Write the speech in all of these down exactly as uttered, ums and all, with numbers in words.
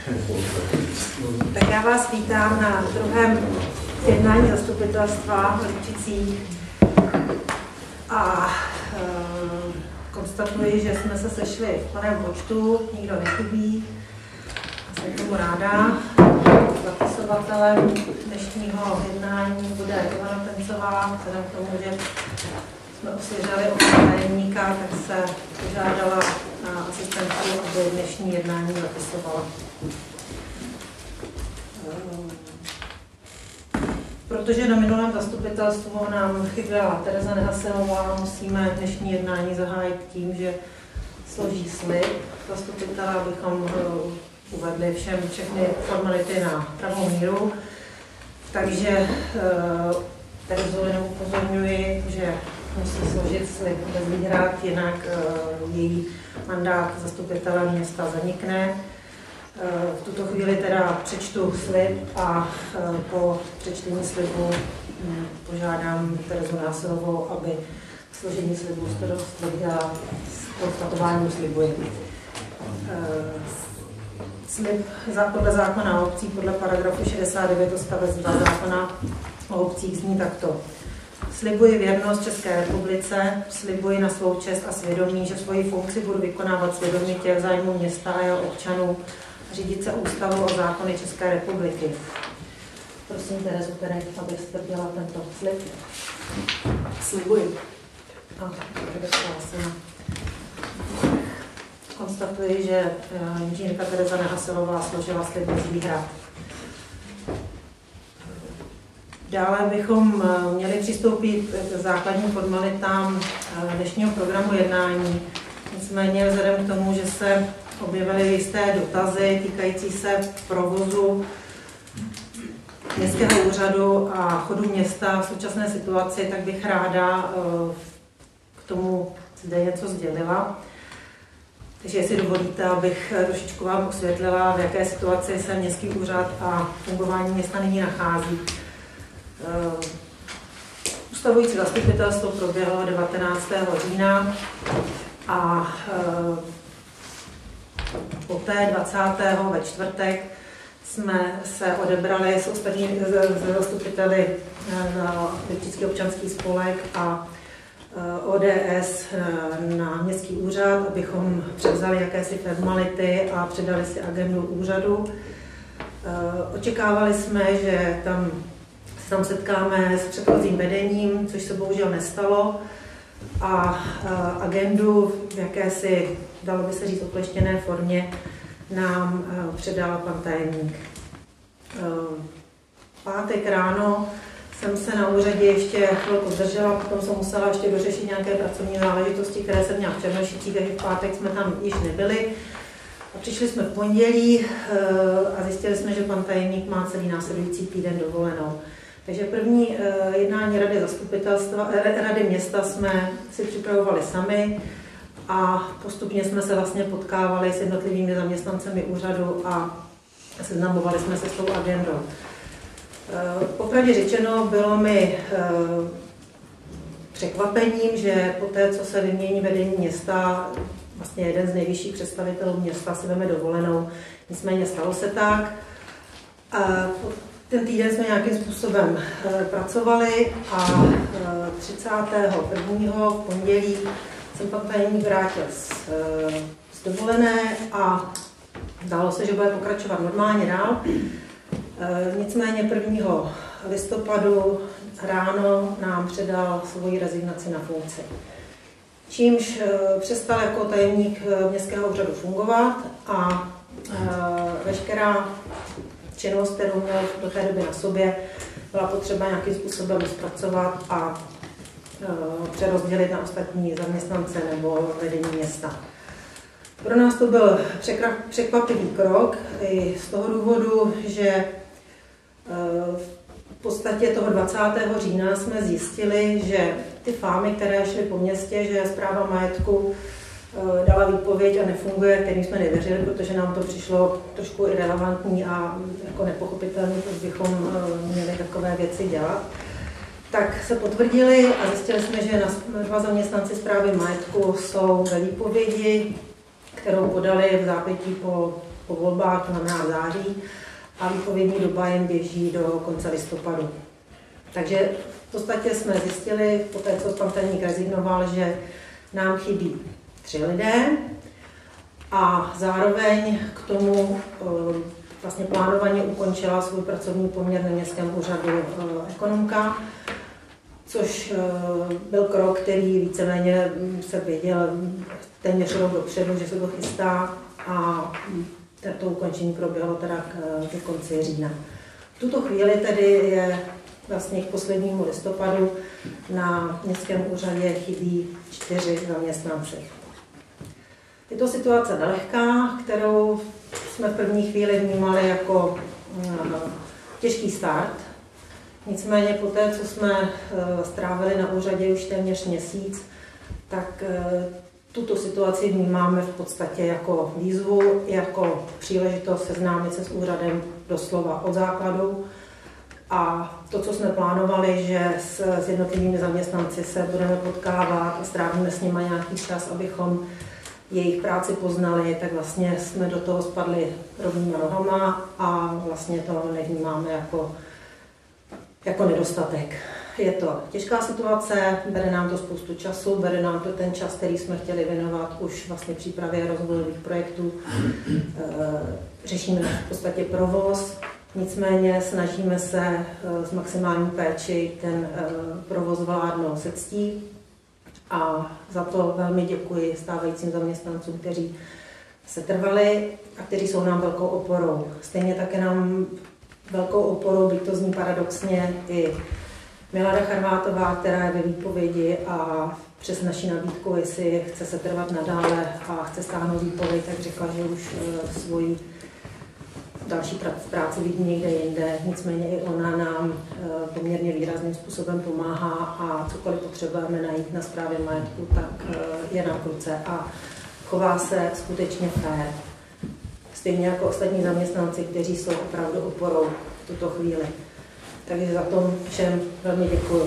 Tak já vás vítám na druhém jednání zastupitelstva v Lipčicích a e, konstatuji, že jsme se sešli v plném počtu, nikdo nechybí. Jsem tomu ráda. Zapisovatelem dnešního jednání bude Ivana Pencová, vzhledem k tomu, že jsme osvěžali okolo tajemníka, tak se požádala na asistentku, aby dnešní jednání zapisovala. Protože na minulém zastupitelstvu nám chyběla Tereza Nehasilová, musíme dnešní jednání zahájit tím, že složí slib zastupitele, abychom uvedli všem všechny formality na pravou míru. Takže Terezu jenom upozorňuji, že musí složit slib bez výhrad, jinak její mandát zastupitele města zanikne. V tuto chvíli teda přečtu slib a po přečtení slibu požádám Terezu Nehasilovou, aby složení slibu stvrdila s konstatováním slibuji. Slib podle zákona o obcích, podle paragrafu šedesát devět odstavec dva zákona o obcích zní takto. Slibuji věrnost České republice, slibuji na svou čest a svědomí, že svoji funkci budu vykonávat svědomitě v zájmu města a jeho občanů, řídit se ústavou a zákony České republiky. Prosím Terezu, aby stvrdila tento slib. Slibuji. A konstatuji, že inženýrka Tereza Nehasilová složila slib bez výhrad. Dále bychom měli přistoupit k základním formalitám dnešního programu jednání. Nicméně vzhledem k tomu, že se objevily jisté dotazy týkající se provozu městského úřadu a chodu města v současné situaci, tak bych ráda k tomu zde něco sdělila. Takže jestli dovolíte, abych trošičku vám osvětlila, v jaké situaci se městský úřad a fungování města nyní nachází. Ustavující zastupitelstvo proběhlo devatenáctého října a poté dvacátého ve čtvrtek jsme se odebrali s ostatními zastupiteli na Lipčický občanský spolek a O D S na městský úřad, abychom převzali jakési formality a předali si agendu úřadu. Očekávali jsme, že tam se tam setkáme s předchozím vedením, což se bohužel nestalo, a agendu v jakési, dalo by se říct, okleštěné formě nám předal pan tajemník. Pátek ráno jsem se na úřadě ještě chvilku zdržela, potom jsem musela ještě dořešit nějaké pracovní záležitosti, které jsem měla v Černošicích, takže v pátek jsme tam již nebyli. A přišli jsme v pondělí a zjistili jsme, že pan tajemník má celý následující týden dovolenou. Takže první jednání rady zastupitelstva, rady města jsme si připravovali sami a postupně jsme se vlastně potkávali s jednotlivými zaměstnancemi úřadu a seznamovali jsme se s tou agendou. Popravdě řečeno, bylo mi překvapením, že po té, co se vymění vedení města, vlastně jeden z nejvyšších představitelů města si veme dovolenou, nicméně stalo se tak. Ten týden jsme nějakým způsobem pracovali a třicátého prvního v pondělí jsem pan tajemník vrátil z, z dovolené a dálo se, že bude pokračovat normálně dál. Nicméně prvního listopadu ráno nám předal svoji rezignaci na funkci. Čímž přestal jako tajemník městského úřadu fungovat a veškerá činnost, kterou měl do té doby na sobě, byla potřeba nějakým způsobem zpracovat a přerozdělit na ostatní zaměstnance nebo vedení města. Pro nás to byl překvapivý krok i z toho důvodu, že v podstatě toho dvacátého října jsme zjistili, že ty fámy, které šly po městě, že správa majetku dala výpověď a nefunguje, kterým jsme nevěřili, protože nám to přišlo trošku irelevantní a jako nepochopitelné, proč bychom měli takové věci dělat. Tak se potvrdili a zjistili jsme, že dva zaměstnanci správy majetku jsou ve výpovědi, kterou podali v zápětí po, po po volbách, to znamená září, a výpovědní doba jen běží do konce listopadu. Takže v podstatě jsme zjistili, po té, co pan tajemník rezignoval, že nám chybí tři lidé a zároveň k tomu vlastně plánovaně ukončila svůj pracovní poměr na městském úřadu ekonomka, což byl krok, který víceméně se věděl téměř rok dopředu, že se to chystá, a to ukončení proběhlo teda ke konci října. V tuto chvíli tedy je vlastně k poslednímu listopadu na městském úřadě chybí čtyři zaměstnanci. Je to situace nelehká, kterou jsme v první chvíli vnímali jako těžký start. Nicméně po té, co jsme strávili na úřadě už téměř měsíc, tak tuto situaci vnímáme v podstatě jako výzvu, jako příležitost seznámit se s úřadem doslova od základu. A to, co jsme plánovali, že s, s jednotlivými zaměstnanci se budeme potkávat a strávíme s nimi nějaký čas, abychom jejich práci poznali, tak vlastně jsme do toho spadli rovnýma nohama a vlastně to nevnímáme jako, jako nedostatek. Je to těžká situace, bere nám to spoustu času, bere nám to ten čas, který jsme chtěli věnovat už vlastně přípravě rozvojových projektů. Řešíme v podstatě provoz, nicméně snažíme se s maximální péči ten provoz vládnout se ctí. A za to velmi děkuji stávajícím zaměstnancům, kteří se trvali a kteří jsou nám velkou oporou. Stejně také nám velkou oporou, byť to zní paradoxně, i Milada Charvátová, která je ve výpovědi a přes naši nabídku, jestli chce se trvat nadále a chce stáhnout výpověď, tak řekla, že už svoji další práci vidí někde jinde. Nicméně i ona nám poměrně výrazným způsobem pomáhá a cokoliv potřebujeme najít na správě majetku, tak je na ruce a chová se skutečně fér. Stejně jako ostatní zaměstnanci, kteří jsou opravdu oporou v tuto chvíli. Takže za to všem velmi děkuji.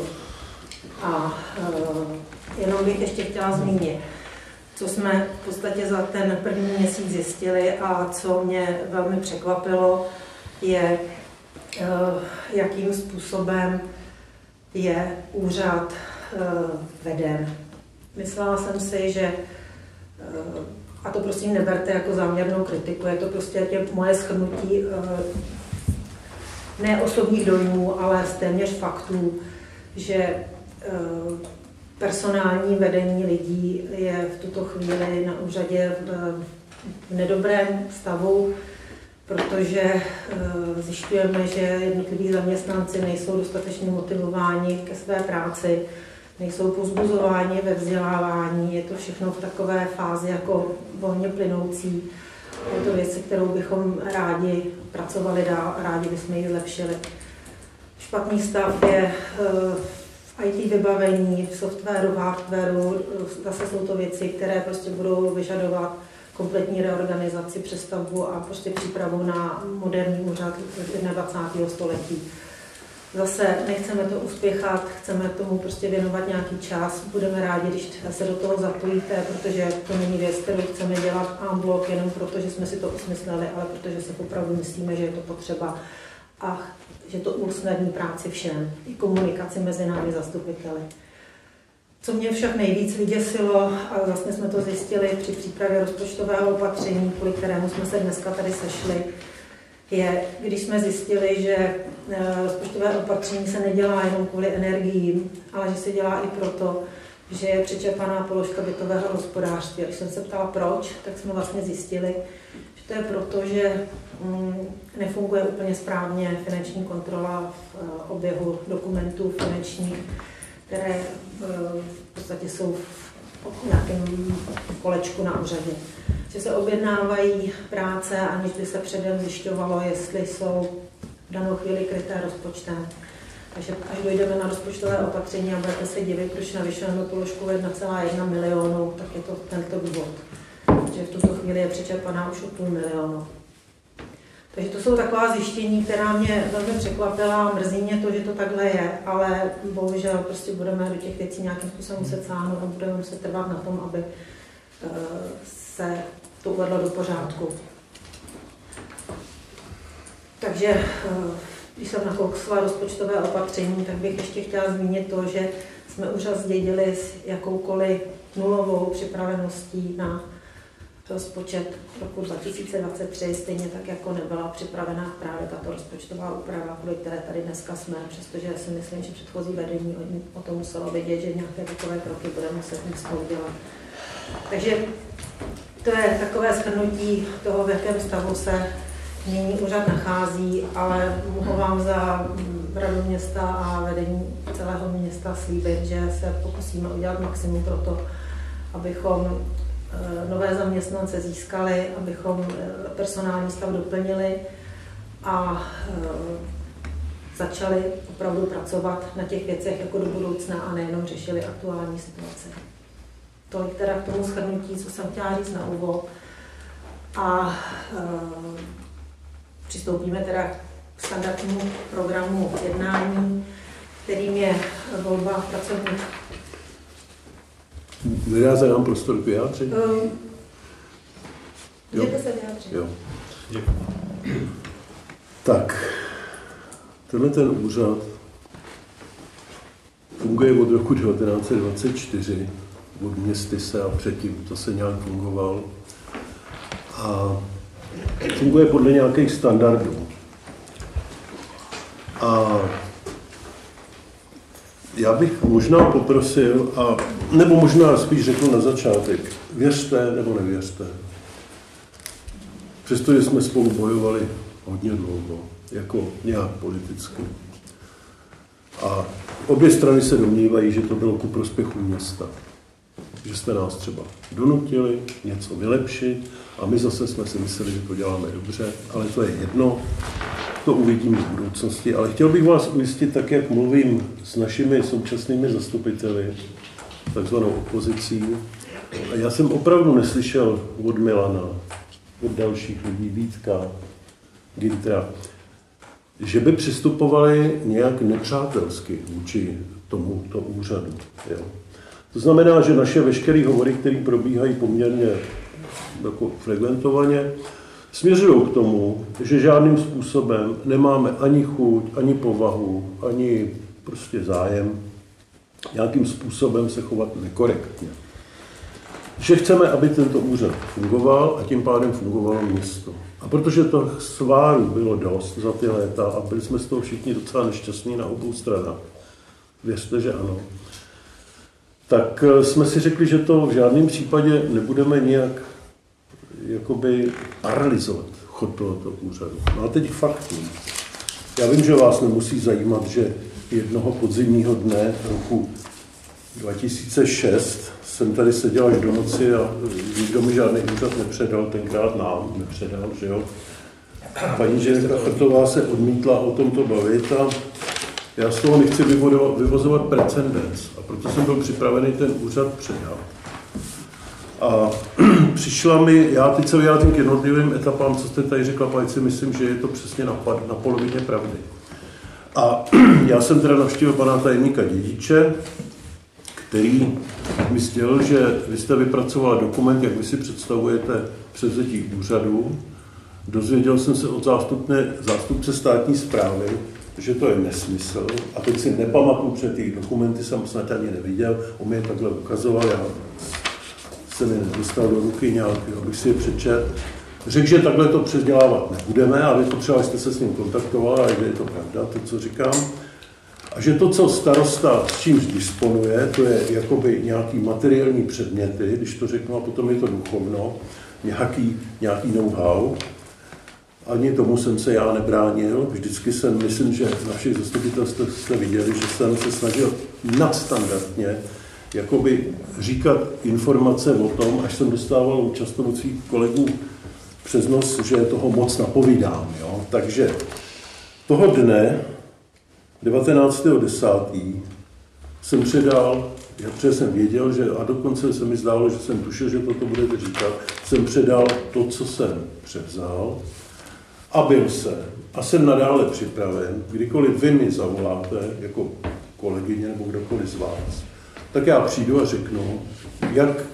A jenom bych ještě chtěla zmínit, co jsme v podstatě za ten první měsíc zjistili a co mě velmi překvapilo, je, jakým způsobem je úřad veden. Myslela jsem si, že, a to prosím neberte jako záměrnou kritiku, je to prostě tě moje shrnutí ne osobních dojmů, ale z téměř faktů, že personální vedení lidí je v tuto chvíli na úřadě v nedobrém stavu, protože zjišťujeme, že jednotliví zaměstnanci nejsou dostatečně motivováni ke své práci, nejsou povzbuzováni ve vzdělávání, je to všechno v takové fázi jako volně plynoucí. Je to věci, kterou bychom rádi pracovali dál a rádi bychom ji zlepšili. Špatný stav je v í té vybavení, v softwaru, v hardwaru, zase jsou to věci, které prostě budou vyžadovat kompletní reorganizaci, přestavbu a prostě přípravu na moderní úřad dvacátého prvního století. Zase nechceme to uspěchat, chceme tomu prostě věnovat nějaký čas. Budeme rádi, když se do toho zapojíte, protože to není věc, kterou chceme dělat en bloc jenom proto, že jsme si to usmysleli, ale protože si opravdu myslíme, že je to potřeba a že to usnadní práci všem, i komunikaci mezi námi zastupiteli. Co mě však nejvíc vyděsilo, a vlastně jsme to zjistili při přípravě rozpočtového opatření, kvůli kterému jsme se dneska tady sešli, je, když jsme zjistili, že rozpočtové opatření se nedělá jenom kvůli energiím, ale že se dělá i proto, že je přečerpaná položka bytového hospodářství. A když jsem se ptala proč, tak jsme vlastně zjistili, že to je proto, že nefunguje úplně správně finanční kontrola v oběhu dokumentů finančních, které v podstatě jsou v nějakém kolečku na úřadě. Že se objednávají práce, aniž by se předem zjišťovalo, jestli jsou v danou chvíli kryté rozpočtem. Takže až dojdeme na rozpočtové opatření a budete se divit, proč navyšujeme položku jedna celá jedna milionu, tak je to tento důvod. Že v tuto chvíli je přečerpaná už o půl milionu. Takže to jsou taková zjištění, která mě velmi překvapila, mrzí mě to, že to takhle je, ale bohužel prostě budeme do těch věcí nějakým způsobem muset sáhnout a budeme muset trvat na tom, aby se to uvedlo do pořádku. takže když jsem nakousla rozpočtové opatření, tak bych ještě chtěla zmínit to, že jsme úřad zdědili s jakoukoliv nulovou připraveností na rozpočet roku dva tisíce dvacet tři, stejně tak, jako nebyla připravená právě tato rozpočtová úprava, kvůli které tady dneska jsme, přestože si myslím, že předchozí vedení o tom muselo vědět, že nějaké takové kroky bude muset něco udělat. Takže to je takové shrnutí toho, v jakém stavu se nyní úřad nachází, ale mohu vám za radu města a vedení celého města slíbit, že se pokusíme udělat maximum pro to, abychom nové zaměstnance získali, abychom personální stav doplnili a začali opravdu pracovat na těch věcech jako do budoucna a nejenom řešili aktuální situaci. Tolik teda k tomu shrnutí, co jsem chtěla říct na úvod. A přistoupíme teda k standardnímu programu jednání, kterým je volba pracovníků. Nedá se nám prostor k vyjádření? Um, Můžete se vyjádřit. Jo. Tak, tenhle ten úřad funguje od roku devatenáct set dvacet čtyři, od městyse a předtím to se nějak fungoval. A funguje podle nějakých standardů. A já bych možná poprosil, a, nebo možná spíš řekl na začátek, věřte nebo nevěřte. Přestože jsme spolu bojovali hodně dlouho, jako nějak politicky. A obě strany se domnívají, že to bylo ku prospěchu města. Že jste nás třeba donutili něco vylepšit a my zase jsme si mysleli, že to děláme dobře, ale to je jedno. To uvidíme v budoucnosti, ale chtěl bych vás ujistit tak, jak mluvím s našimi současnými zastupiteli, takzvanou opozicí. A já jsem opravdu neslyšel od Milana, od dalších lidí, Vítka, Gintra, že by přistupovali nějak nepřátelsky vůči tomuto úřadu. Jo. To znamená, že naše veškeré hovory, které probíhají poměrně jako frekventovaně, směřují k tomu, že žádným způsobem nemáme ani chuť, ani povahu, ani prostě zájem nějakým způsobem se chovat nekorektně. Že chceme, aby tento úřad fungoval a tím pádem fungovalo město. A protože to sváru bylo dost za ty léta a byli jsme z toho všichni docela nešťastní na obou stranách, věřte, že ano, tak jsme si řekli, že to v žádném případě nebudeme nějak jakoby paralyzovat chod tohoto úřadu. No a teď faktů. Já vím, že vás nemusí zajímat, že jednoho podzimního dne roku dva tisíce šest jsem tady seděl až do noci a nikdo mi žádný úřad nepředal, tenkrát nám nepředal, že jo. Paní inženýrka Chrtová se odmítla o tomto bavit a já z toho nechci vyvozovat precedens a proto jsem byl připravený ten úřad předat. A přišla mi, já teď se vyjádřím k jednotlivým etapám, co jste tady řekla, paní, si myslím, že je to přesně na, na polovině pravdy. A já jsem teda navštívil pana tajemníka Dědiče, který mi sdělil, že vy jste vypracoval dokument, jak vy si představujete převzetí úřadu. Dozvěděl jsem se od zástupné, zástupce státní správy, že to je nesmysl. A teď si nepamatuju, před těch dokumenty jsem snad ani neviděl, on mi je takhle ukazoval, já jsem je nedostal do ruky nějak, abych si je přečet. Řekl, že takhle to předělávat nebudeme a vy potřeba jste se s ním kontaktoval a je to pravda, to, co říkám. A že to, co starosta s čímž disponuje, to je jakoby nějaký materiální předměty, když to řeknu, a potom je to duchovno, nějaký, nějaký know-how. Ani tomu jsem se já nebránil. Vždycky jsem, myslím, že na všech zastupitelstvech jste viděli, že jsem se snažil nadstandardně jakoby říkat informace o tom, až jsem dostával často od svých kolegů přes nos, že toho moc napovídám. Jo? Takže toho dne, devatenáctého desátého jsem předal, protože jsem věděl, že, a dokonce se mi zdálo, že jsem tušil, že toto budete říkat, jsem předal to, co jsem převzal a byl jsem. A jsem nadále připraven, kdykoliv vy mi zavoláte, jako kolegyně nebo kdokoliv z vás, tak já přijdu a řeknu, jak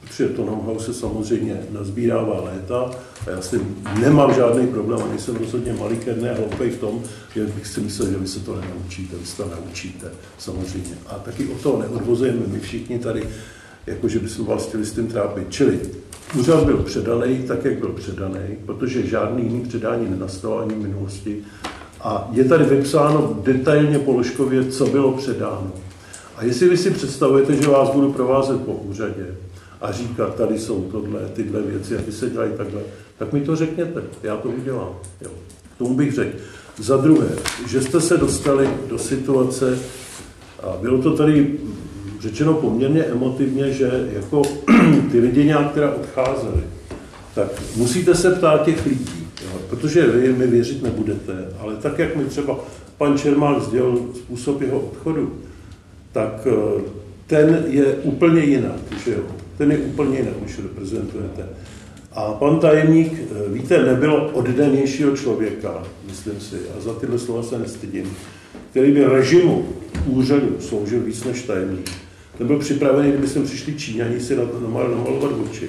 protože to know-how se samozřejmě nazbírává léta a já s tím nemám žádný problém, ani jsem rozhodně malikerný a hloupej v tom, že bych si myslel, že vy se to nenaučíte, vy se to naučíte, samozřejmě. A taky o toho neodvozujeme my všichni tady, jakože bychom vás chtěli s tím trápit. Čili úřad byl předaný tak, jak byl předaný, protože žádný jiný předání nenastalo ani v minulosti. A je tady vypsáno detailně položkově, co bylo předáno. A jestli vy si představujete, že vás budu provázet po úřadě a říkat, tady jsou tohle, tyhle věci a ty se dělají takhle, tak mi to řekněte, já to udělám. Jo. Tomu bych řekl. Za druhé, že jste se dostali do situace, a bylo to tady řečeno poměrně emotivně, že jako ty lidi nějak teda odcházeli, tak musíte se ptát těch lidí, jo, protože vy mi věřit nebudete, ale tak, jak mi třeba pan Čermák sdělil způsob jeho odchodu, tak ten je úplně jinak, že jo? Ten je úplně jinak, když reprezentujete. A pan tajemník, víte, nebylo oddanějšího člověka, myslím si, a za tyhle slova se nestydím, který by režimu úřadu sloužil víc než tajemník. Ten byl připravený, kdyby sem přišli Číňani si namalovat oči.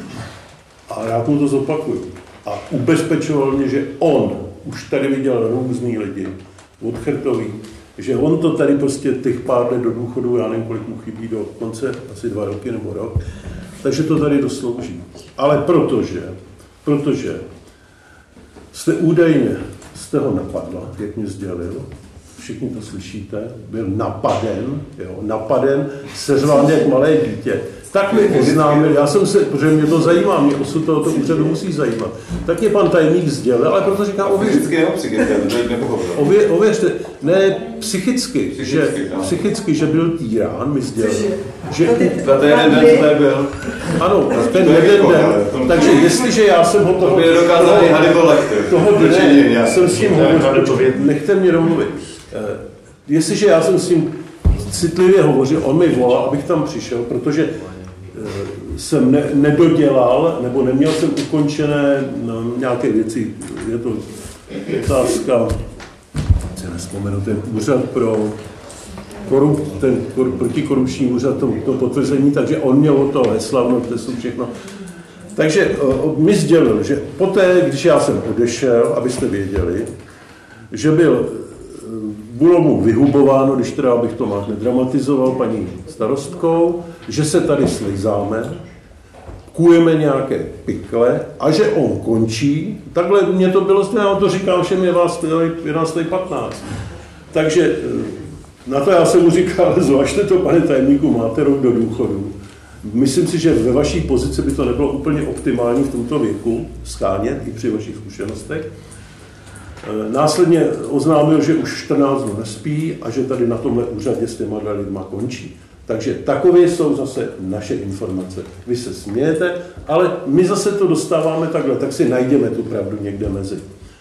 A já mu to zopakuju. A ubezpečoval mě, že on už tady viděl různý lidi, odchrtový, že on to tady prostě těch pár let do důchodu, já nevím, kolik mu chybí do konce, asi dva roky nebo rok, takže to tady doslouží. Ale protože, protože jste údajně, jste ho napadla, jak mě sdělil, všichni to slyšíte, byl napaden, jo, napaden, seřván jak malé dítě. Tak mi oznámil, já jsem se, protože mě to zajímá, mě osud tohoto úřadu musí zajímat. Tak mě pan tajemník sdělil, ale proto říkám, fyzicky nebo psychicky, to nepochopil. Ově, ověřte, ne psychicky, psychicky, že, no. psychicky, že byl týrán, mi sdělil. Že, to je jeden den, co tady byl. Ano, ten jeden den, takže jestliže já jsem ho toho, toho, toho dne, jsem s ním hovořil, nechte mě domluvit. Jestliže já jsem s ním citlivě hovořil, on mi volal, abych tam přišel, protože jsem ne, nedodělal, nebo neměl jsem ukončené no, nějaké věci. Je to otázka, se nespomenu, ten úřad pro korup, ten kor, protikorupční úřad, to, to potvrzení, takže on měl o to hesla, to jsou všechno. Takže uh, mi sdělil, že poté, když já jsem odešel, abyste věděli, že byl bylo mu vyhubováno, když teda bych to máš nedramatizoval paní starostkou, že se tady slejzáme, kujeme nějaké pikle a že on končí. Takhle mě to bylo, já to říkám všem, je vás jedenáct patnáct. Takže na to já jsem mu říkal, zvažte to, pane tajemníku, máte rok do důchodu. Myslím si, že ve vaší pozici by to nebylo úplně optimální v tomto věku shánět i při vašich zkušenostech. Následně oznámil, že už čtrnáct dnů nespí a že tady na tomhle úřadě s těma lidma končí. Takže takové jsou zase naše informace. Vy se smějete, ale my zase to dostáváme takhle, tak si najdeme tu pravdu někde mezi.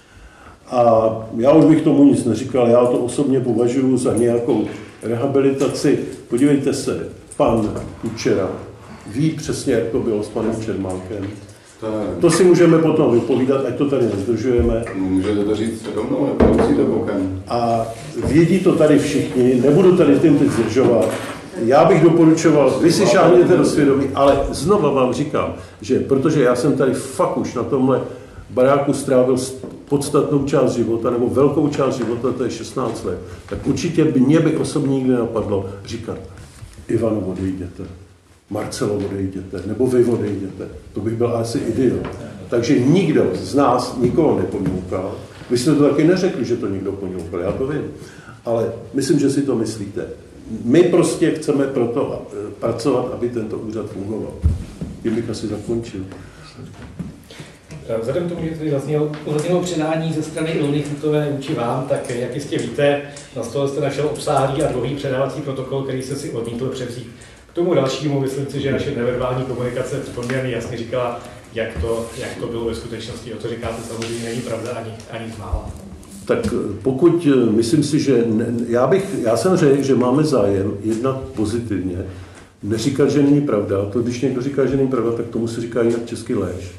A já už bych tomu nic neříkal, já to osobně považuji za nějakou rehabilitaci. Podívejte se, pan Kučera ví přesně, jak to bylo s panem Čermákem. To si můžeme potom vypovídat, ať to tady nezdržujeme. Můžete to říct rovnou, nebo musíte bokem. A vědí to tady všichni, nebudu tady tím teď zdržovat. Já bych doporučoval, vy si šáhněte do svědomí, ale znova vám říkám, že protože já jsem tady fakt už na tomhle baráku strávil podstatnou část života, nebo velkou část života, to je šestnáct let, tak určitě by mě by osobně nikdy napadlo říkat, Ivanu, odejděte. Marcelo, odejděte, nebo vy odejděte. To bych byl asi idiot. Takže nikdo z nás nikoho nepoňoukal. Vy jste to taky neřekli, že to někdo poňoukal, já to vím. Ale myslím, že si to myslíte. My prostě chceme proto pracovat, aby tento úřad fungoval. Tím bych asi zakončil. Vzhledem k tomu, že tady zaznělo, zaznělo předání ze strany Ilony Chlitové vůči vám, tak jak jistě víte, na stole jste našel obsáhlý a dlouhý předávací protokol, který jste si odmítl převzít. K tomu dalšímu, myslím si, že naše neverbální komunikace poměrně jasně říkala, jak to, jak to bylo ve skutečnosti. O to říkáte, samozřejmě není pravda ani, ani mála. Tak pokud, myslím si, že ne, já, bych, já jsem řekl, že máme zájem jednat pozitivně, neříkat, že není pravda. To, když někdo říká, že není pravda, tak tomu se říká jinak česky lež.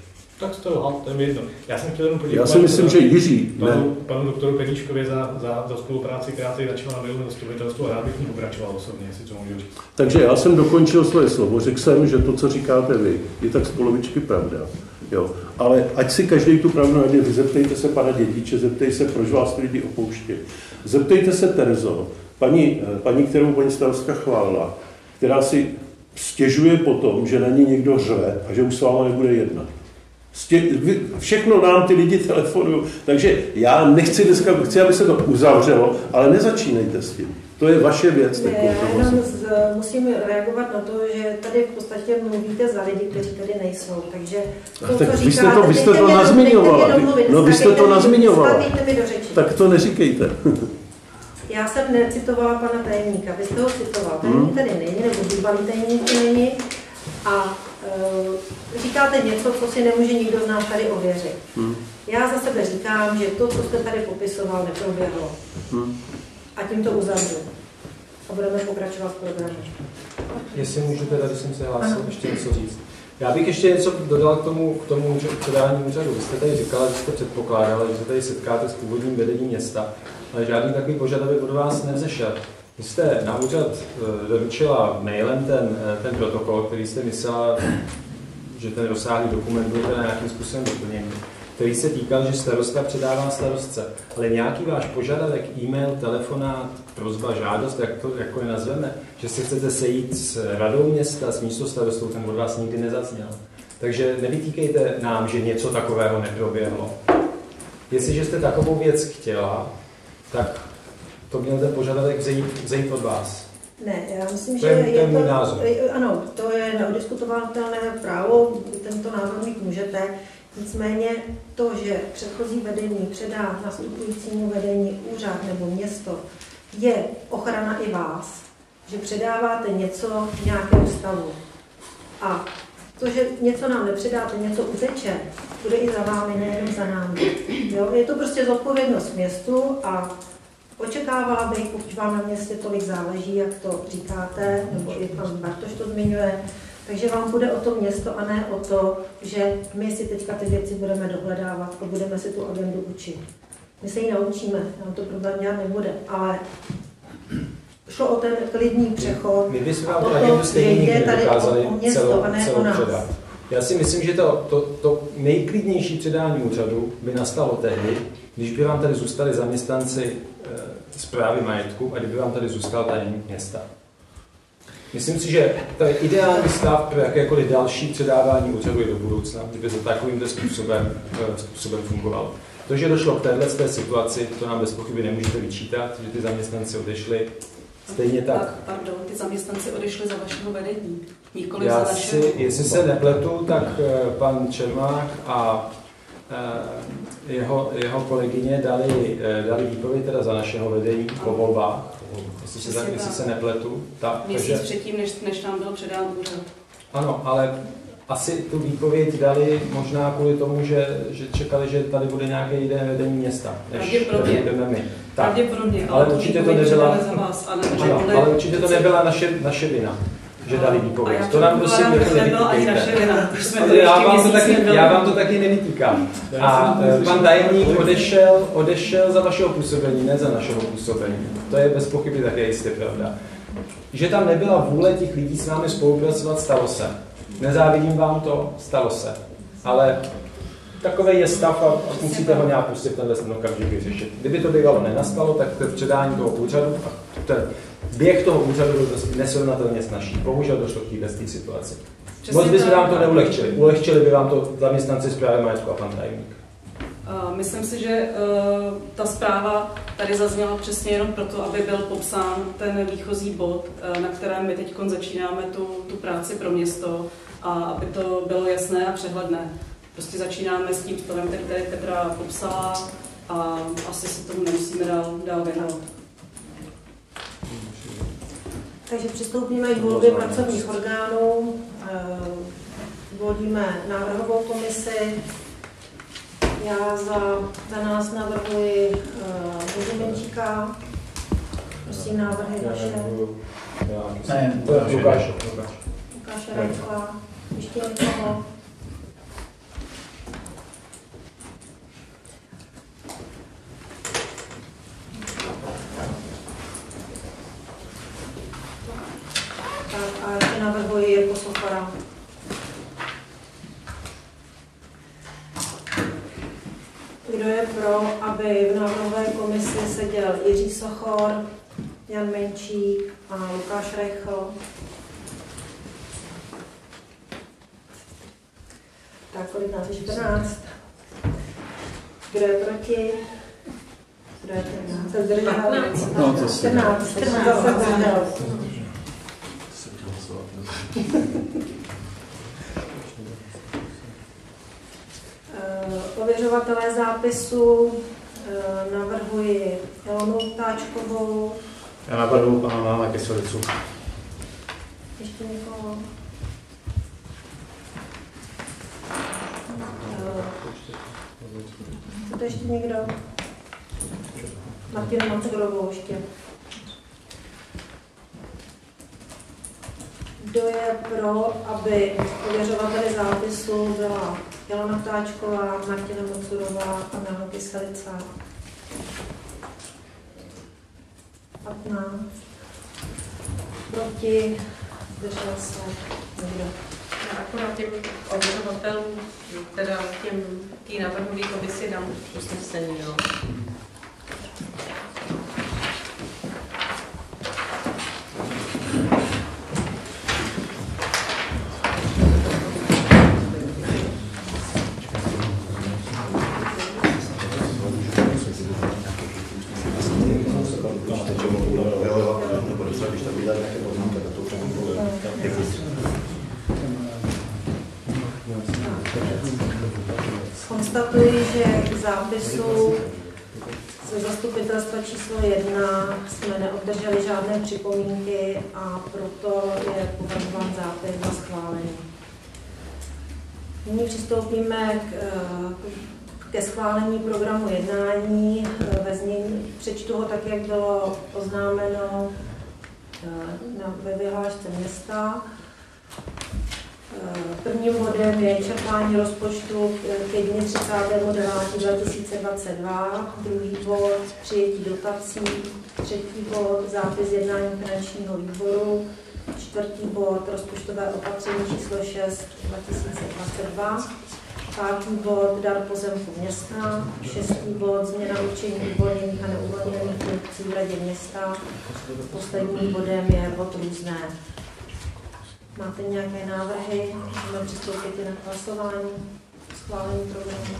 Tak jste lhal, to je mi jedno. Já jsem chtěl jenom poděkovat. Já si myslím, že Jiří, panu, ne. panu doktoru Peníčkovi za, za, za spolupráci, která tady začala na mailu zastupitelstvu a rád bych ní pokračoval osobně, jestli to můžu říct. Takže já jsem dokončil svoje slovo. Řekl jsem, že to, co říkáte vy, je tak z polovičky pravda. Jo. Ale ať si každý tu pravdu najde, vy zeptejte se pana Dědíče, zeptej se, proč vás lidi opouštějí. Zeptejte se Terzo, paní, paní, kterou paní starostka chválila, která si stěžuje potom, že na ní někdo řve a že už s váma nebude jednat. Stě, všechno nám ty lidi telefonují, takže já nechci dneska, chci, aby se to uzavřelo, ale nezačínejte s tím. To je vaše věc. Já jenom z, musím reagovat na to, že tady v podstatě mluvíte za lidi, kteří tady nejsou. Takže to, tak co vy jste říkáte, to, vy jste to nazmiňovala. No vy jste to nazmiňovala. Tak to neříkejte. Já jsem necitovala pana tajemníka, vy jste ho citoval. Tajemník hmm. tady není, nebo bývalý tajemník není. A e, říkáte něco, co si nemůže nikdo z nás tady ověřit. Hmm. Já za sebe říkám, že to, co jste tady popisoval, neproběhlo. Hmm. A tím to uzavřu. A budeme pokračovat v programu. Jestli můžu teda, když jsem se hlásil, ještě něco říct. Já bych ještě něco dodal k tomu, k tomu předání úřadu. Vy jste tady říkala, že jste předpokládala, že se tady setkáte s původním vedením města, ale žádný takový požadavek od vás nevzešel. Vy jste na úřad doručila mailem ten, ten protokol, který jste myslela, že ten rozsáhlý dokument byl teda nějakým způsobem doplněný, který se týkal, že starosta předává starostce. Ale nějaký váš požadavek, e-mail, telefonát, prosba, žádost, jak to jako je nazveme, že se chcete sejít s radou města, s místostarostou, ten od vás nikdy nezazněl. Takže nevytýkejte nám, že něco takového neproběhlo. Jestliže jste takovou věc chtěla, tak to měl ten požadavek vzejít, vzejít od vás. Ne, já myslím, to že je, je, to je můj to, názor. Ano, to je neodiskutovatelné právo, tento názor mít můžete. Nicméně to, že předchozí vedení předá nastupujícímu vedení úřad nebo město, je ochrana i vás, že předáváte něco nějakému stavu. A to, že něco nám nepředáte, něco uteče, bude i za vámi, nejenom za námi. Jo? Je to prostě zodpovědnost městu a očekávala bych, pokud vám na městě tolik záleží, jak to říkáte, nebo i pan Bartoš to zmiňuje, takže vám bude o to město a ne o to, že my si teďka ty věci budeme dohledávat a budeme si tu agendu učit. My se ji naučíme, nám to problém dělat nebude, ale šlo o ten klidný přechod. My bychom vám tu agendu stejně nikdy nedokázali celou, celou předat. Já si myslím, že to, to, to nejklidnější předání úřadu by nastalo tehdy, když by vám tady zůstali zaměstnanci e, správy majetku a kdyby vám tady zůstal tajemník města. Myslím si, že to je ideální stav pro jakékoliv další předávání úřadu i do budoucna, kdyby to takovýmto způsobem, způsobem fungovalo. To, že došlo k této situaci, to nám bez pochyby nemůžete vyčítat, že ty zaměstnanci odešli. Stejně tak. tak. Pardon, ty zaměstnanci odešli za vašeho vedení, nikoli Já za našeho. si, jestli se nepletu, tak pan Čermák a jeho, jeho kolegyně dali, dali výpověď teda za našeho vedení po volbách. Jestli se, tak, jestli se nepletu. Tak, Měsíc takže, předtím, než, než nám byl předán úřad. Ano, ale asi tu výpověď dali možná kvůli tomu, že, že čekali, že tady bude nějaké jiné vedení města, než budeme my. Pravděpodobně, ale, ale určitě to nebyla, za vás, a ne, ano, ale, ale určitě to nebyla naše, naše vina, že dali výpověď. To nám prosím nevytýkejte. Já vám to taky, já vám to taky nevytýkám. A pan tajemník odešel, odešel za vašeho působení, ne za našeho působení. To je bez pochyby také jistě pravda. Že tam nebyla vůle těch lidí s námi spolupracovat, stalo se. Nezávidím vám to, stalo se. Ale takový je stav a musíte ho nějak prostě v tenhle okamžik vyřešit. Kdyby to bývalo nenastalo, tak to předání toho úřadu a ten běh toho úřadu byl nesrovnatelně snažší. Bohužel došlo k této situaci. Moc bychom vám to neulehčili. Ulehčili by vám to zaměstnanci správy majetku a pan tajemník. Uh, myslím si, že uh, ta zpráva tady zazněla přesně jenom proto, aby byl popsán ten výchozí bod, uh, na kterém my teď začínáme tu, tu práci pro město a aby to bylo jasné a přehledné. Prostě začínáme s tím stavem, který tady Petra popsala a asi se tomu nemusíme dál, dál věnovat. Takže přistoupíme k volbě pracovních orgánů, volíme návrhovou komisi. Já za, za nás navrhuji Boží Menčíka. Prosím, návrhy vaše. Ne, to je Lukáš. Lukáše Rajčová. Ještě někoho? Sochora. Kdo je pro, aby v návrhové komisi seděl Jiří Sochor, Jan Menčík a Lukáš Reichl? Tak, kolik nás je? čtrnáct. Kdo je proti? Kdo je čtrnáct? Se zdržel? No, to se čtrnáct. čtrnáct se zdržel. Ověřovatelé zápisu navrhuji Ilonu Ptáčkovou. Já navrhuji pana Milana Kyselicu. Ještě někoho? Chcete ještě někdo? Martinu Macegrovou ještě. Kdo je pro, aby ověřovateli zápisu byla Ilona Ptáčková, Martina Macurová a Milan Kyselica? patnáct. Proti? Zdržel se někdo? Já akorát těm ověřovatelům, teda těm tý návrhový komisi dám usnesení, jo. Konstatuji, že k zápisu ze zastupitelstva číslo jedna jsme neobdrželi žádné připomínky a proto je považován zápis za schválený. Nyní přistoupíme k, ke schválení programu jednání. Ve znění, přečtu ho tak, jak bylo oznámeno ve vyhlášce města. Prvním bodem je čerpání rozpočtu ke dni třicátého devátého dva tisíce dvacet dva, druhý bod přijetí dotací, třetí bod zápis jednání finančního výboru, čtvrtý bod rozpočtové opatření číslo šest dva tisíce dvacet dva, pátý bod dar pozemku města, šestý bod změna určení uvolněných a neuvolněných funkcí v radě města, posledním bodem je bod různé. Máte nějaké návrhy? Můžeme přistoupit i na hlasování, schválení programu.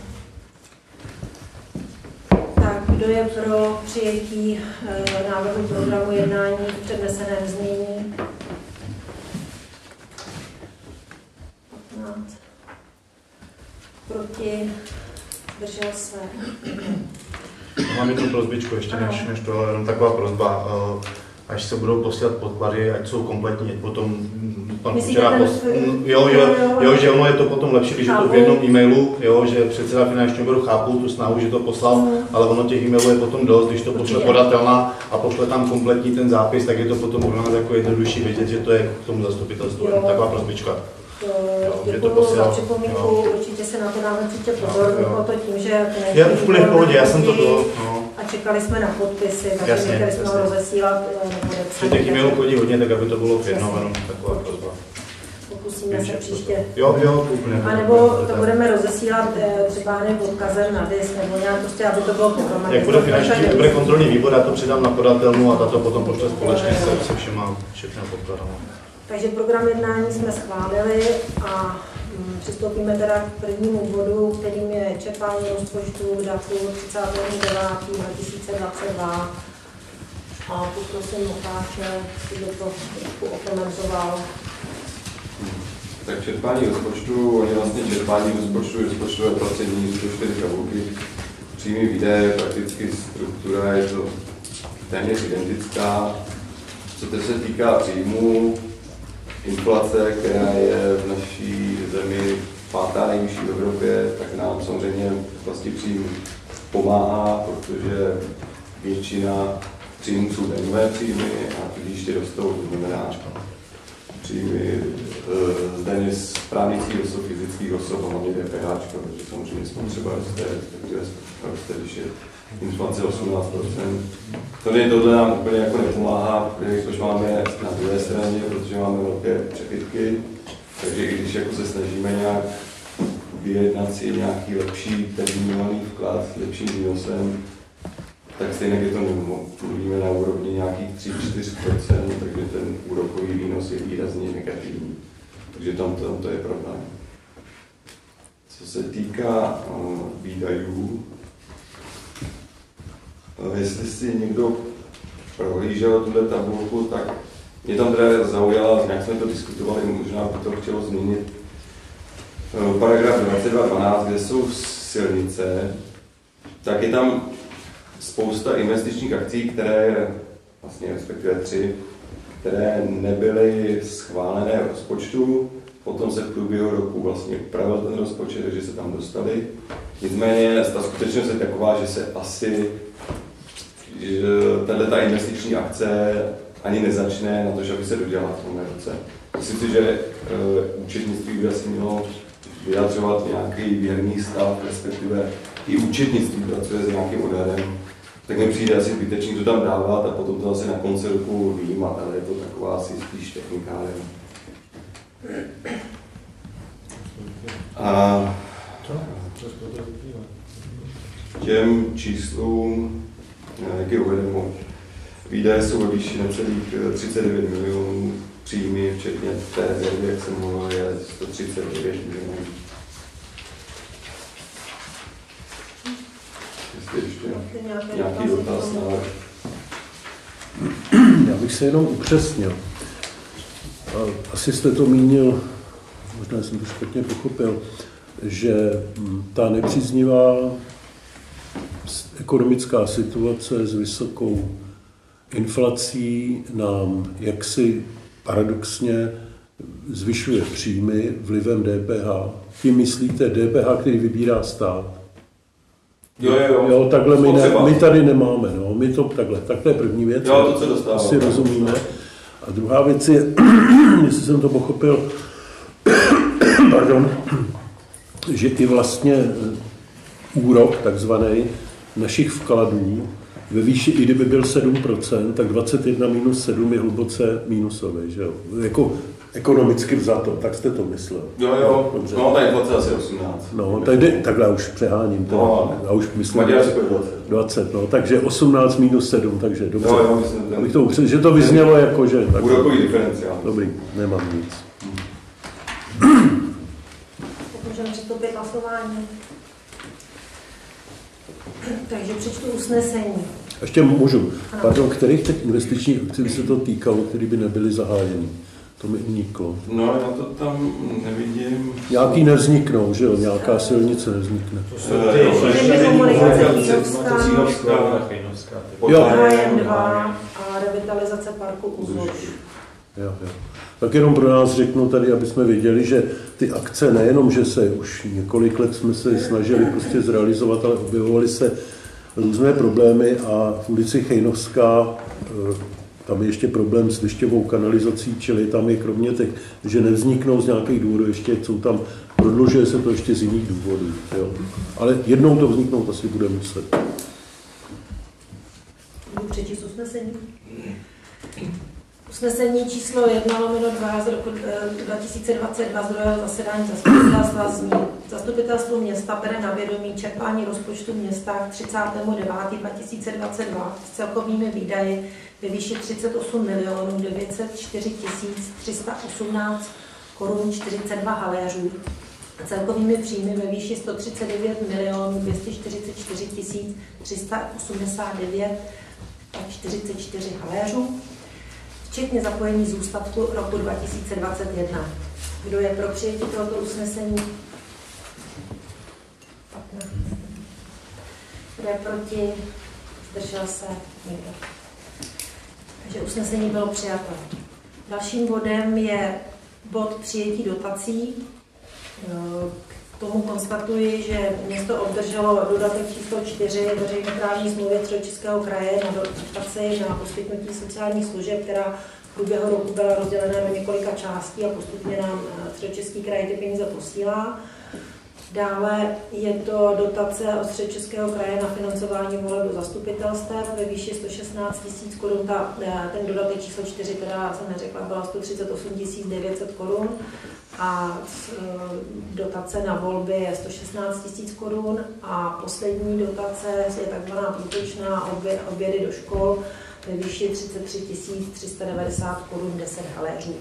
Tak, kdo je pro přijetí e, návrhu programu jednání v předneseném znění? patnáct. Proti? Držel se? Mám jednu prosbičku ještě, než, než to je jenom taková prosba. Až se budou posílat podklady, ať jsou kompletní, ať potom pan Kučera pos... jo, jo, jo, že ono je to potom lepší, když je to v jednom e-mailu, jo, že předseda finančního výboru chápu tu snahu, že to poslal, mm. ale ono těch e-mailů je potom dost, když to pošle podatelná a pošle tam kompletní ten zápis, tak je to potom pro nás jako jednodušší vědět, že to je k tomu zastupitelstvu, jo. Taková prosbička. Děkuji za připomínku, určitě se na to dáme určitě pozor, bylo to tím, že... Je úplně v pohodě, já jsem to do... No. A čekali jsme na podpisy, takže nechali jsme ho rozesílat nepodepsaný. Těch e-mailů chodí hodně, tak aby to bylo v jednom, jenom taková prosba. Pokusíme se příště. Jo, jo, úplně. A nebo to budeme rozesílat třeba hned odkazem na disk, nebo nějak prostě, aby to bylo pohromadě. Jak bude finanční, bude kontrolní výbor, já to předám na podatelnu a tato potom pošle společně se, se všema, všechno podkladama. Takže program jednání jsme schválili a hm, přistoupíme teda k prvnímu bodu, kterým je čerpání rozpočtu datu třicátého devátého dva tisíce dvacet dva. A poprosím Lukáše, aby to trošku okomentoval. Tak čerpání rozpočtu, oni vlastně čerpání rozpočtu, rozpočtové opatření, jsou čtyři tabulky. Příjmy výdaje, prakticky struktura je to téměř identická. Co teď se týká příjmů, inflace, která je v naší zemi pátá nejvyšší v Evropě, tak nám samozřejmě vlastně příjmy pomáhá, protože většina příjmů jsou daňové příjmy a tudíž ty rostou, to znamená příjmy z daně z právnických osob, fyzických osob, hlavně D P H, protože samozřejmě spotřeba roste, respektive roste, když je inflace osmnáct procent. Tady tohle nám úplně jako nepomáhá, protože máme na druhé straně, protože máme velké přebytky v Takže i když jako se snažíme nějak vyjednat si nějaký lepší termínovaný vklad s lepším výnosem, tak stejně je to mluvíme na úrovni nějakých tři až čtyři procenta, takže ten úrokový výnos je výrazně negativní. Takže tam to, to je problém. Co se týká uh, výdajů, uh, jestli si někdo prohlížel tuhle tabulku, tak mě tam teda zaujala, jak jsme to diskutovali, možná by to chtělo změnit. Uh, paragraf dvacet dva dvanáct, kde jsou silnice, tak je tam spousta investičních akcí, které, vlastně respektive tři, které nebyly schválené v rozpočtu, potom se v průběhu roku vlastně upravil ten rozpočet, takže se tam dostali. Nicméně ta skutečnost je taková, že se asi tato investiční akce ani nezačne na to, že by se dodělala v tomhle roce. Myslím si, že uh, účetnictví by asi mělo vyjadřovat nějaký věrný stav, respektive i účetnictví pracuje s nějakým odhadem, tak mi přijde asi zbytečný to tam dávat a potom to asi na konci roku vyjímat, ale je to taková asi spíš technikálie. A těm číslům, jak je uvedeno, výdaje jsou ve výši necelých třicet devět milionů, příjmy, včetně té rezervy, jak jsem mluvil, je sto třicet devět milionů. Jestli ještě nějaký dotaz na... Já bych se jenom upřesnil. Asi jste to mínil, možná jsem to špatně pochopil, že ta nepříznivá ekonomická situace s vysokou inflací nám jaksi paradoxně zvyšuje příjmy vlivem D P H. Tím myslíte D P H, který vybírá stát? Jo, jo, jo. jo takhle my, ne, my tady nemáme, no, my to takhle. Tak to je první věc, jo, to se dostává, asi rozumíme. A druhá věc je, jestli jsem to pochopil, pardon, že i vlastně úrok takzvaný našich vkladů ve výši, i kdyby byl sedm procent, tak dvacet jedna minus sedm je hluboce minusové, že jo? Jako ekonomicky vzato, tak jste to myslel. Jo, jo, dobře. No, ta inflace asi osmnáct. No, tady, takhle už přeháním, to, no, já už myslím, dvacet. dvacet, no, takže osmnáct minus sedm, takže dobře. Jo, jo, myslím, ten, to, že to vyznělo jako, že... Tak, úrokový diferenciál. Dobrý, nemám nic. Hmm. Můžeme přistoupit k hlasování. Takže přečtu usnesení. Ještě můžu. Pardon, kterých těch investičních akcí by se to týkalo, které by nebyly zahájeny? To mi uniklo. No, já to tam nevidím. Nějaký nevzniknou, že jo? Nějaká silnice nevznikne. To jsou ty komunikace Cínovská, Hájem dva a revitalizace parku Uzlož. Jo, jo. Tak jenom pro nás řeknu tady, aby jsme věděli, že ty akce nejenom, že se už několik let jsme se snažili prostě zrealizovat, ale objevovaly se různé problémy a v ulici Chejnovská tam je ještě problém s dešťovou kanalizací, čili tam je kromě těch, že nevzniknou z nějakých důvodů, ještě jsou tam, prodlužuje se to ještě z jiných důvodů. Jo. Ale jednou to vzniknout asi bude muset. Budu přečíst usnesení. Usnesení číslo jedna lomeno dva z roku dva tisíce dvacet dva z druhého zasedání zastupitelstva zní. Zastupitelstvo města bere na vědomí čerpání rozpočtu města k třicátému devátého dva tisíce dvacet dva s celkovými výdaji ve výši třicet osm milionů devět set čtyři tisíc tři sta osmnáct korun čtyřicet dva haléřů a celkovými příjmy ve výši sto třicet devět milionů dvě stě čtyřicet čtyři tisíc tři sta osmdesát devět korun čtyřicet čtyři haléřů, včetně zapojení zůstatku roku dva tisíce dvacet jedna. Kdo je pro přijetí tohoto usnesení? patnáct. Kdo je proti? Zdržel se? Někdo. Takže usnesení bylo přijato. Dalším bodem je bod přijetí dotací. K tomu konstatuji, že město obdrželo dodatek číslo čtyři veřejnoprávní smlouvy Středočeského kraje na dotaci na poskytnutí sociálních služeb, která v průběhu roku byla rozdělena do několika částí a postupně nám Středočeský kraj ty peníze posílá. Dále je to dotace od Středočeského kraje na financování voleb do zastupitelstev ve výši sto šestnáct tisíc korun. Ten dodatek číslo čtyři, která jsem neřekla, byla sto třicet osm tisíc devět set korun. A dotace na volby je sto šestnáct tisíc korun. A poslední dotace je takzvaná průtočná obědy do škol ve výši třicet tři tisíc tři sta devadesát korun deset haléřů.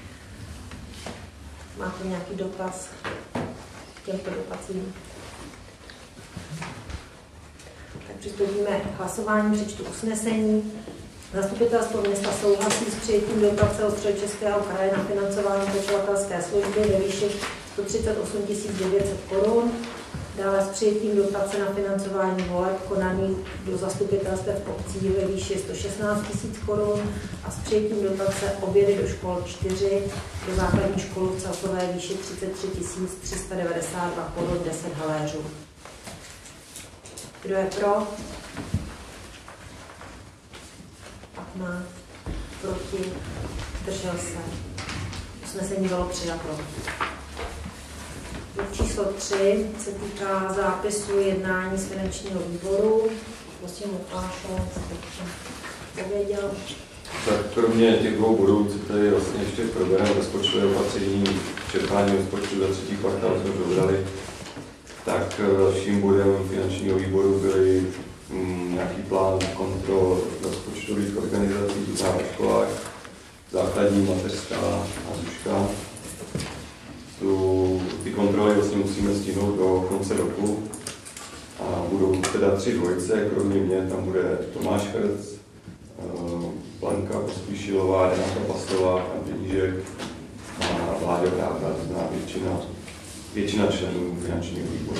Máte nějaký dotaz k těmto dotacím? Tak přistoupíme k hlasování, přečtu usnesení. Zastupitelstvo města souhlasí s přijetím dotace od Středočeského kraje na financování pečovatelské služby ve výši sto třicet osm tisíc devět set korun. Dále s přijetím dotace na financování voleb konaných do zastupitelstev obcí ve výši sto šestnáct tisíc korun a s přijetím dotace obědy do škol čtyři do základní školy v celkové výši třicet tři tisíc tři sta devadesát dva korun deset haléřů. Kdo je pro? patnáct. Proti? Zdržel se. Usnesení bylo přijato. Číslo tři se týká zápisu jednání z finančního výboru. Prosím, Lukáše, se pověděl. Tak kromě těch dvou bodů, co tady vlastně ještě probereme rozpočtové opatření, čerpání rozpočtu za třetí kvartál jsme probrali, tak dalším bodem finančního výboru byly mm, nějaký plán kontrol rozpočtových organizací na školách, základní, mateřská a zuška. Tu, ty kontroly vlastně musíme stihnout do konce roku a budou teda tři dvojice, kromě mě tam bude Tomáš Herc, Blanka Pospíšilová, Renáta Pastová, Pan Penížek a Vláďa Vráta, to znamená většina, většina členů finančního výboru.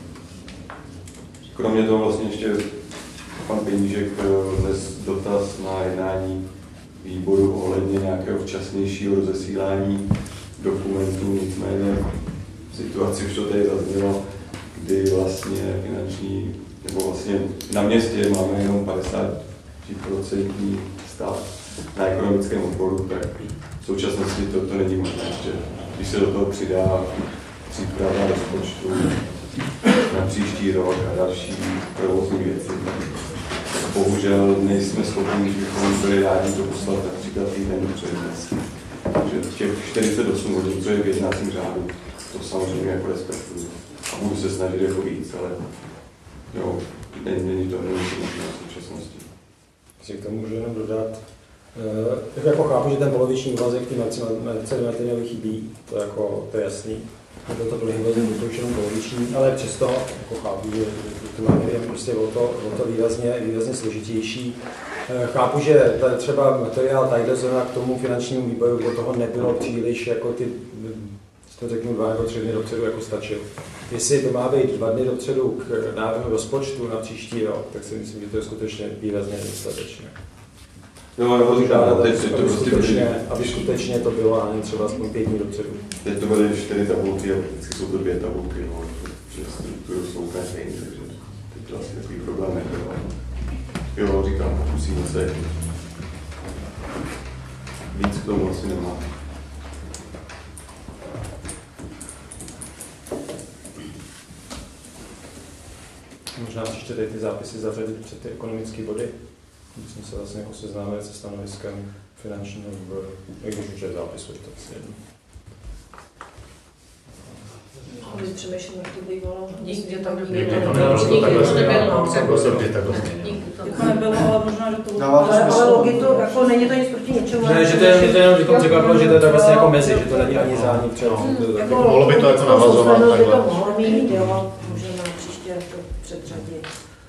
Kromě toho vlastně ještě pan Penížek vnes dotaz na jednání výboru ohledně nějakého včasnějšího rozesílání dokumentů, nicméně v situaci už to tady zaznělo, kdy vlastně finanční, nebo vlastně na městě máme jenom padesát procent stav na ekonomickém odboru, tak v současnosti to, to není možné. Ještě, když se do toho přidá příprava rozpočtu na příští rok a další provozní věci, tak bohužel nejsme schopni, že bychom byli rádi to poslat například týden před dnes. Takže těch čtyřicet osm hodin, co je v jednacím řádu, to samozřejmě jako respektuju. A budu se snažit jako víc, ale jo, není, není to není možné v současnosti. Si k tomu můžu jenom dodat. E, jako chápu, že ten poloviční úvazek ty Marcely Martinové chybí, to, jako, to je jasný. Byl to druhý úvazek, byl to už jenom poloviční, ale přesto jako chápu, že to máme prostě o to, o to výrazně, výrazně složitější. E, chápu, že ta, třeba materiál tadyhle zrovna k tomu finančnímu výboru, kde toho nebylo příliš, jako ty, to řeknu dva nebo tři dny dopředu, jako stačil. Jestli to má být dva dny dopředu k návrhu rozpočtu na příští rok, tak si myslím, že to je skutečně výrazně nedostatečné. No, ale říkám, teď aby, to prostě skutečně, aby skutečně to bylo ani třeba aspoň pět dní dopředu. Teď to byly čtyři tabulky a vždycky jsou to dvě tabulky, no, že strukturu jsou úplně stejné, takže teď to asi takový problém nebyl. Jo, říkám, musíme se víc k tomu asi nemá. Možná příště tady ty zápisy zařadit před ty ekonomické body. Musím se vlastně jako seznámit se stanoviskem finančního výboru. Jak když už je zápisu, tak si jedno. Když přemýšlím, jak to bývalo. Nikdy tam Nikdy to nebylo. nebylo, Nikdy takhle to nebylo. takhle se vždy takhle. Nikdy to To nebylo, ale možná, že to bylo. Ale, ale logiku, jako není to nic proti ničemu. Ne, že to je, že to jenom říkám překvapilo, že to je tak vlastně jako mezi, že to není ani zánik třeba. Jako, Mohlo by to jako navazovat by to takhle. mohlo mít, jo, můžeme příště to předřadit.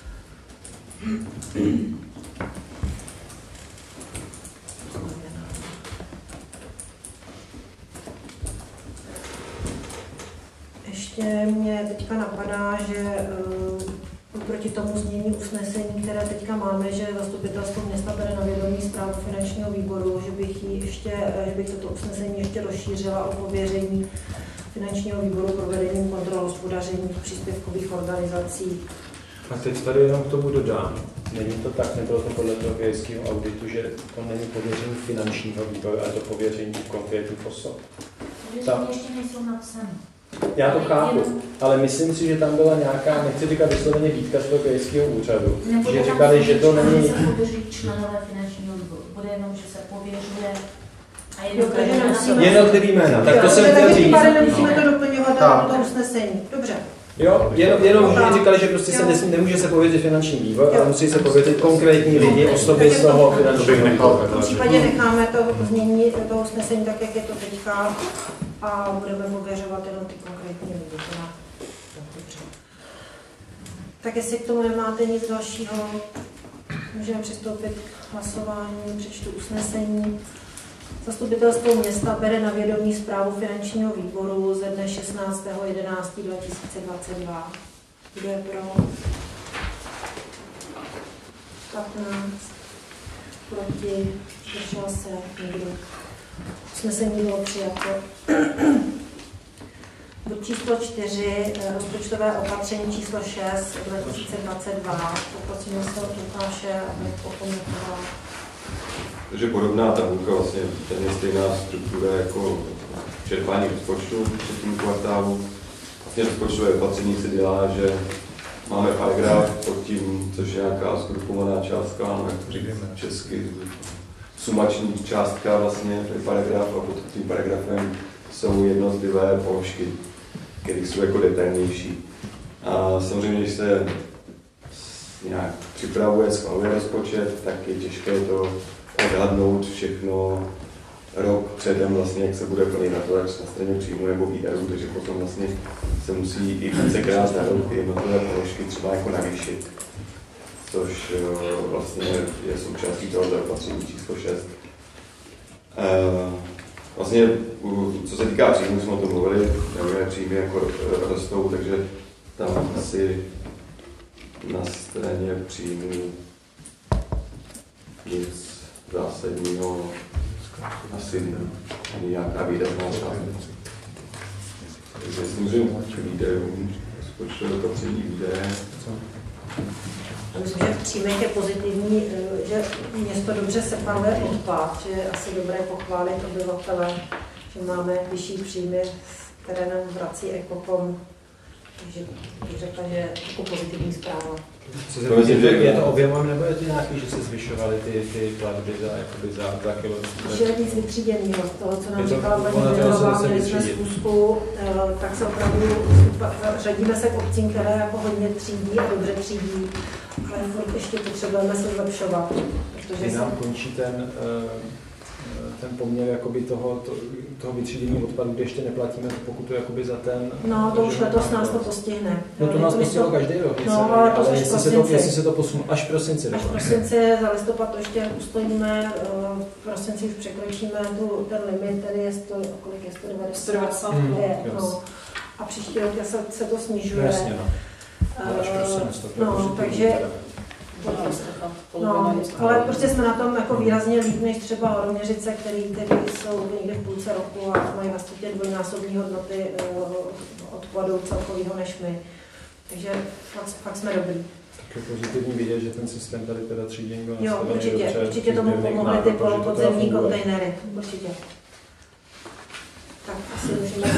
Ještě mě teďka napadá, že uh, proti tomu znění usnesení, které teďka máme, že zastupitelstvo města bere na vědomí zprávu finančního výboru, že bych, jí ještě, že bych toto usnesení ještě rozšířila o pověření finančního výboru provedením kontrol hospodaření příspěvkových organizací. A teď tady jenom k tomu dodám. Není to tak, nebylo to podle toho krajského auditu, že to není pověření finančního výboru, ale to pověření konkrétních osob. Pověření ještě nejsou napsané. Já to chápu, ale myslím si, že tam byla nějaká, nechci říkat vysloveně výtka z toho krajského úřadu, Nebude že říkali, že to není... se pověří členové finančního výboru, bude jenom, že se pověřuje a jednotlivý jednotlivý jména, tak to jsem chtěl říct. Takže nemusíme to doplňovat do toho usnesení. Dobře. Jo, jenom, jenom že říkali, že prostě se nesmí, nemůže se pověřit finanční výbor, ale musí se pověřit konkrétní lidi, osoby z toho finančního výboru. V případě necháme to změní toho usnesení tak, jak je to teďka a budeme pověřovat jenom ty konkrétní lidi. Tak jestli k tomu nemáte nic dalšího, můžeme přistoupit k hlasování, přečtu usnesení. Zastupitelstvo města bere na vědomí zprávu finančního výboru ze dne šestnáctého jedenáctého dva tisíce dvacet dva. Kdo je pro? patnáct. Proti? Zdržel se? Nikdo. Usnesení bylo přijato. Bod číslo čtyři, rozpočtové opatření číslo šest dva tisíce dvacet dva. Poprosím se od Lukáše, aby pokomentoval. Takže podobná tabulka, vlastně téměř stejná struktura jako čerpání rozpočtu v třetím kvartálu. Vlastně rozpočtové opatření se dělá, že máme paragraf pod tím, což je nějaká zgrupovaná částka, no, jak to říkáme česky, sumační částka vlastně, to je paragraf, a pod tím paragrafem jsou jednotlivé položky, které jsou jako detailnější. A samozřejmě, když se nějak připravuje, schvaluje rozpočet, tak je těžké to odhadnout všechno rok předem, vlastně, jak se bude plnit na to, jak na straně příjmu nebo výdajů, takže potom vlastně se musí i vícekrát na rok ty jednotlivé položky třeba jako navýšit, což vlastně je součástí toho opatření číslo šest. Vlastně, co se týká příjmu, jsme o tom mluvili, nevím, příjmy jako rostou, takže tam asi na straně příjmu nic zásadního asi není nějaká výdatná část. Takže si můžeme výdajům, rozpočtové opatření výdaje. Myslím, že v příjmech je pozitivní, že město dobře separuje odpad, že je asi dobré pochválit obyvatele, že máme vyšší příjmy, které nám vrací Ekopom. Takže bych řekla, že je jako pozitivní zpráva. Co se je, je to objemem, nebo je to nějaký, že se zvyšovaly ty, ty platby za, jakoby za, za kilometr? Že je víc vytříděnýho z toho, co nám říkala paní Milová, měli jsme zkusku, tak se opravdu řadíme se k obcím, které jako hodně třídí a dobře třídí, ale furt ještě potřebujeme se zlepšovat. Kdy nám končí ten, ten poměr jakoby toho, to, toho vytřídění odpadu, kde ještě neplatíme pokutu jakoby za ten... No, to už letos nás to postihne. No to nás postihlo každý rok, no, ale, ale jestli, se to, jestli se to posune až v prosinci. Až v prosinci, za listopad to ještě ustojíme, v prosinci už překročíme tu, ten limit, tedy je sto, kolik je sto devadesát. Hmm, no. A příští rok se, se to snižuje. Jasně, no. No, až prosinci, to no, takže... No, ale prostě jsme na tom jako výrazně líp než třeba Horoměřice, který, který jsou někde v půlce roku a mají vlastně dvojnásobní hodnoty odpadu celkového než my. Takže fakt, fakt jsme dobrý. Tak je pozitivní vidět, že ten systém tady teda třídění byl nastavený. Jo, určitě, dobře, určitě tomu pomohly ty podzemní kontejnery, určitě. Tak asi můžeme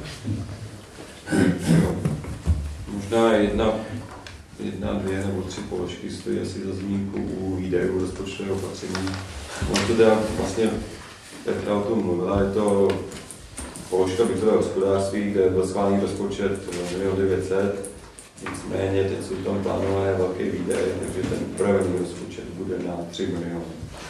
Možná jedna jedna, dvě nebo tři položky stojí asi za zmínku u výdajů rozpočtového opatření. On to teda vlastně Petra o tom mluvila, je to položka bytového hospodářství, kde byl schválený rozpočet milion devět set, nicméně teď jsou tam plánované velké výdaje, takže ten upravený rozpočet bude na tři miliony.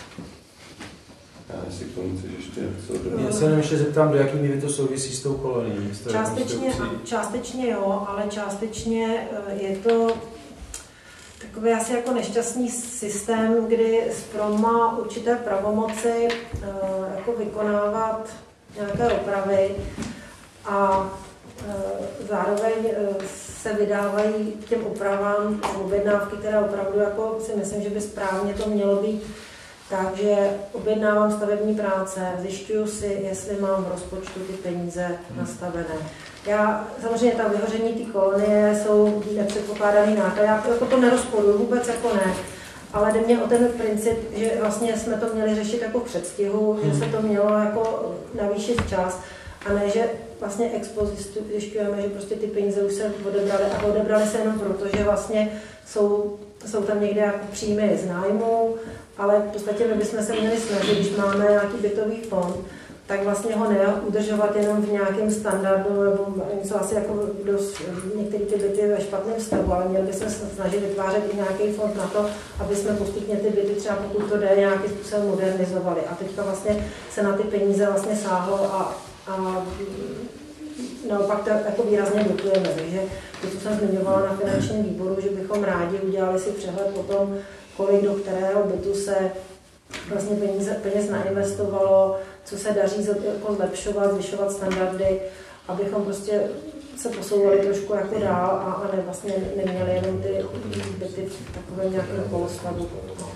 Já si k tomu chceš ještě něco dodat. Já se jenom ještě zeptám, do jaký míry to souvisí s tou kolonií? Částečně, částečně jo, ale částečně je to takový asi jako nešťastný systém, kdy SPROM má určité pravomoci jako vykonávat nějaké opravy a zároveň se vydávají k těm opravám objednávky, které opravdu jako si myslím, že by správně to mělo být. Takže objednávám stavební práce, zjišťuju si, jestli mám v rozpočtu ty peníze nastavené. Já samozřejmě tam vyhoření ty kolonie jsou nepředpokládaný náklad, já jako to nerozporuju, vůbec jako ne. Ale jde mě o ten princip, že vlastně jsme to měli řešit jako v předstihu, že se to mělo jako navýšit čas. A ne, že vlastně expozišťujeme, že prostě ty peníze už se odebrali a odebrali se jenom proto, že vlastně jsou, jsou tam někde jako příjmy z nájmu, ale v podstatě my bychom se měli snažit, když máme nějaký bytový fond, tak vlastně ho neudržovat jenom v nějakém standardu, nebo něco asi jako dost, některé ty byty ve špatném stavu, ale měli bychom se snažit vytvářet i nějaký fond na to, aby jsme postupně ty byty třeba pokud to jde nějakým způsobem modernizovali. A teďka vlastně se na ty peníze vlastně sáhlo a, a naopak to jako výrazně dotujeme. Takže to, co jsem zmiňovala na finančním výboru, že bychom rádi udělali si přehled o tom, kolik do kterého bytu se vlastně peníze, peněz nainvestovalo, co se daří jako zlepšovat, zvyšovat standardy, abychom prostě se posouvali trošku jako dál a, a ne, vlastně neměli jenom ty byty v takovém nějakém polostavu.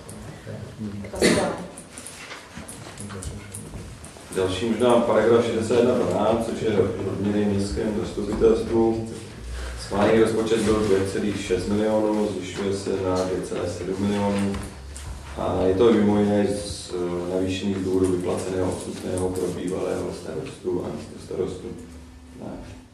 Další možná paragraf šedesát jedna dvanáct, což je odměny městském zastupitelstvu. Schválený rozpočet byl dvě celá šest milionů, zvyšuje se na dvě celá sedm milionů. A je to mimo jiné z navýšených důvodů vyplaceného odsutného pro bývalého starostu a starostu. Ne.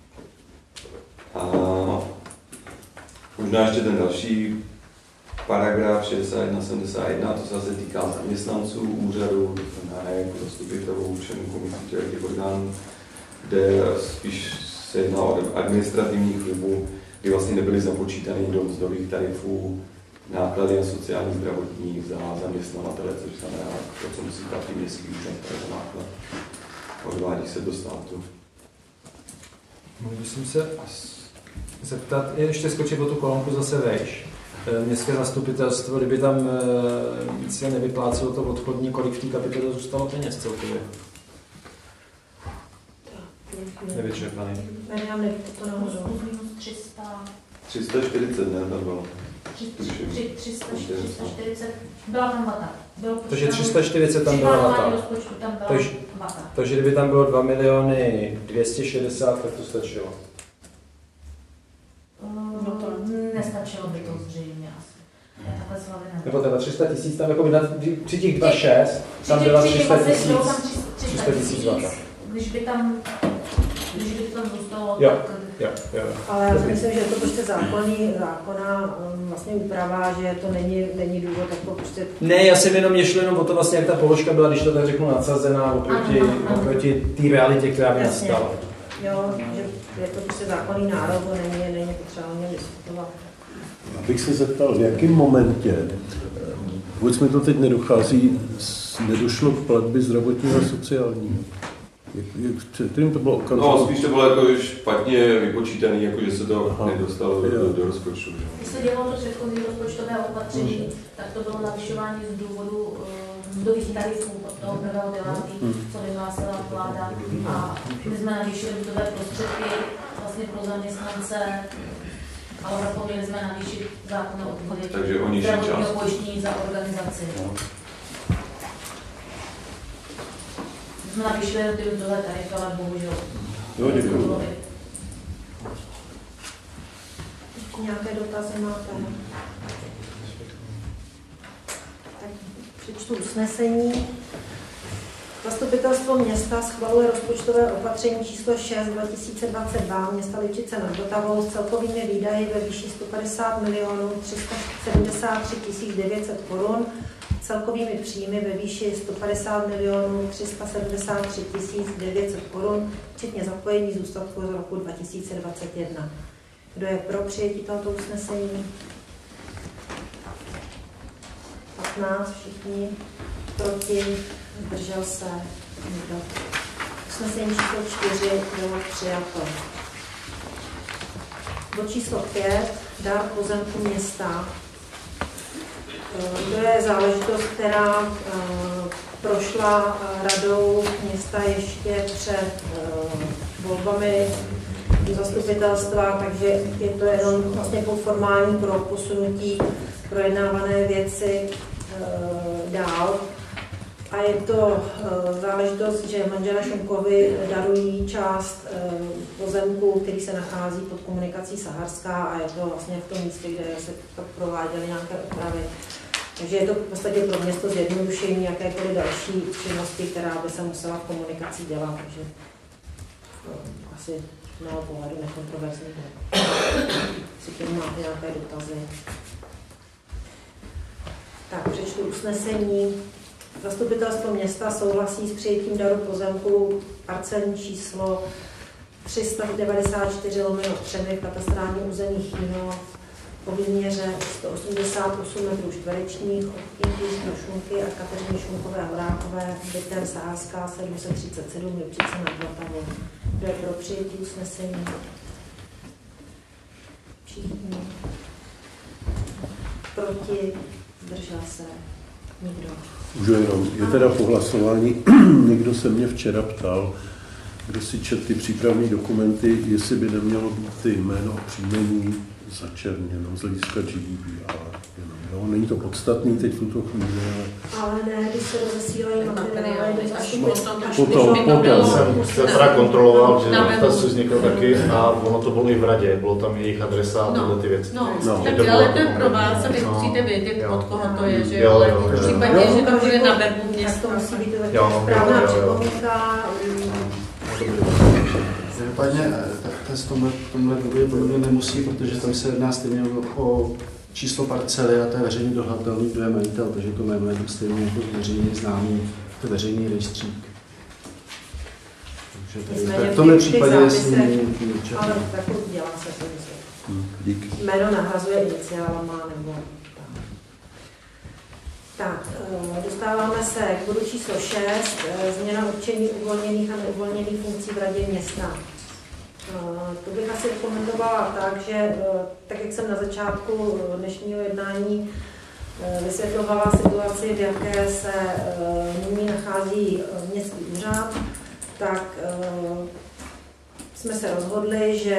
A možná ještě ten další paragraf šedesát jedna sedmdesát jedna, to se zase týká zaměstnanců úřadu, ne jako zastupitelů, členů komisí těch orgánů, kde spíš se jedná o administrativních vlivů, kdy vlastně nebyly započítány do mzdových tarifů náklady na sociální zdravotní za zaměstnavatele, což znamená to, co musí platit městský úřad, to náklad. Odvádí se do státu. Mohl bych se zeptat, ještě skočit o tu kolonku zase vejš. Městské zastupitelstvo, kdyby tam se nevyplácelo to odchodní, kolik v té kapitole zůstalo peněz celkově? Nevyčerpaný. Já nevím, to nahoře. tři sta čtyřicet, ne, tam bylo. tři sta čtyřicet, byla tam vata. Takže tři sta čtyřicet tam byla vata. Takže, takže kdyby tam bylo dva miliony dvě stě šedesát, tak to stačilo. No to nestačilo by to zřejmě asi. Nebo teda tři sta tisíc, tam jako by na, při těch dva šest, tam byla tři sta tisíc, tři sta tisíc vata. Když by tam, když by to tam zůstalo, jo, tak... Jo, jo. Ale já si myslím, že je to prostě zákonný, zákonná vlastně úprava, že to není, není důvod jako prostě... Ne, já jsem jenom mě šlo jenom o to vlastně, jak ta položka byla, když to tak řeknu, nadsazená oproti, oproti té realitě, která by nastala. Jo, že je to prostě zákonný nárok, není, není potřeba o něm diskutovat. Abych se zeptal, v jakém momentě, vůbec mi to teď nedochází, nedošlo k platbě zdravotního a sociálního? Jak, jak, před kterým to bylo okamžitě? No, spíš to bylo jako špatně vypočítaný, jako že se to Aha. nedostalo do, do, do rozpočtu. Když se dělalo to předchozí rozpočtové opatření, mm. tak to bylo navyšování z důvodu mzdových uh, tarifů od toho prvního devátého, mm. co vyhlásila vláda. Mm. A my jsme navýšili mzdové prostředky vlastně pro zaměstnance, ale zapomněli jsme navýšit zákonné odvody zdravotního pojištění za organizaci. No. Jsme navýšili ty mzdové tarify, ale bohužel. Jo, děkuji. Nějaké dotazy máte? Tak přečtu usnesení. Zastupitelstvo města schvaluje rozpočtové opatření číslo šest dva tisíce dvacet dva města Lipčice nad Vltavou s celkovými výdaji ve výši sto padesát milionů tři sta sedmdesát tři tisíc devět set korun, celkovými příjmy ve výši sto padesát milionů tři sta sedmdesát tři tisíc devět set korun, včetně zapojení zůstatku z roku dva tisíce dvacet jedna. Kdo je pro přijetí tohoto usnesení? patnáct, všichni. Proti, zdržel se někdo. Usnesení číslo čtyři bylo přijato. Bod číslo pět, dár pozemku města. To je záležitost, která uh, prošla uh, radou města ještě před uh, volbami do zastupitelstva, takže je to jenom vlastně formální pro posunutí projednávané věci uh, dál. A je to uh, záležitost, že manželé Šumkovi darují část uh, pozemku, který se nachází pod komunikací Saharská a je to vlastně v tom místě, kde se prováděly nějaké opravy. Takže je to v podstatě pro město zjednodušení jakékoliv další činnosti, která by se musela v komunikaci dělat. Takže asi z mého pohledu nekontroverzní. Jestli k tomu máte nějaké dotazy. Tak, přečtu usnesení. Zastupitelstvo města souhlasí s přijetím daru pozemku parcelní číslo tři sta devadesát čtyři lomeno tři v katastrálním území Chýnov po výměře sto osmdesát osm metrů čtverečních od Kinky Šunky a Kateřiny Šunkové Horákové bytem Sázka sedm set třicet sedm Lipčice nad Vltavou. Kdo je pro přijetí usnesení? Všichni. Proti? Zdržel se? Nikdo. Můžu jenom, je teda po hlasování, někdo se mě včera ptal, kdo si četl ty přípravné dokumenty, jestli by nemělo být ty jméno a příjmení začerněno z hlediska G D P R. No, není to podstatný teď v tuto chvíli, ale... Ale ne, když se rozesílají materiály do zastupitelstva. Potom, potom. Jsem se teda kontroloval, že dotaz vznikl taky a ono to bylo i v radě, bylo tam jejich adresa a tyhle ty věci. No, no. Tak ale to je pro vás, aby musíte vědět, od koho to je, že jo, ale v případě, že to bude na webu města. To musí být správná připomínka. Každopádně test v tomhle době podobně nemusí, protože tam se jedná stejně o číslo parcely a to je veřejný dohledatelný, kdo je majitel, takže to jméno je stejně jako veřejný známý, to je veřejný rejstřík. Takže tady v tomhle případě je s ním určitě. Ale tak dělá se to hmm, díky. Jméno nahrazuje iniciálama nebo tak, dostáváme se k bodu číslo šest, změna určení uvolněných a neuvolněných funkcí v radě města. To bych asi rekomendovala tak, že tak, jak jsem na začátku dnešního jednání vysvětlovala situaci, v jaké se nyní nachází městský úřad, tak jsme se rozhodli, že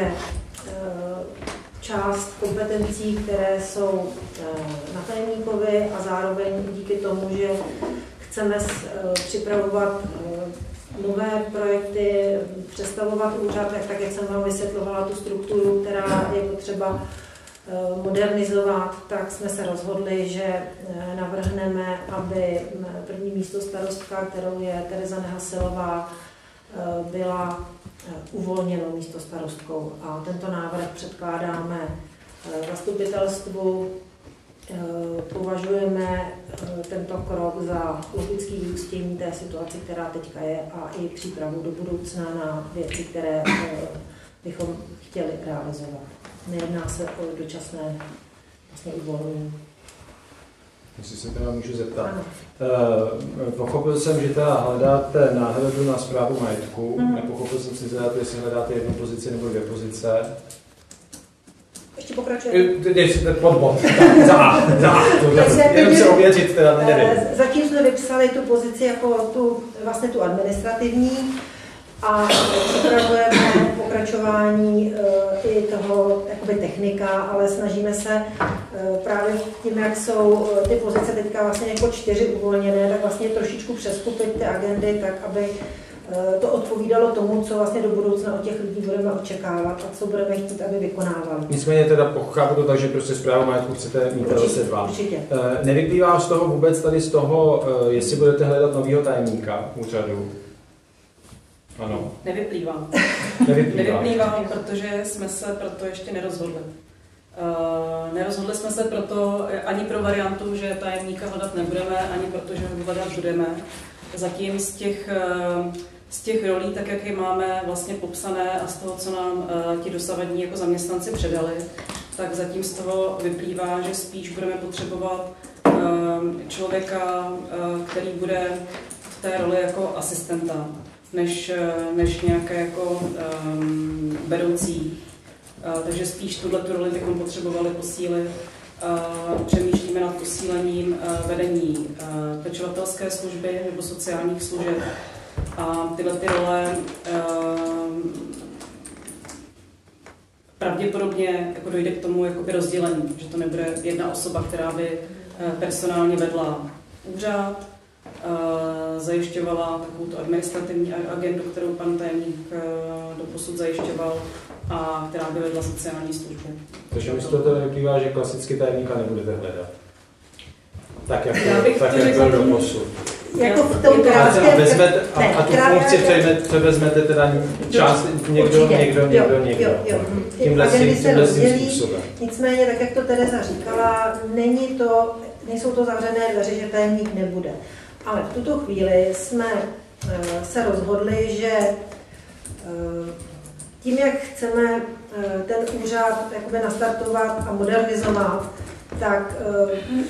část kompetencí, které jsou na tajemníkovi a zároveň díky tomu, že chceme připravovat nové projekty, představovat úřad, tak jak jsem vám vysvětlovala tu strukturu, která je potřeba modernizovat, tak jsme se rozhodli, že navrhneme, aby první místo starostka, kterou je Tereza Nehasilová, byla uvolněnou místo starostkou. A tento návrh předkládáme zastupitelstvu. Považujeme tento krok za logický vyústění té situace, která teďka je, a i přípravu do budoucna na věci, které bychom chtěli realizovat. Nejedná se o dočasné vlastně uvolnění. Jestli se teda můžu zeptat. Uh, pochopil jsem, že teda hledáte náhradu na správu majetku. Mm. Nepochopil jsem si teda, jestli hledáte jednu pozici nebo dvě pozice. Ještě pokračujeme. Podbod. Za A. Za A. Jenom se ověřit, teda nevím. Zatím jsme vypsali tu pozici jako tu, vlastně tu administrativní a připravujeme pokračování uh, i toho jakoby technika, ale snažíme se uh, právě tím, jak jsou uh, ty pozice teďka vlastně jako čtyři uvolněné, tak vlastně trošičku přeskupit ty agendy tak, aby uh, to odpovídalo tomu, co vlastně do budoucna od těch lidí budeme očekávat a co budeme chtít, aby vykonávali. Nicméně teda chápu to tak, že prostě správu majetku chcete mít zase dva. Určitě. Uh, nevyplývá z toho vůbec tady z toho, uh, jestli budete hledat nového tajemníka úřadu? Ano. Nevyplývá. Nevyplývá. Nevyplývá, protože jsme se proto ještě nerozhodli. Uh, nerozhodli jsme se proto ani pro variantu, že tajemníka hledat nebudeme, ani proto, že ho hledat budeme. Zatím z těch, uh, z těch rolí, tak jak je máme vlastně popsané a z toho, co nám uh, ti dosavadní jako zaměstnanci předali, tak zatím z toho vyplývá, že spíš budeme potřebovat uh, člověka, uh, který bude v té roli jako asistenta, než, než nějaké jako um, vedoucí. Uh, takže spíš tuto roli bychom potřebovali posílit. Uh, přemýšlíme nad posílením uh, vedení uh, pečovatelské služby nebo sociálních služeb. A tyhle ty role uh, pravděpodobně jako dojde k tomu jakoby rozdělení, že to nebude jedna osoba, která by uh, personálně vedla úřad, zajišťovala takovou tu administrativní agendu, kterou pan tajemník doposud zajišťoval a která by vedla sociální služby. Takže mi z toho teda vyplývá, že klasicky tajemníka nebudete hledat. Tak jak, Já bych tak to jak řekla, byl doposud. jako v tom krátkém... A, vezmete, a, a tu funkci převezmete teda část někdo, určitě, někdo, jo, někdo, někdo. Jo, jo. Tímhle agendy se rozdělí, způsobem. Nicméně, tak jak to Tereza říkala, není to, nejsou to zavřené dveře, že tajemník nebude. Ale v tuto chvíli jsme uh, se rozhodli, že uh, tím, jak chceme uh, ten úřad jakoby nastartovat a modernizovat, tak uh,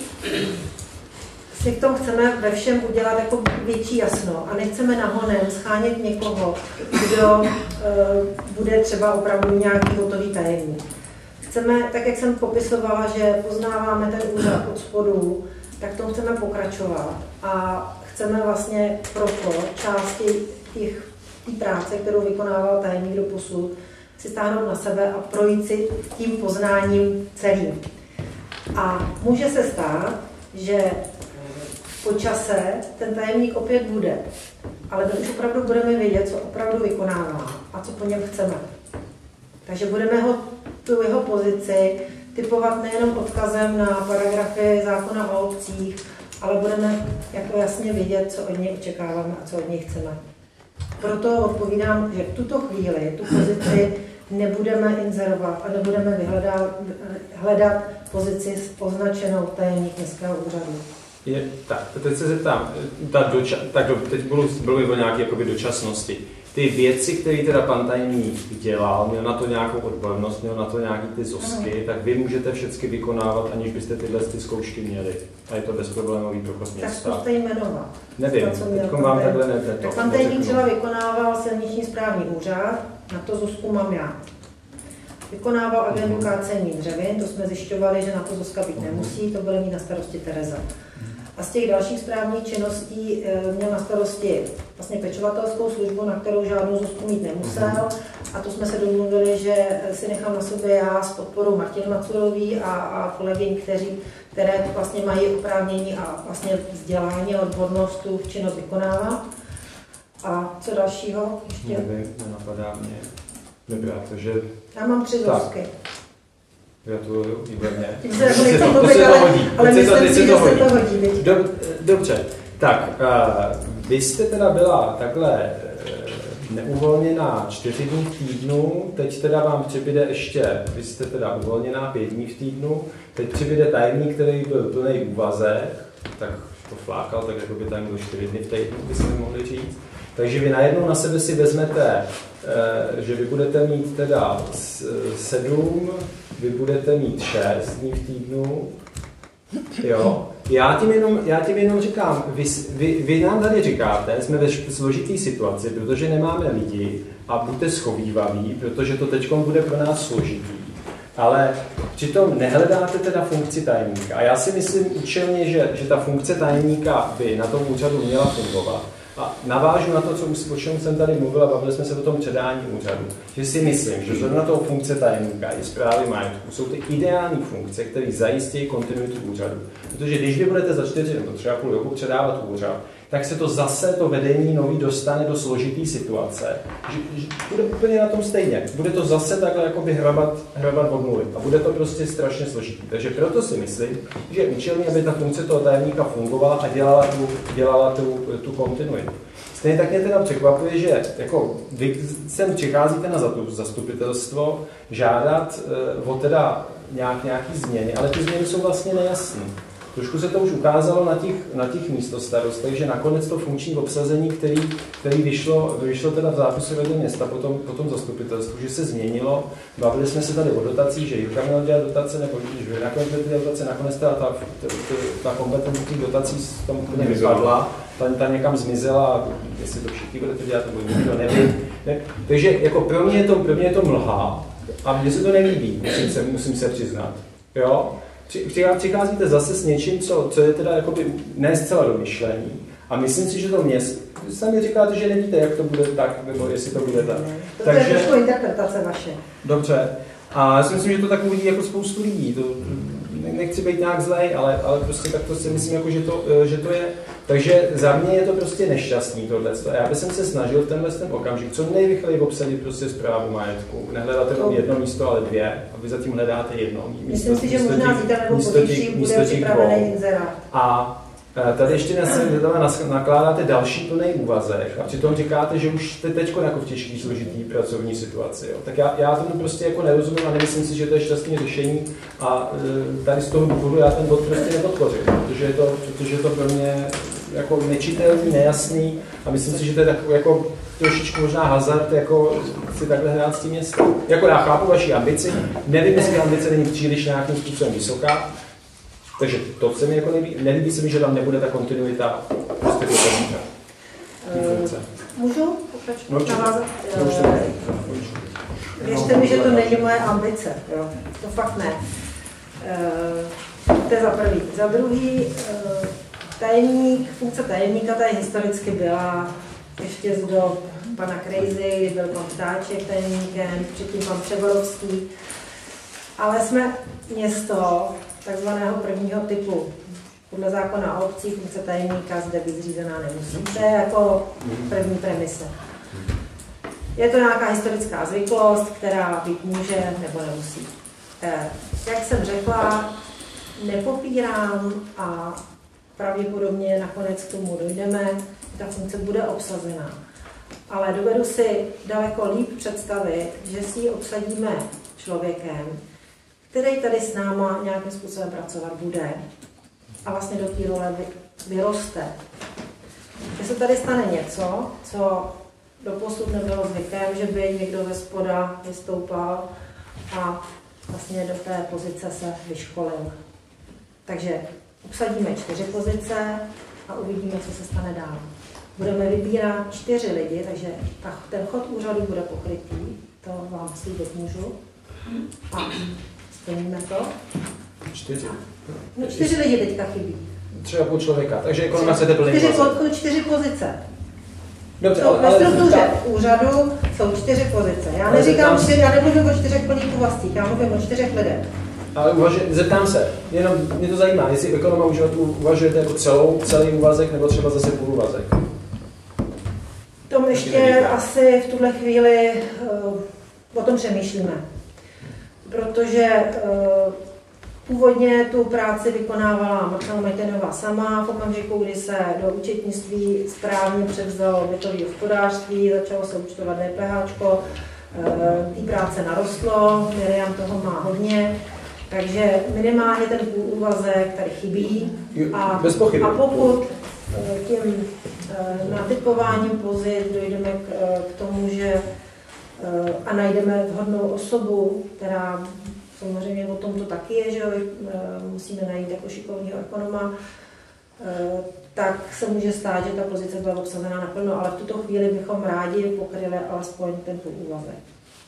si v tom chceme ve všem udělat jako větší jasno a nechceme nahonem schánět někoho, kdo uh, bude třeba opravdu nějaký hotový tajemník. Chceme, tak jak jsem popisovala, že poznáváme ten úřad od spodu, tak to chceme pokračovat a chceme vlastně proto části těch té práce, kterou vykonával tajemník doposud, si stáhnout na sebe a projít si tím poznáním celým. A může se stát, že po čase ten tajemník opět bude, ale my už opravdu budeme vědět, co opravdu vykonává a co po něm chceme. Takže budeme ho, tu jeho pozici typovat nejenom odkazem na paragrafy zákona o obcích, ale budeme jako jasně vědět, co od něj očekáváme a co od něj chceme. Proto odpovídám, že v tuto chvíli tu pozici nebudeme inzerovat a nebudeme vyhledat, hledat pozici označenou tajemník městského úřadu. Je, tak, teď se zeptám, ta doča, tak do, teď bylo o nějaké jakoby dočasnosti. Ty věci, které teda pan tajemník dělal, měl na to nějakou odbornost, měl na to nějaký ty zosky, tak vy můžete všechny vykonávat, aniž byste tyhle ty zkoušky měli. A je to bezproblémový průchod města. Tak zkuste jmenovat. Nevím, teď vám takhle nebude to. Tak pan tajemník třeba vykonával silniční správní úřad, na to zosku mám já. Vykonával agendu kácení dřevin, to jsme zjišťovali, že na to zoska být nemusí, to bude mít na starosti Tereza. A z těch dalších správních činností měl na starosti vlastně pečovatelskou službu, na kterou žádnou zosku mít nemusel. A to jsme se domluvili, že si nechám na sobě já s podporou Martiny Macurový a, a kolegyň, kteří, které vlastně mají oprávnění a vlastně vzdělání a odbornost tu činnost vykonávat. A co dalšího ještě? Nevím, nenapadá mě. Dobrá, takže... Já mám tři zosky. Gratuluju, výborně. Ale myslím si, že se to hodí. Dobře, tak vy jste teda byla takhle neuvolněná čtyři dny v týdnu, teď teda vám přibyde ještě, vy jste teda uvolněná pět dní v týdnu, teď přibyde tajemník, který byl plný úvazek, tak to flákal, tak jako by tam byl čtyři dny v týdnu, byste mohli říct. Takže vy najednou na sebe si vezmete, že vy budete mít teda sedm, vy budete mít šest dní v týdnu, jo. Já tím jenom, já tím jenom říkám, vy, vy, vy nám tady říkáte, jsme ve složitý situaci, protože nemáme lidi a buďte schovývaví, protože to teď bude pro nás složitý. Ale přitom nehledáte teda funkci tajemníka. A já si myslím účelně, že, že ta funkce tajemníka by na tom úřadu měla fungovat. A navážu na to, co už, o čem jsem tady mluvil a bavili jsme se o tom předání úřadu, že si myslím, že zrovna toho funkce tajemníka i správy majetku jsou ty ideální funkce, které zajistí kontinuitu úřadu. Protože když vy budete za čtyři nebo třeba půl roku předávat úřad, tak se to zase to vedení nový dostane do složitý situace, že, že bude úplně na tom stejně. Bude to zase takhle jakoby hrabat, hrabat od nuly a bude to prostě strašně složitý. Takže proto si myslím, že je účelné, aby ta funkce toho tajemníka fungovala a dělala tu, dělala tu, tu kontinuitu. Stejně tak mě teda překvapuje, že jako vy sem přicházíte na zastupitelstvo žádat uh, o teda nějak, nějaký změny, ale ty změny jsou vlastně nejasné. Trošku se to už ukázalo na těch, na těch místostarostech, že nakonec to funkční obsazení, který, který vyšlo, vyšlo teda v zápisu vedení města po tom, po tom zastupitelstvu, že se změnilo. Bavili jsme se tady o dotacích, že Jirka měl dělat dotace, nebo že nakonec dělat dotace, nakonec ta, ta, ta, ta kompetentní dotací z tom úplně vypadla, ta, ta někam zmizela, jestli to všichni budete dělat, nebo nikdo nevím. Ne? Takže jako pro mě je to, pro mě je to mlha a mně se to nelíbí, musím se, musím se přiznat. Jo? Přicházíte zase s něčím, co, co je teda jakoby ne zcela do myšlení. A myslím si, že to město, sami říkáte, že nevíte, jak to bude tak, nebo jestli to bude tak. To Takže, je trošku interpretace vaše. Dobře. A já si myslím, že to tak uvidí jako spoustu lidí. To, nechci být nějak zlej, ale, ale prostě tak to si myslím, jako, že, to, že to je. Takže za mě je to prostě nešťastný tohle. A já bych se snažil v tenhle ten okamžik co nejrychleji obsadit prostě správu majetku. Nehledáte jenom jedno místo, ale dvě. A vy zatím hledáte jedno místo. Myslím si, že možná zítra nebo později bude připravený inzerát. A Tady ještě nakládáte další plný úvazek a přitom říkáte, že už jste teď jako v těžký, složitý pracovní situaci. Jo. Tak já, já tomu prostě jako nerozumím a nemyslím si, že to je šťastné řešení a tady z toho důvodu já ten bod prostě nepodpořím, protože je to, protože je to pro mě jako nečitelný, nejasný a myslím si, že to je takový jako trošičku možná hazard, jako si takhle hrát s tím městem. Jako já chápu vaši ambici, nevím, jestli ambice není příliš nějakým způsobem vysoká, takže to se mi jako nelíbí, nelíbí se mi, že tam nebude ta kontinuita prostě doplňka. Uh, můžu pokračovat? Navázat? Věřte mi, že to není moje ambice, jo? To fakt ne. Uh, to je za prvý. Za druhý, uh, tajemník, funkce tajemníka tady historicky byla ještě z dob pana Krejzy, kdy byl pan Ptáček tajemníkem, předtím pan Převorovský, ale jsme město takzvaného prvního typu. Podle zákona o obcích funkce tajemníka zde být zřízená nemusí. To je jako první premise. Je to nějaká historická zvyklost, která být může nebo nemusí. Jak jsem řekla, nepopírám a pravděpodobně nakonec k tomu dojdeme, ta funkce bude obsazená. Ale dovedu si daleko líp představit, že si ji obsadíme člověkem, který tady s náma nějakým způsobem pracovat bude a vlastně do té role vyroste. Když se tady stane něco, co doposud nebylo zvykem, že by někdo ze spoda vystoupal a vlastně do té pozice se vyškolil. Takže obsadíme čtyři pozice a uvidíme, co se stane dál. Budeme vybírat čtyři lidi, takže ten chod úřadu bude pokrytý, to vám slíbit můžu. A splníme to. Čtyři. No, čtyři lidi teďka chybí. Tři a půl člověka, takže ekonomia chcete plný čtyři, čtyři pozice. Dobře, to, ale, ve struktuře ale... úřadu jsou čtyři pozice. Já neříkám čtyři, já nemluvím o čtyřech plných úvazcích, já mluvím o čtyřech lidech. Ale uvaži, zeptám se, jenom mě to zajímá, jestli ekonoma úřadu uvažujete jako celou, celý úvazek nebo třeba zase půl úvazek? Tom ještě asi v tuhle chvíli uh, o tom přemýšlíme. Protože uh, původně tu práci vykonávala Marcela Majtenová sama, v okamžiku, kdy se do účetnictví správně převzalo bytové hospodářství, začalo se účtovat DPHčko, té práce narostlo, Miriam toho má hodně, takže minimálně ten půlúvazek tady chybí. A, a pokud tím natypováním pozic dojdeme k, k tomu, že a najdeme vhodnou osobu, která samozřejmě o tom to taky je, že musíme najít jako šikovného ekonoma, tak se může stát, že ta pozice byla obsazená naplno, ale v tuto chvíli bychom rádi pokryli alespoň ten úvazek.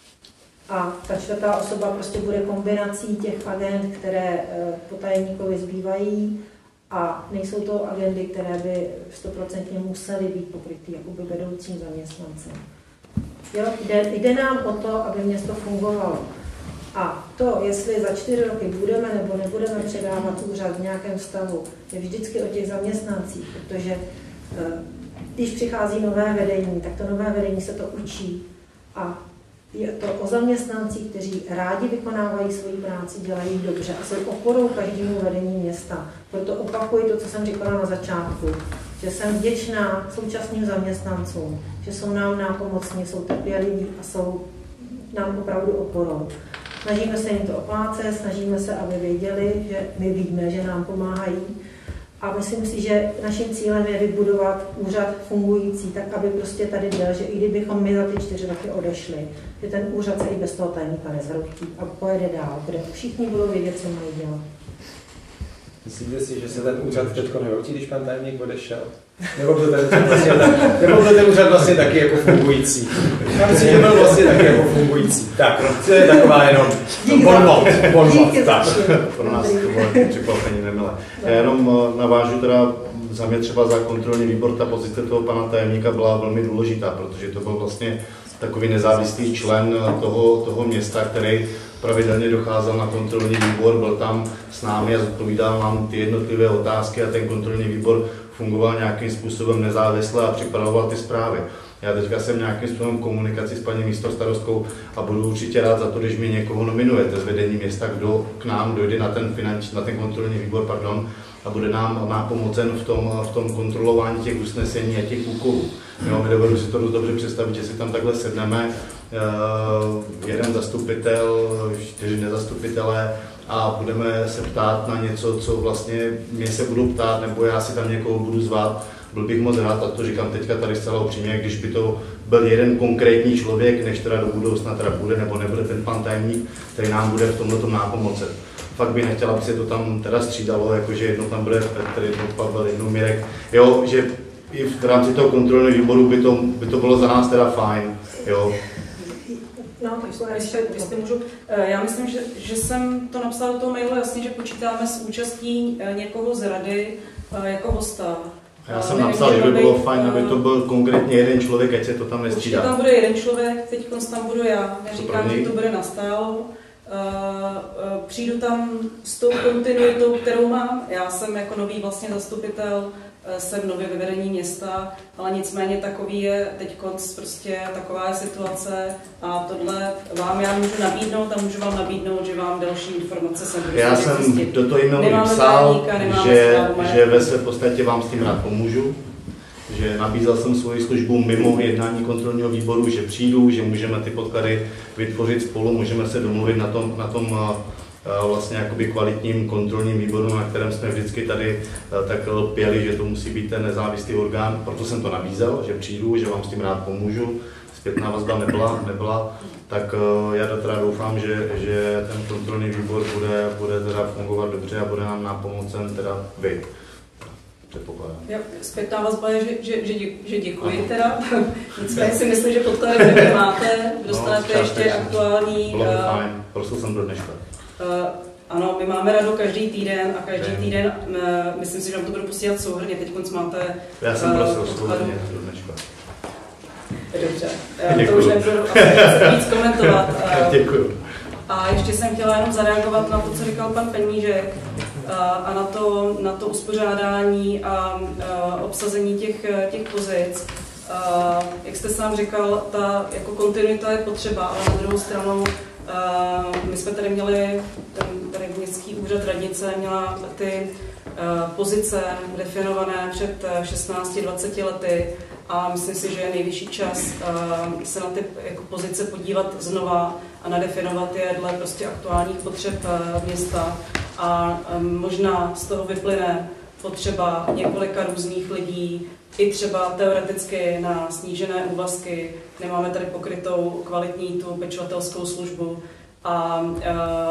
A ta čtvrtá osoba prostě bude kombinací těch agent, které po tajemníkovi zbývají a nejsou to agendy, které by stoprocentně musely být pokrytý jakoby vedoucím zaměstnancem. Jo, jde, jde nám o to, aby město fungovalo. A to, jestli za čtyři roky budeme nebo nebudeme předávat úřad v nějakém stavu, je vždycky o těch zaměstnancích, protože když přichází nové vedení, tak to nové vedení se to učí. A je to o zaměstnancích, kteří rádi vykonávají svoji práci, dělají dobře a jsou oporou každému vedení města. Proto opakuji to, co jsem říkala na začátku, že jsem vděčná současným zaměstnancům, že jsou nám nápomocní, jsou trpěliví a jsou nám opravdu oporou. Snažíme se jim to oplácet, snažíme se, aby věděli, že my víme, že nám pomáhají. A myslím si, že naším cílem je vybudovat úřad fungující, tak aby prostě tady byl, že i kdybychom my za ty čtyři roky odešli, že ten úřad se i bez toho tajemníka nezhroutí a pojede dál, kde všichni budou vědět, co mají dělat. Myslíte si, že se ten úřad teď nevrotí, když pan tajemník odešel? Nebo byl ten, vlastně, nebo byl ten úřad vlastně taky jako fungující? Já myslím, že byl vlastně taky jako fungující. Tak, to je taková jenom bonmot, bonmot, tak. Pro nás to bylo překvapení nemilé. Já jenom navážu teda za mě třeba za kontrolní výbor, ta pozice toho pana tajemníka byla velmi důležitá, protože to byl vlastně takový nezávislý člen toho, toho města, který pravidelně docházel na kontrolní výbor, byl tam s námi a zodpovídal nám ty jednotlivé otázky a ten kontrolní výbor fungoval nějakým způsobem nezávisle a připravoval ty zprávy. Já teďka jsem nějakým způsobem komunikaci s paní místostarostkou a budu určitě rád za to, když mi někoho nominujete z vedení města, kdo k nám dojde na ten, finanční, na ten kontrolní výbor, pardon, a bude nám nápomocen v tom, v tom kontrolování těch usnesení a těch úkolů. Jo, my dovedu si to dost dobře představit, že si tam takhle sedneme, jeden zastupitel, čtyři nezastupitelé a budeme se ptát na něco, co vlastně mě se budou ptát, nebo já si tam někoho budu zvát. Byl bych moc rád, a to říkám teďka tady zcela upřímně, když by to byl jeden konkrétní člověk, než teda do budoucna teda bude nebo nebude ten pan tajemník, který nám bude v tomto nápomocen. Fakt bych nechtěl, aby se to tam teda střídalo, jakože jednou tam bude Petr, jednou Pavel, jednou Mirek. Jo, že i v rámci toho kontrolního výboru by to, by to bylo za nás teda fajn. Jo. No, tak ještě, jestli můžu. Já myslím, že, že jsem to napsala do toho mailu jasně, že počítáme s účastí někoho z rady jako hosta. Já jsem napsal, že by bylo fajn, aby to byl konkrétně jeden člověk, ať se to tam nestřídá. Určitě tam bude jeden člověk, teď tam budu já. Neříkám, že to bude nastálo. Přijdu tam s tou kontinuitou, kterou mám. Já jsem jako nový vlastně zastupitel, jsem nově ve vedení města, ale nicméně takový je teď konc, prostě taková je situace a tohle vám já můžu nabídnout a můžu vám nabídnout, že vám další informace jsem budu Já jsem zjistit. Do toho e-mailu psal, že, že ve své podstatě vám s tím rád pomůžu, že nabízel jsem svoji službu mimo jednání kontrolního výboru, že přijdu, že můžeme ty podklady vytvořit spolu, můžeme se domluvit na tom, na tom vlastně jakoby kvalitním kontrolním výboru, na kterém jsme vždycky tady tak lpěli, že to musí být ten nezávislý orgán, proto jsem to nabízel, že přijdu, že vám s tím rád pomůžu, zpětná vazba nebyla, nebyla, tak já teda doufám, že, že ten kontrolní výbor bude, bude teda fungovat dobře a bude nám nápomocen teda vy. Předpokládám. Zpětná vazba je, že, že, že, že děkuji ano. Teda, nicméně si myslím, že podklady které máte, dostanete no, ještě aktuální. Bylo by uh, fajn, prosil jsem do dneška. Uh, ano, my máme radu každý týden a každý okay. týden, uh, myslím si, že vám to budu posílat souhrně, teď konc máte... Já jsem uh, prosil souhrně do dneška. Dobře, uh, to už nebudu víc komentovat. Uh, Děkuju. A ještě jsem chtěla jenom zareagovat na to, co říkal pan Penížek uh, a na to, na to uspořádání a uh, obsazení těch, těch pozic. Uh, jak jste sám říkal, ta jako kontinuita je potřeba, ale na druhou stranu Uh, my jsme tady měli, ten, tady městský úřad radnice měla ty uh, pozice definované před šestnácti dvaceti lety a myslím si, že je nejvyšší čas uh, se na ty jako pozice podívat znova a nadefinovat je dle prostě aktuálních potřeb uh, města a um, možná z toho vyplyne potřeba několika různých lidí, i třeba teoreticky na snížené úvazky, nemáme tady pokrytou kvalitní tu pečovatelskou službu a e,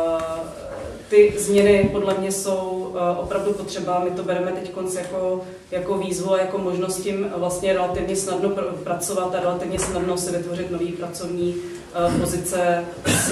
ty změny podle mě jsou e, opravdu potřeba. My to bereme teď konc jako, jako výzvu a jako možnost tím vlastně relativně snadno pr- pracovat a relativně snadno si vytvořit nový pracovní e, pozice s,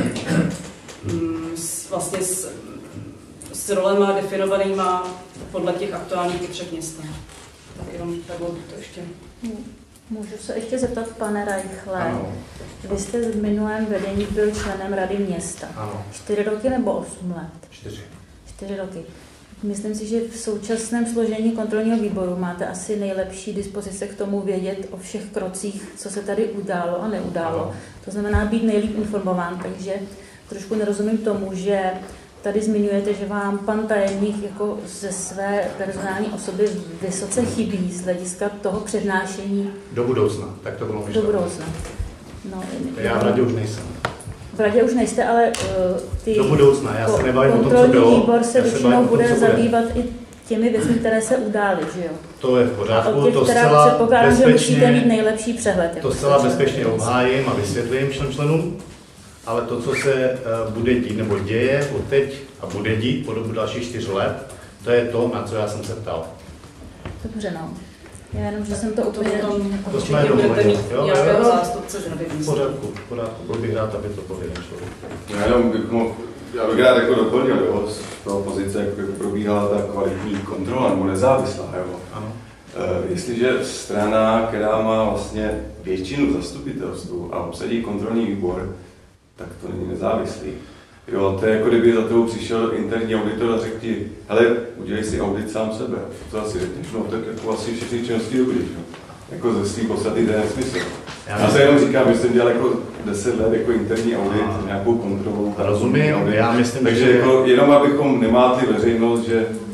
mm, s, vlastně s, s rolema definovanýma podle těch aktuálních potřeb města. Tak jenom takhle to ještě. Můžu se ještě zeptat, pane Reichle, ano. Vy jste v minulém vedení byl členem Rady města. Ano. Čtyři roky nebo osm let? Čtyři. Čtyři roky. Myslím si, že v současném složení kontrolního výboru máte asi nejlepší dispozice k tomu vědět o všech krocích, co se tady událo a neudálo. Ano. To znamená být nejlíp informován, takže trošku nerozumím tomu, že tady zmiňujete, že vám pan tajemník jako ze své personální osoby vysoce chybí z hlediska toho přednášení. Do budoucna, tak to bylo myšleno. Do budoucna. No, já v radě už nejsem. V radě už nejste, ale uh, ty do budoucna, já se nebavím o tom, co kontrolní bylo. výbor se většinou bude tom, zabývat i těmi věcmi, které se udály, že jo? To je v pořádku, a o těch, to která zcela předpokládám, bezpečně, že musíte mít nejlepší přehled. To zcela bezpečně obhájím a vysvětlím všem členům, ale to, co se uh, bude dít nebo děje od teď a bude dít po dobu dalších čtyř let, to je to, na co já jsem se ptal. Dobře, no. Já jenom, že jsem to úplně... To, to jsme domluvili, jo? Nějakého zástupce z rady. V pořádku, v pořádku, byl bych rád, aby to byl jeden člověk. Já jenom bych mohl, já bych rád jako doplnil, jo, z toho pozice, jak, jak probíhala ta kvalitní kontrola, nebo nezávislá, jo. Ano. E, jestliže strana, která má vlastně většinu zastupitelstvu a obsadí kontrolní výbor, tak to není nezávislý. Jo, to je jako kdyby za tebou přišel interní auditor a řekl ti, hele, udělej si audit sám sebe. To asi řekneš, no tak jako vlastně všechny činnosti dobrý, no. Jako ze svých podstaty to je nesmysl. Já, já se jenom říkám, že jsem dělal jako deset let jako interní audit, a nějakou kontrolu. Rozumím, já myslím, takže že... jako jenom abychom nemátli veřejnost, že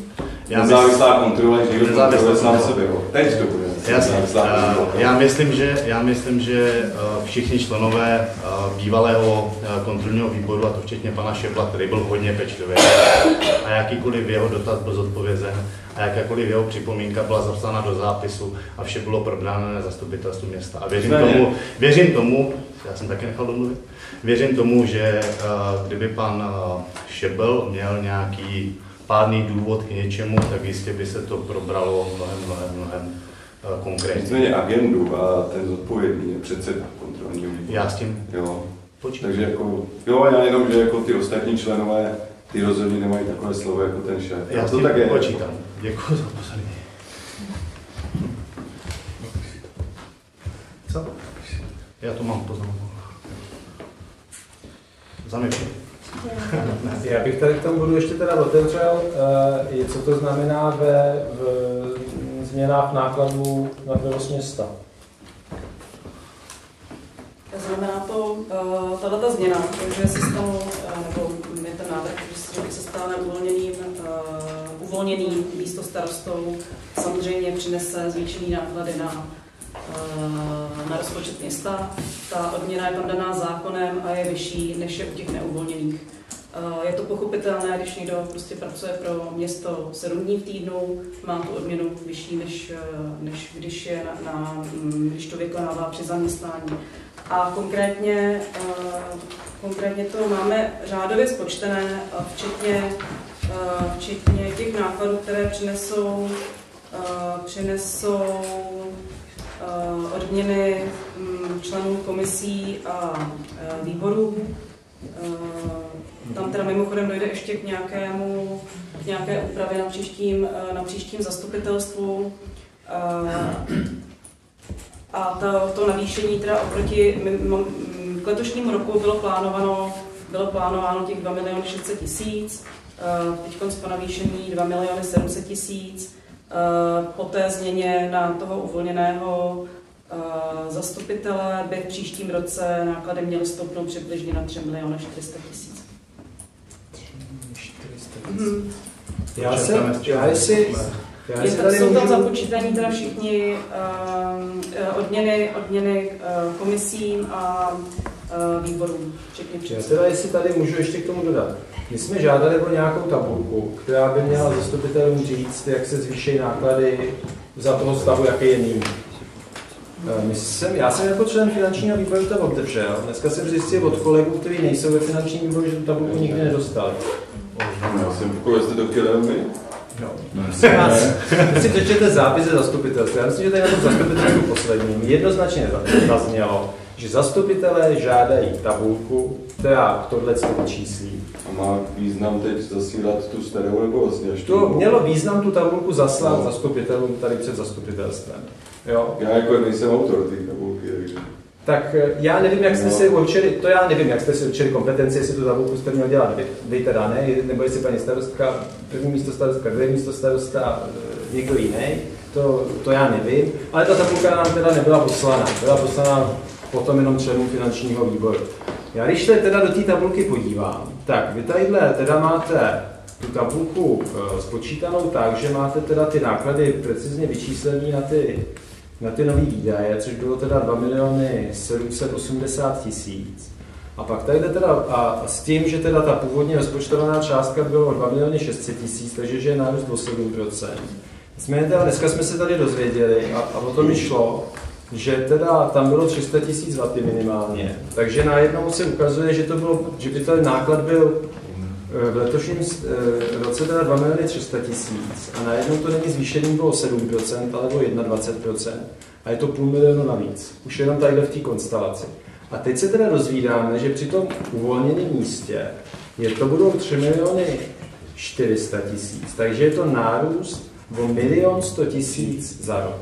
Já nezávislá kontrola, že někdo kontroluje sám sebe. Teď to bude. Jasně. Já myslím, že, já myslím, že všichni členové bývalého kontrolního výboru, a to včetně pana Šepla, který byl hodně pečlivý, a jakýkoliv jeho dotaz byl zodpovězen, a jakákoliv jeho připomínka byla zapsána do zápisu a vše bylo probráno na zastupitelstvu města. A věřím tomu, věřím tomu, já jsem taky nechal domluvit, věřím tomu, že kdyby pan Šebel měl nějaký pádný důvod k něčemu, tak jistě by se to probralo mnohem, mnohem, mnohem konkrétně. Nicméně agendu a ten zodpovědný je předseda kontrolního výboru. Já s tím jo. počítám. Takže jako, jo, já jenom, že jako ty ostatní členové, ty rozhodně nemají takové slovo jako ten šéf. Já to s tím tak je. počítám. Děkuji za pozorní. Co? Já tu mám poznámku. Za mě. Já bych tady k tomu budu ještě teda otevřel, uh, co to znamená ve v změnách nákladů na provoz města. Znamená to, uh, tato změna, takže se stalo, uh, nebo je ten návrh, že by se stane uvolněným, uh, uvolněným místo starostou, samozřejmě přinese zvýšený náklady na, uh, na rozpočet města. Ta odměna je tam daná zákonem a je vyšší, než je u těch neuvolněných. Je to pochopitelné, když někdo prostě pracuje pro město sedm dní v týdnu, má tu odměnu vyšší, než, než když, je na, na, když to vykonává při zaměstnání. A konkrétně, konkrétně to máme řádově spočtené, včetně, včetně těch nákladů, které přinesou, přinesou odměny členů komisí a výborů. Tam teda mimochodem dojde ještě k nějakému, k nějaké úpravě na příštím, na příštím zastupitelstvu. A to, to navýšení teda oproti k letošnímu roku bylo plánováno, bylo plánováno těch dva miliony šest set tisíc, teď po navýšení dva miliony sedm set tisíc, po té změně na toho uvolněného zastupitele by v příštím roce náklady měly stoupnout přibližně na tři miliony čtyři sta tisíc. Hmm. Já se, já si, já je, si tady jsou můžu... tam započítaní teda všichni uh, odměny, odměny uh, komisím a uh, výborům, včetně předsedy. Já teda, jestli tady můžu ještě k tomu dodat. My jsme žádali o nějakou tabulku, která by měla zastupitelům říct, jak se zvýší náklady za toho stavu, jaký je nyní. Jsem, já jsem jako člen finančního výboru to obdržel. Dneska jsem zjistil od kolegů, kteří nejsou ve finančním výboru, že tu tabulku nikdy nedostali. Já jsem pokud jste to chtěli my. No. Když si přečtete zápisy zastupitelství, já myslím, že tady na tom zastupitelstvu posledním jednoznačně zaznělo, že zastupitelé žádají tabulku, která tohle vyčíslí. A má význam teď zasílat tu starou nebo vlastně až to mělo význam tu tabulku zaslat no. zastupitelům tady před zastupitelstvem. Jo? Já jako nejsem autor té tabulky, takže... Tak já nevím, jak jste no. si určili, to já nevím, jak jste si určili kompetenci, jestli tu tabulku jste měl dělat vy, vy teda ne, nebo jestli paní starostka, první místo starostka, druhé místo starosta, někdo jiný, to, to já nevím, ale ta tabulka nám teda nebyla poslaná, byla poslaná potom jenom členům finančního výboru. Já když se teda do té tabulky podívám, tak vy tadyhle teda máte tu tabulku spočítanou tak, že máte teda ty náklady precizně vyčíslené na ty na ty nové výdaje, což bylo teda dva miliony sedm set osmdesát tisíc. A pak tady teda a s tím, že teda ta původně rozpočtovaná částka byla dva miliony šest set tisíc, takže že je nárůst o sedm procent. Jsme teda, dneska jsme se tady dozvěděli a, a o tom mi šlo, že teda tam bylo tři sta tisíc wattů minimálně. Takže najednou se ukazuje, že to bylo, že by ten náklad byl v letošním roce teda dva miliony tři sta tisíc a najednou to není zvýšení bylo sedm procent, ale bylo dvacet jedna procent. A je to půl milionu navíc. Už jenom tady v té konstelaci. A teď se teda dozvídáme, že při tom uvolněném místě je to budou tři miliony čtyři sta tisíc. Takže je to nárůst o milion sto tisíc za rok.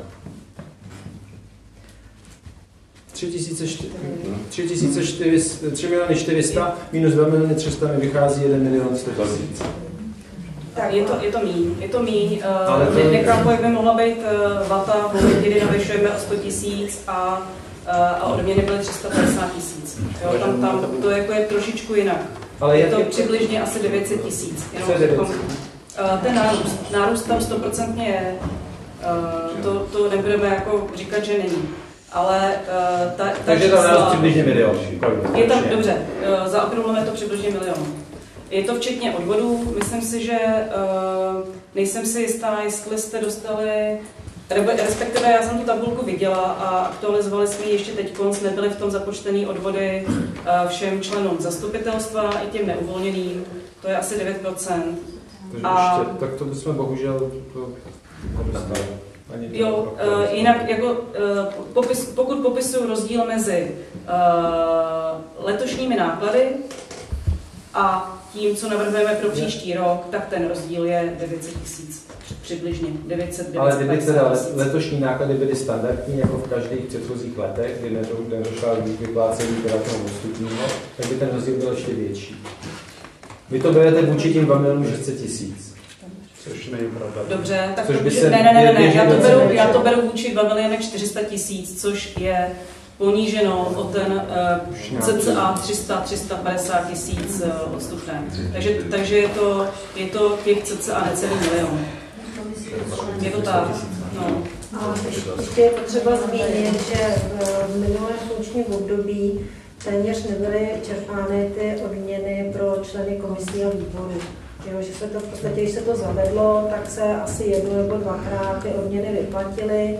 tři miliony čtyři sta minus dva miliony tři sta mi vychází jeden milion sto tisíc. Tak je to, je to míň, je to míň. Uh, to... Nechápu, jak by mohla být uh, vata, kdy navyšujeme o sto tisíc a, uh, a odměny byly tři sta padesát tisíc. Tam, tam to jako je trošičku jinak. Ale je to přibližně asi devět set tisíc. Ten nárůst, nárůst tam stoprocentně je, to, to nebudeme jako říkat, že není. Ale ta, ta takže tam nárůst přibližně milion. Je tam, dobře, zaokrúhlíme to přibližně milion. Je to včetně odvodů, myslím si, že nejsem si jistá, jestli jste dostali, respektive já jsem tu tabulku viděla a aktualizovali jsme ji ještě teď, nebyly v tom započtený odvody všem členům zastupitelstva i těm neuvolněným, to je asi devět procent. A ještě, tak to bychom bohužel nedostali. Jo, uh, jinak jako, uh, popis, pokud popisuju rozdíl mezi uh, letošními náklady a tím, co navrhujeme pro příští rok, tak ten rozdíl je devět set tisíc, přibližně devět set. Ale kdyby teda letošní náklady byly standardní, jako v každých předchozích letech, kdy nedošla k vyplácení teda toho odstupního, tak by ten rozdíl byl ještě větší. Vy to berete vůči tím dva miliony šest set tisíc. Což není pravda. Dobře, tak to, se, ne, ne, ne, ne, já to beru, já to beru vůči dva miliony čtyři sta tisíc, což je poníženo o ten uh, cca tři sta, tři sta padesát tisíc uh, odstupné. Takže, takže je to, je to těch cca necelý milion. Je to tak. No. A ještě je potřeba zmínit, že v minulém funkčním období téměř nebyly čerpány ty odměny pro členy komisí a výborů. Jo, že se to v podstatě, když se to zavedlo, tak se asi jednou nebo dvakrát ty odměny vyplatily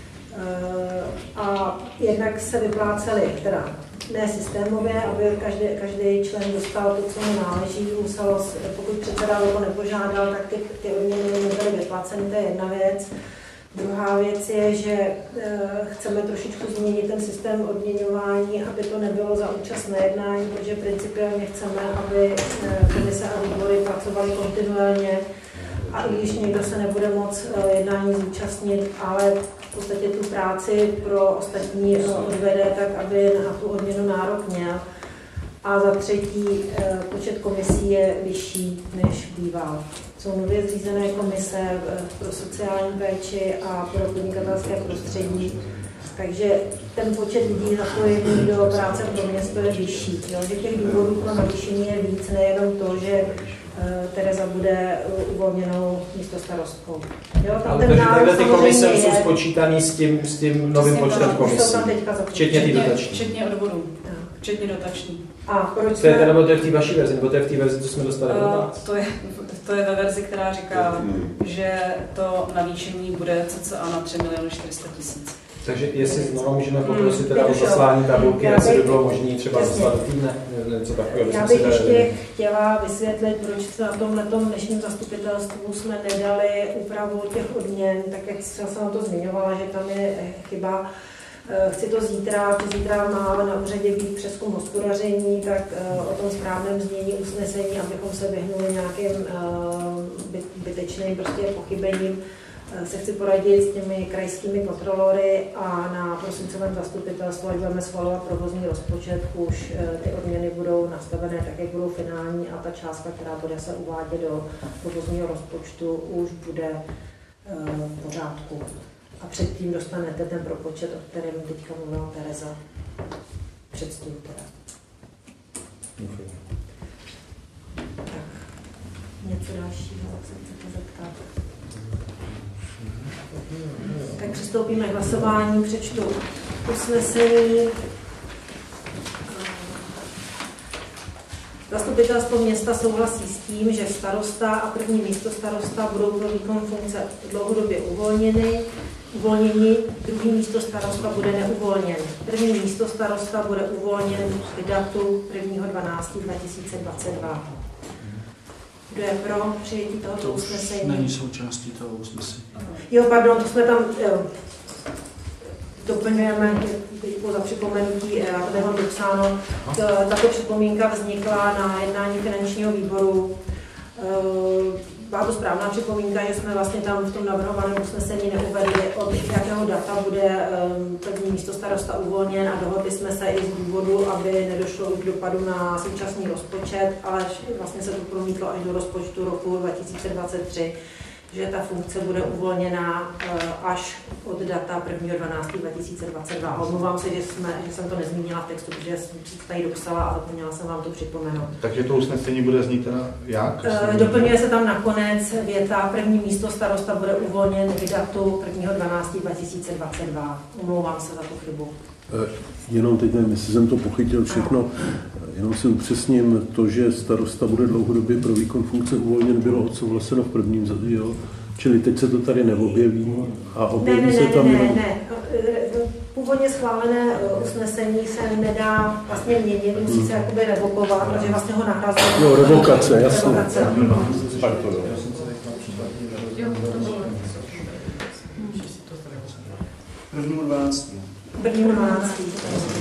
a jednak se vyplácely, teda ne systémově, aby každý, každý člen dostal to, co mu náleží, muselo, pokud předseda to nepožádal, tak ty, ty odměny nebyly vyplaceny, to je jedna věc. Druhá věc je, že e, chceme trošičku změnit ten systém odměňování, aby to nebylo za účast na jednání, protože principiálně chceme, aby e, komise a výbory pracovaly kontinuálně a i když někdo se nebude moc e, jednání zúčastnit, ale v podstatě tu práci pro ostatní e, odvede, tak aby na tu odměnu nárok měl. A za třetí, e, počet komisí je vyšší, než býval. Jsou nově zřízené komise pro sociální péči a pro podnikatelské prostředí, takže ten počet lidí zapojený do práce pro město je vyšší. Jo? Že těch důvodů pro navýšení je víc, nejenom to, že Tereza bude uvolněnou místostarostkou. Jo, ale takže takhle ty komise je... jsou spočítaný s tím, s tím novým počtem komisí, včetně ty dotační. Včetně odvodů, včetně dotační. A proč to je teda, nebo to je v té vaší verzi, nebo to je v té verzi, co jsme dostali od vás? To je, to je ve verzi, která říká, že to navýšení bude cca na tři miliony čtyři sta tisíc. Takže jestli znovu můžeme poprosit teda o zaslání tabulky, jestli by bylo možné třeba zaslat do týdne, něco takového. Já bych ještě chtěla vysvětlit, proč se na tomhletom dnešním zastupitelstvu jsme nedali úpravu těch odměn, tak jak jsem se na to zmiňovala, že tam je chyba. Chci to zítra, že zítra má na úřadě být přezkum hospodaření, tak o tom správném znění usnesení, abychom se vyhnuli nějakým bytečným prostě pochybením, se chci poradit s těmi krajskými kontrolory a na prosincovém zastupitelstvu, až budeme schvalovat provozní rozpočet, už ty odměny budou nastavené tak, jak budou finální a ta částka, která bude se uvádět do provozního rozpočtu, už bude v pořádku. A předtím dostanete ten propočet, o kterém teďka mluvila Tereza. Předstůl teda. Tak, něco dalšího, co chcete zeptat? Tak přistoupíme k hlasování, přečtu usnesení. Zastupitelstvo města souhlasí s tím, že starosta a první místostarosta budou pro výkon funkce dlouhodobě uvolněny. Uvolnění, druhý místo starosta bude neuvolněn. První místo starosta bude uvolněn k datu prvního dvanáctého dva tisíce dvacet dva. Kdo je pro přijetí tohoto to usnesení? Není součástí toho usnesení. Jo, pardon, to jsme tam jo, doplňujeme děkuji za připomenutí, já to nemám dopsáno. Tato připomínka vznikla na jednání finančního výboru. Byla to správná připomínka, že jsme vlastně tam v tom navrhovaném usnesení neuvedli, od jakého data bude první místostarosta uvolněn a dohodli jsme se i z důvodu, aby nedošlo už k dopadu na současný rozpočet, ale vlastně se to promítlo až do rozpočtu roku dva tisíce dvacet tři, že ta funkce bude uvolněna až od data prvního dvanáctého dva tisíce dvacet dva. Omlouvám se, že, jsme, že jsem to nezmínila v textu, protože jsem to tady dopsala a zapomněla jsem vám to připomenout. Takže to usnesení bude znít teda jak? Doplňuje se tam nakonec věta, první místo starosta bude uvolněn k datu prvního dvanáctého dva tisíce dvacet dva. Omlouvám se za tu chybu. Jenom teď nevím, jestli jsem to pochytil všechno, jenom si upřesním to, že starosta bude dlouhodobě pro výkon funkce uvolněn, bylo odsouhlaseno v prvním zadí, jo? Čili teď se to tady neobjeví a objeví ne, ne, se ne, tam... Ne, ne, ne. Původně schválené usnesení se nedá vlastně měnit, musí se jakoby revokovat, protože vlastně ho nahrazuje. Jo, revokace, jasně. Revokace. Tak to jo. Prvnímu dvanáctému. Prvnímu dvanáctému.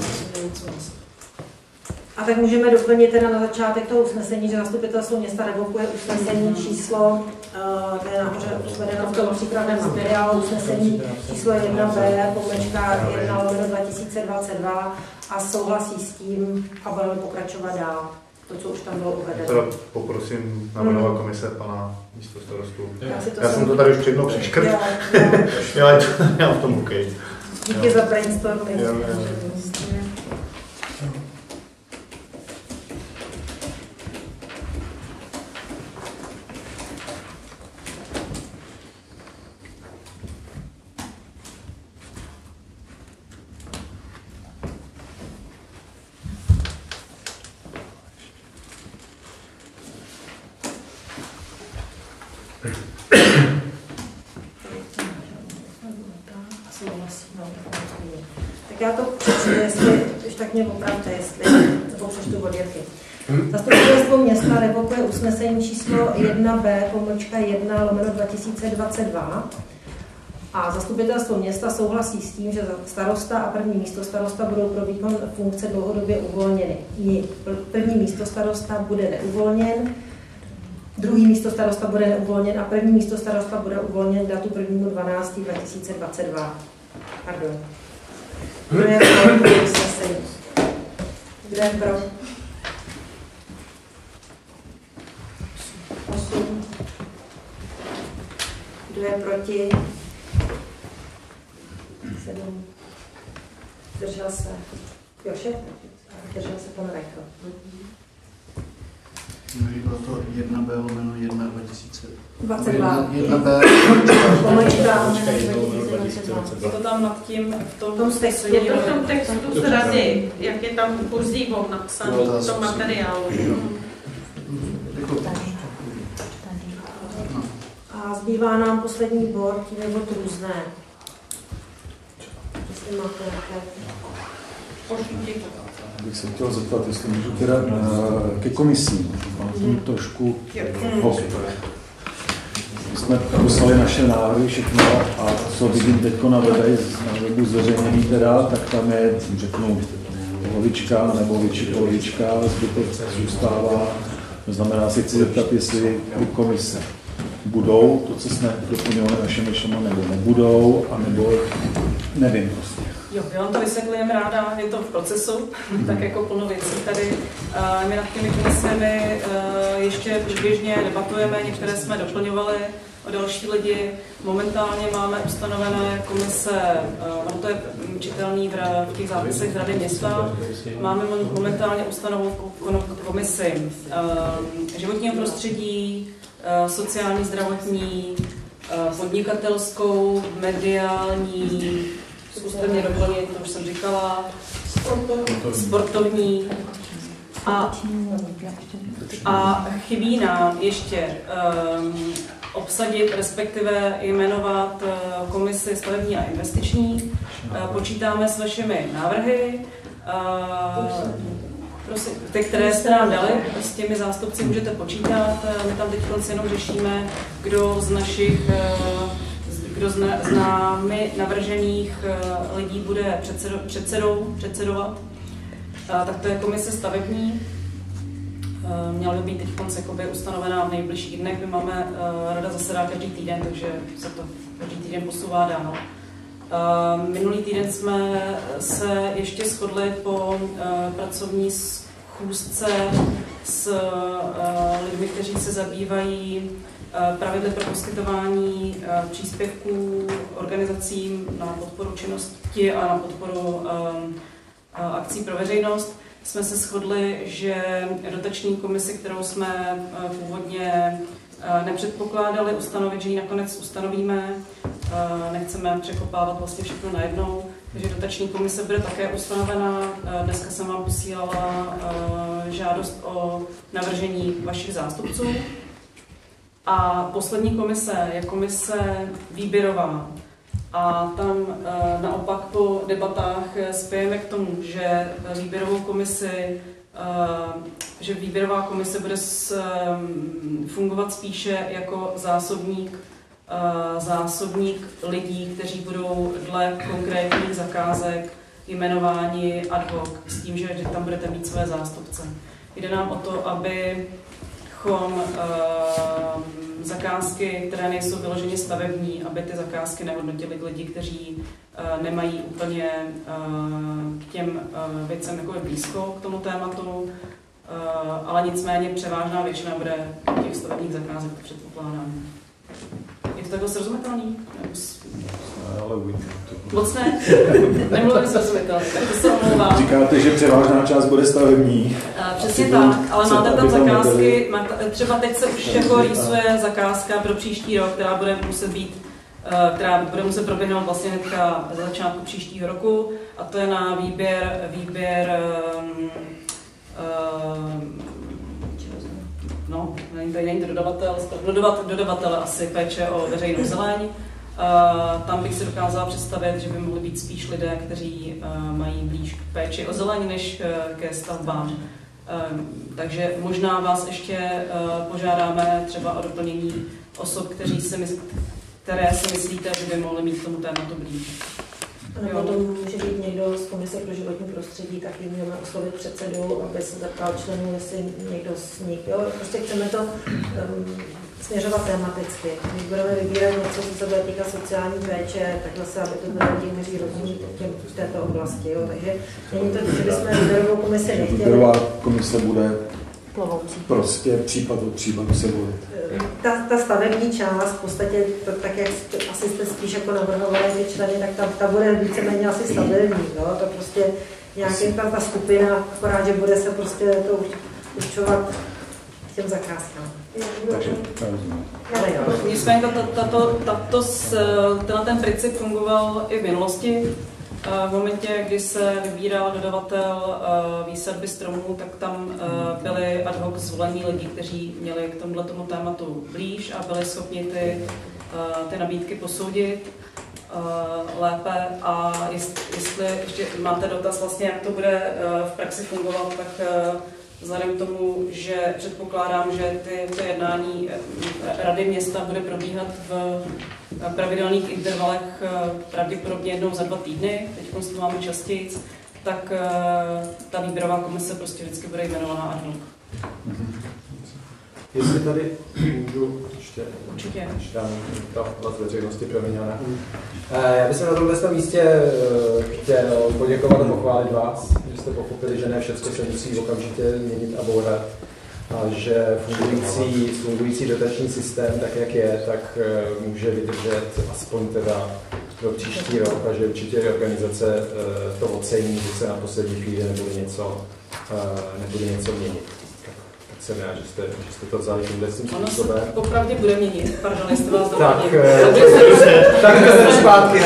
A tak můžeme doplnit teda na začátek toho usnesení, že zastupitelstvo města revokuje usnesení číslo, které je nahoře uvedeno v tom přípravném materiálu, usnesení číslo jedna B, pomlčka jedna lomeno dva tisíce dvacet dva a souhlasí s tím a budeme pokračovat dál. To, co už tam bylo uvedeno. Teda poprosím na jmenovat hmm. komise pana místostarostu. Já, Já jsem to tady už jednou přeškrt. Já, já v tom OK. Díky za brainstorming. Tak já to přečtu, jestli, když tak mě opravte, jestli, nebo přečtu odvěrky. Zastupitelstvo města revokuje usnesení číslo jedna B, pomlčka jedna lomeno dva tisíce dvacet dva a zastupitelstvo města souhlasí s tím, že starosta a první místostarosta budou pro výkon funkce dlouhodobě uvolněny. První místostarosta bude neuvolněn, druhý místostarosta bude neuvolněn a první místostarosta bude uvolněn k datu prvního dvanáctého dva tisíce dvacet dva. Pardon. Kdo je pro usnesení? Kdo je pro? osm. Kdo je proti? sedm. Zdržel se. Jošek? Zdržel se pan Rekl. Bylo to jedna B lomeno jedna dva tisíce dvacet dva. jedna B. Pomlčka. Je to tam nad tím v tom, tom textu. Je to v tom textu z rady, jak je tam kurzívou napsaný v tom materiálu. A zbývá nám poslední bod, tím je bod různé. Jestli máte nějaké... Bych se chtěl zeptat, jestli můžu teda ke komisím. Mám tím trošku hok. My jsme poslali naše návrhy všechno a co vidím teď na webu zveřejněný teda, tak tam je, řeknu, polovička nebo větší polovička, zbytek zůstává. To znamená, si chci zeptat, jestli komise budou to, co jsme doplňovali naše myšleno, nebo nebudou, anebo nevím prostě. Jo, já vám to vysvětlím ráda, je to v procesu, mm. tak jako plno věcí tady. My nad těmi komisemi ještě běžně debatujeme, některé jsme doplňovali o další lidi. Momentálně máme ustanovené komise, ono to je čitelný v těch zápisech z Rady města, máme momentálně ustanovenou komisi životního prostředí, sociální, zdravotní, podnikatelskou, mediální, zkuste mě doplnit, to už jsem říkala, sportovní a, a chybí nám ještě um, obsadit, respektive jmenovat uh, komisi stavební a investiční. Uh, počítáme s vašimi návrhy, uh, prosím, ty, které jste nám dali, s těmi zástupci můžete počítat. My tam teď jenom řešíme, kdo z našich kdo z námi navržených lidí bude předsedo, předsedou, předsedovat. Tak to je komise stavební. Měla by být teď konce ustanovená v nejbližších dnech. My máme, rada zasedá každý týden, takže se to každý týden posouvá dál. Minulý týden jsme se ještě shodli po pracovní schůzce s lidmi, kteří se zabývají pravidly pro poskytování příspěvků organizacím na podporu činnosti a na podporu akcí pro veřejnost, jsme se shodli, že dotační komisi, kterou jsme původně nepředpokládali ustanovit, že ji nakonec ustanovíme, nechceme překopávat vlastně všechno najednou, takže dotační komise bude také ustanovena. Dneska jsem vám posílala žádost o navržení vašich zástupců. A poslední komise je komise výběrová. A tam e, naopak po debatách spějeme k tomu, že výběrovou komisi, e, že výběrová komise bude s, e, fungovat spíše jako zásobník, e, zásobník lidí, kteří budou dle konkrétních zakázek jmenováni ad hoc, s tím, že tam budete mít své zástupce. Jde nám o to, aby Chom, uh, zakázky, které nejsou vyloženě stavební, aby ty zakázky nehodnotili lidi, kteří uh, nemají úplně uh, k těm uh, věcem jako blízko k tomu tématu, uh, ale nicméně převážná většina bude těch stavebních zakázek, to předpokládám. Je to takhle srozumitelný? Ale uvidíme to. Moc ne? Nemluvím srozumitelný, tak to se omlouvám. Říkáte, že převážná část bude stavební. Uh, přesně tak, ale máte tam zakázky, máte, třeba teď se už jako rýsuje zakázka pro příští rok, která bude muset být, uh, která bude muset proběhnout vlastně hnedka za začátku příštího roku, a to je na výběr, výběr um, um, no, není to, není to dodavatel, dodavatel, dodavatel asi péče o veřejnou zeleň. Uh, tam bych si dokázala představit, že by mohli být spíš lidé, kteří uh, mají blíž k péči o zeleň než uh, ke stavbám. Uh, takže možná vás ještě uh, požádáme třeba o doplnění osob, kteří si mysl, které si myslíte, že by mohly mít k tomu tématu blíž. A nebo to může být někdo z Komise pro životní prostředí, tak jim můžeme oslovit předsedu, aby se zeptal členů, jestli někdo z nich, jo, prostě chceme to um, směřovat tematicky. Když budeme vybírat něco, co se bude týkat sociální péče, takhle se, aby to byly lidi, kteří rozumí v této oblasti, jo, takže není to, že bychom výběrovou komisi nechtěli. Výběrová komise bude plovoucí. Prostě případ od případu se volit. Ta, ta stavební část, v podstatě, to, tak jak asi jste spíš jako navrhovali ty členy, tak ta, ta bude víceméně asi stabilní, jo? To prostě nějaký ta, ta skupina, akorát, že bude se prostě to určovat těm zakázkám. Takže, nicméně tenhle ten princip fungoval i v minulosti. V momentě, kdy se vybíral dodavatel výsadby stromů, tak tam byli ad hoc zvolení lidi, kteří měli k tomuto tématu blíž a byli schopni ty, ty nabídky posoudit lépe. A jestli ještě máte dotaz, vlastně, jak to bude v praxi fungovat, tak vzhledem k tomu, že předpokládám, že ty, ty jednání Rady města bude probíhat v pravidelných intervalech pravděpodobně jednou za dva týdny, teď to máme častěji, tak ta výběrová komise prostě vždycky bude jmenovaná ad hoc. Jestli tady můžu ještě, určitě. Ještě tam ta oblast veřejnosti proměněna. Já bych na tomhle místě chtěl poděkovat a pochválit vás, že jste pochopili, že ne všechno se musí okamžitě měnit a bourat. A že fungující, fungující dotační systém, tak jak je, tak může vydržet aspoň teda do příští rok a že určitě organizace to ocení, že se na poslední chvíli nebude něco, nebude něco měnit. Tak jsem rád, že jste, že jste to vzali tímhle tím způsobem. Ono se popravdě bude měnit, pardon, jestli vás tak, dohodně. Tak to se zpátky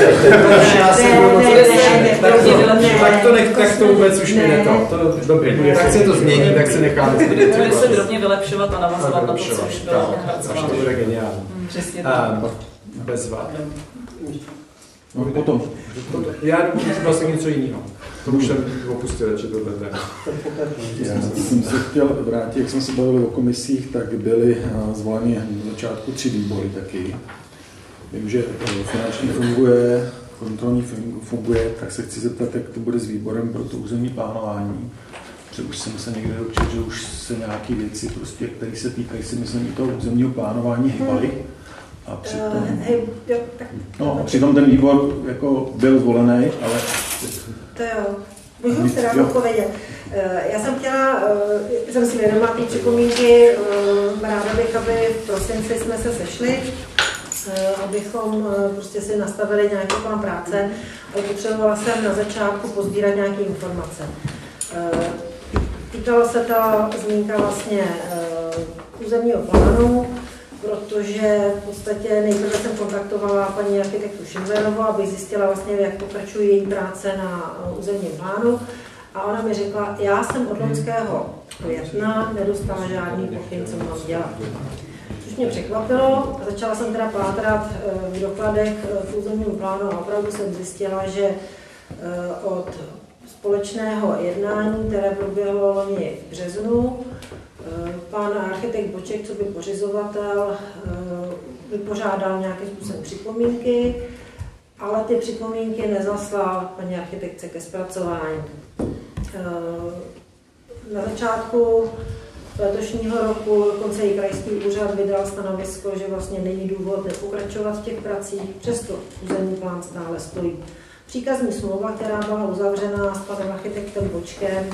tak to nech, tak to vůbec už mi neto. To dobrý, tak se to změní, tak se necháme změnit. Bude se drobně vylepšovat a navazovat na to, co už bylo pracováno. To bude geniální. Přesně tak. Bezva. No, potom. Já vlastně něco jiného. To už jsem opustil, že tohle téma. Já jsem se chtěl vrátit, jak jsme se bavili o komisích, tak byly zvoleny na začátku tři výbory taky. Vím, že finanční funguje, kontrolní funguje, tak se chci zeptat, jak to bude s výborem pro to územní plánování. Protože už jsem se někde dočetl, že už se nějaké věci, prostě, které se týkají, si myslím, i toho územního plánování hýbaly. A přitom, no, a přitom ten výbor jako byl zvolený, ale... To jo. Můžu se rád odpovědět. Já jsem chtěla, jsem si vědomá té připomínky, ráda bych, aby v prosinci jsme se sešli, abychom prostě si nastavili nějaký plán práce, ale potřebovala jsem na začátku pozbírat nějaké informace. Týkalo se ta zmínka vlastně územního plánu, protože v podstatě nejprve jsem kontaktovala paní architektu Schindlerovou, abych zjistila vlastně, jak pokračují její práce na územním plánu. A ona mi řekla, já jsem od loňského května nedostala žádný pokyn, co mám dělat. Což mě překvapilo. Začala jsem teda pátrat v dokladech v územním plánu a opravdu jsem zjistila, že od společného jednání, které proběhlo loni v březnu, pan architekt Boček, co by pořizovatel, vypořádal nějakým způsobem připomínky, ale ty připomínky nezaslal paní architektce ke zpracování. Na začátku letošního roku dokonce i krajský úřad vydal stanovisko, že vlastně není důvod nepokračovat v těch pracích, přesto územní plán stále stojí. Příkazní smlouva, která byla uzavřena s panem architektem Bočkem,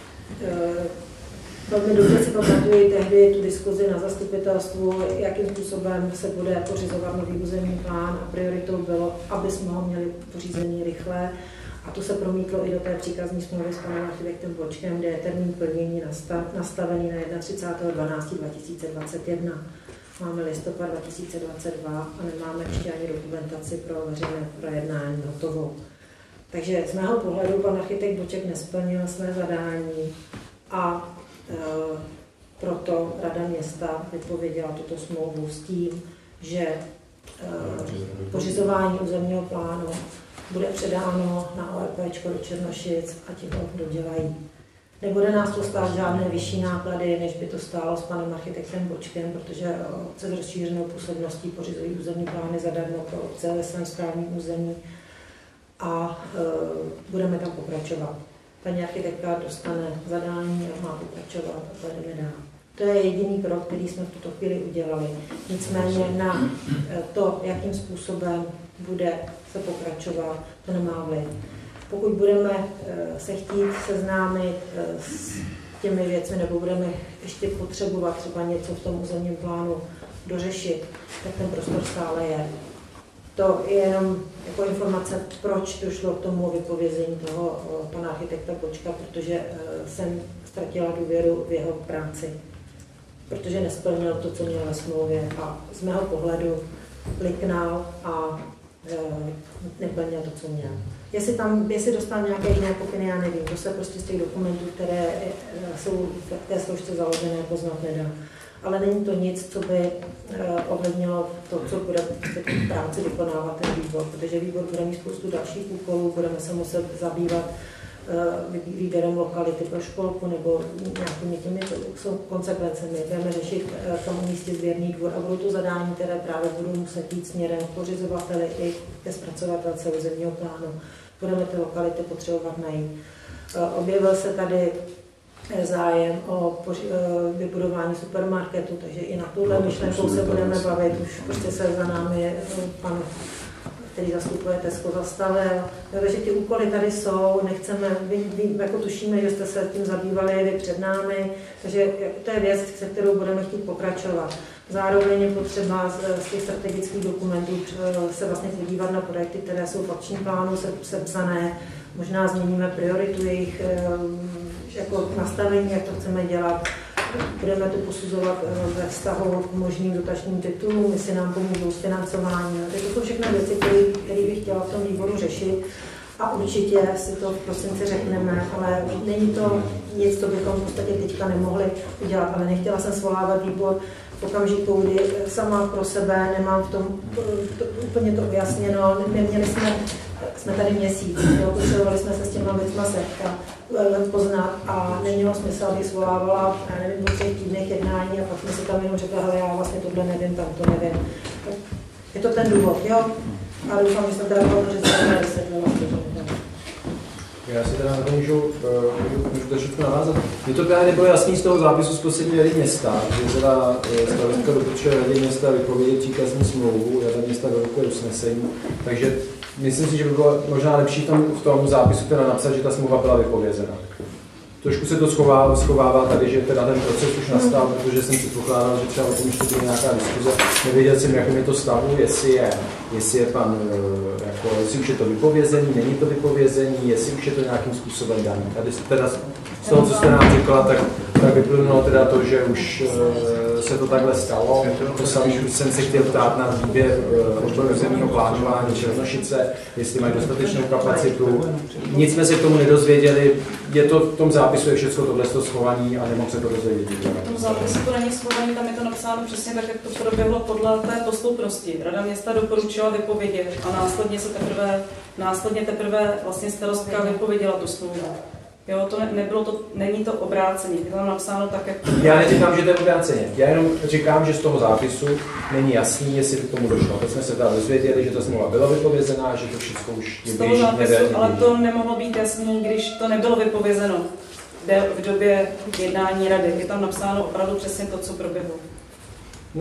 velmi dobře si pamatuji tehdy tu diskuzi na zastupitelstvu, jakým způsobem se bude pořizovat nový územní plán a prioritou bylo, aby jsme ho měli pořízený rychle. A to se promítlo i do té příkazní smlouvy s panem architektem Bočkem, kde je termín plnění nastavený na třicátého prvního dvanáctého dva tisíce dvacet jedna. Máme listopad dva tisíce dvacet dva a nemáme ještě ani dokumentaci pro veřejné projednání hotovou. Takže z mého pohledu pan architekt Boček nesplnil své zadání a e, proto Rada města vypověděla tuto smlouvu s tím, že e, pořizování územního plánu bude předáno na O R P do Černošic a ti ho dodělají. Nebude nás to stát žádné vyšší náklady, než by to stálo s panem architektem Bočkem, protože obce s rozšířenou působností pořizují územní plány zadarmo pro obce ve svém správním území a e, budeme tam pokračovat. Paní architektka dostane zadání a má pokračovat a půjdeme dál. To je jediný krok, který jsme v tuto chvíli udělali. Nicméně na to, jakým způsobem bude se pokračovat, to nemá vliv. Pokud budeme se chtít seznámit s těmi věcmi, nebo budeme ještě potřebovat třeba něco v tom územním plánu dořešit, tak ten prostor stále je. To je jenom jako informace, proč došlo k tomu vypovězení toho pana architekta Bočka, protože jsem ztratila důvěru v jeho práci, protože nesplnil to, co měl ve smlouvě a z mého pohledu liknal a neplnil to, co měl. Jestli tam, jestli dostal nějaké jiné pokyny, já nevím, to se prostě z těch dokumentů, které jsou v té složce založené, poznat nedá. Ale není to nic, co by ovlivnilo to, co bude v práci vykonávat ten výbor, protože výbor bude mít spoustu dalších úkolů, budeme se muset zabývat výběrem lokality pro školku nebo nějakými těmi konsekvencemi. Budeme řešit tomu místě sběrný dvůr a budou to zadání, které právě budou muset jít směrem k pořizovateli i ke zpracovatelce územního plánu. Budeme ty lokality potřebovat najít. Objevil se tady zájem o vybudování supermarketu, takže i na tuhle myšlenkou se budeme bavit. Už prostě se za námi pan, který zastupuje Tesco, zastavil. Takže ty úkoly tady jsou, nechceme, vy, vy, jako tušíme, že jste se tím zabývali vy před námi, takže to je věc, se kterou budeme chtít pokračovat. Zároveň je potřeba z, z těch strategických dokumentů se vlastně podívat na projekty, které jsou v akčním plánu sepsané, možná změníme prioritu jejich jako nastavení, jak to chceme dělat. Budeme to posuzovat ve vztahu k možným dotačním titulům, jestli nám pomůžou s financováním. To jsou všechno věci, které bych chtěla v tom výboru řešit. A určitě si to v prosinci řekneme, ale není to nic, co bychom v podstatě teďka nemohli udělat. Ale nechtěla jsem svolávat výbor v okamžiku, kdy sama pro sebe nemám v tom to, úplně to vyjasněno. Neměli jsme, jsme tady měsíc, jo, potřebovali jsme se s těma věcma setkat, poznat a nemělo smysl, abych svolávala, já nevím, po třech týdnech jednání a pak jsme si tam jenom řekla, hele, já vlastně tohle nevím, tam to nevím. Je to ten důvod, jo? A doufám, že jsem teda bylo, že se to vysvětlila. Já si teda můžu, můžu trošičku navázat. Mně to právě nebylo jasný z toho zápisu z poslední rady města, že teda starostka doporučuje radě města vypovědět příkazní smlouvu, rada města vypovědět usnesení, takže myslím si, že by bylo možná lepší tam v tom zápisu teda napsat, že ta smlouva byla vypovězena. Trošku se to schovává, schovává tady, že teda ten proces už nastal, protože jsem předpokládal, že třeba o tom ještě bude nějaká diskuze. Nevěděl jsem, jakým je to stavu, jestli je, jestli je pan, jako, jestli už je to vypovězení, není to vypovězení, jestli už je to nějakým způsobem daný. Tady teda z toho, co jste nám řekla, tak, tak vyplynulo teda to, že už uh, se to takhle stalo. To samý už jsem se chtěl ptát na výběr uh, odboru územního plánování Černošice, jestli mají dostatečnou kapacitu. Nic jsme se k tomu nedozvěděli. Je to v tom zápisu, je všechno tohle schované a nemohl se to dozvědět. V tom zápisu to není schované, tam je to napsáno přesně tak, jak to proběhlo podle té posloupnosti. Rada města doporučila vypovědět a následně se teprve, následně teprve vlastně starostka vypověděla tu smlouvu. Jo, to ne, nebylo to, není to obráceně, je tam napsáno tak, jak to... Já neříkám, že to je obráceně, já jenom říkám, že z toho zápisu není jasný, jestli k tomu došlo. Teď jsme se teda dozvěděli, že ta smlouva byla vypovězená, že to všechno už je běží, zápisu, ale to nemohlo být jasný, když to nebylo vypovězeno v době jednání rady. Je tam napsáno opravdu přesně to, co proběhlo. No.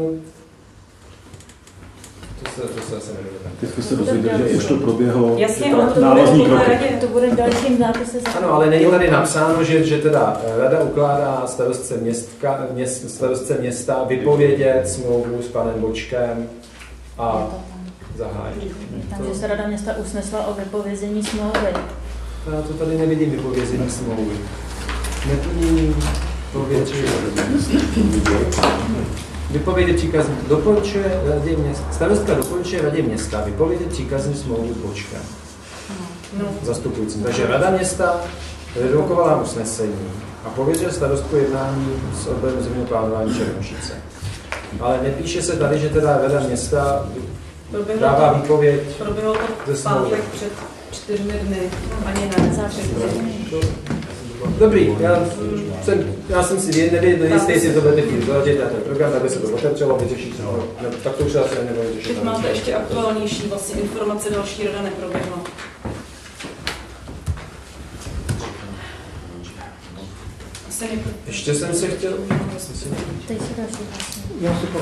To se, to se asi nevěděl. Teď jste se dozvěděli, že už to proběhlo. Jasně, ale to návazní kroky. To bude v dalším zápise. Ano, ale není tady napsáno, že, že teda rada ukládá starostce, městka, měst, starostce města vypovědět smlouvu s panem Bočkem a zahájit. Takže se rada města usnesla o vypovězení smlouvy. Já to tady nevidím, vypovězení smlouvy. Neplnění povětří. Vypovědět příkazní. Doporučuje radě města. Starostka doporučuje radě města vypovědět příkazní smlouvu s Bočkem. No. Zastupujícím. Takže rada města redukovala usnesení a pověřila starostku jednání s odborem územního plánování Černošice. Ale nepíše se tady, že teda rada města dává výpověď. Proběhlo to v pátek před čtyřmi dny, ani ne. Dobrý, já jsem, já jsem si nevěděl, jistý, jestli to budete chtít doladit na ten program, aby se to otevřelo, vyřešit. No, tak to už asi nebude řešit. Teď máte ještě aktuálnější vlastně informace, další rada neproběhla. Ještě jsem se chtěl... Teď si další Já si to...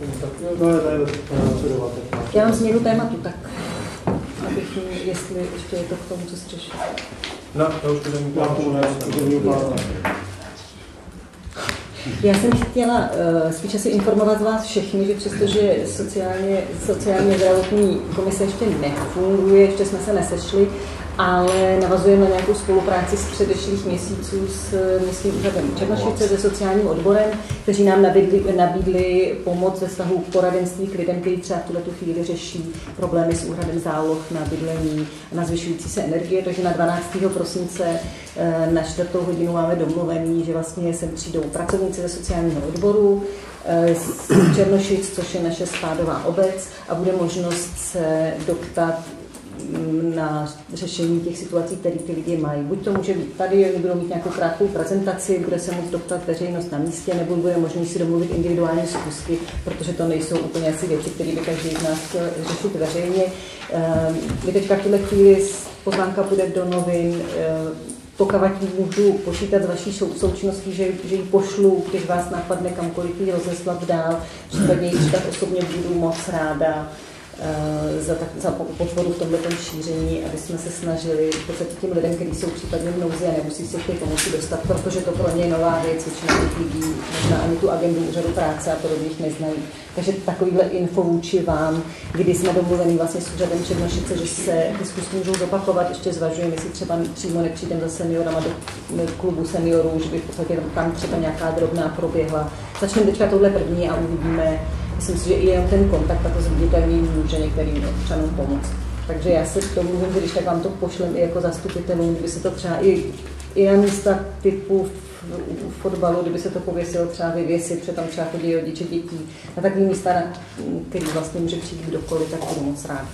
Já mám změnu tématu, tak abych, jestli ještě je to k tomu, co jsi řešil. No, to už budeme mít. Já jsem chtěla uh, spíš asi informovat vás všechny, že přestože sociálně, sociálně zdravotní komise ještě nefunguje, ještě jsme se nesešli, ale navazujeme na nějakou spolupráci z předešlých měsíců s městským úřadem Černošice, se sociálním odborem, kteří nám nabídli, nabídli pomoc ve vztahu k poradenství k lidem, kteří třeba v tuhle tu chvíli řeší problémy s úhradem záloh na bydlení a na zvyšující se energie. Takže na dvanáctého prosince na čtvrtou hodinu máme domluvený, že vlastně sem přijdou pracovníci ze sociálního odboru z Černošic, což je naše spádová obec, a bude možnost se doptat na řešení těch situací, které ty lidi mají. Buď to může být tady, oni budou mít nějakou krátkou prezentaci, bude se moct doptat veřejnost na místě, nebo bude možné si domluvit individuální schůzky, protože to nejsou úplně asi věci, které by každý z nás chtěl řešit veřejně. Vy teďka v tuhle chvíli pozvánka půjde do novin, pokud můžu počítat s vaší součinností, že, že ji pošlu, když vás napadne kamkoliv ji rozeslat dál, případně ji čítat osobně, budu moc ráda za, tak, za podporu v tomto šíření, aby jsme se snažili v podstatě těm lidem, kteří jsou případně v nouzi a nemusí se k té pomoci dostat, protože to pro ně je nová věc, většina těch lidí možná ani tu agendu úřadu práce a podobných neznají. Takže takovýhle info vůči vám, kdy jsme domluveni vlastně s úřadem Černošice, že se ty zkusky můžou zopakovat, ještě zvažujeme, jestli třeba přímo nepřijdem za seniorama do klubu seniorů, že by v podstatě tam třeba nějaká drobná proběhla. Začneme teďka tohle první a uvidíme. Myslím si, že i jenom ten kontakt a to zviditelný může některým občanům pomoct. Takže já se k tomu mluvím, když tak vám to pošlem i jako zastupitelům, kdyby se to třeba i, i na místa typu v fotbalu, kdyby se to pověsilo třeba vyvěsit, protože tam třeba chodí rodiče dětí, na takový místa, na který vlastně může přijít kdokoliv, tak budu moc rád.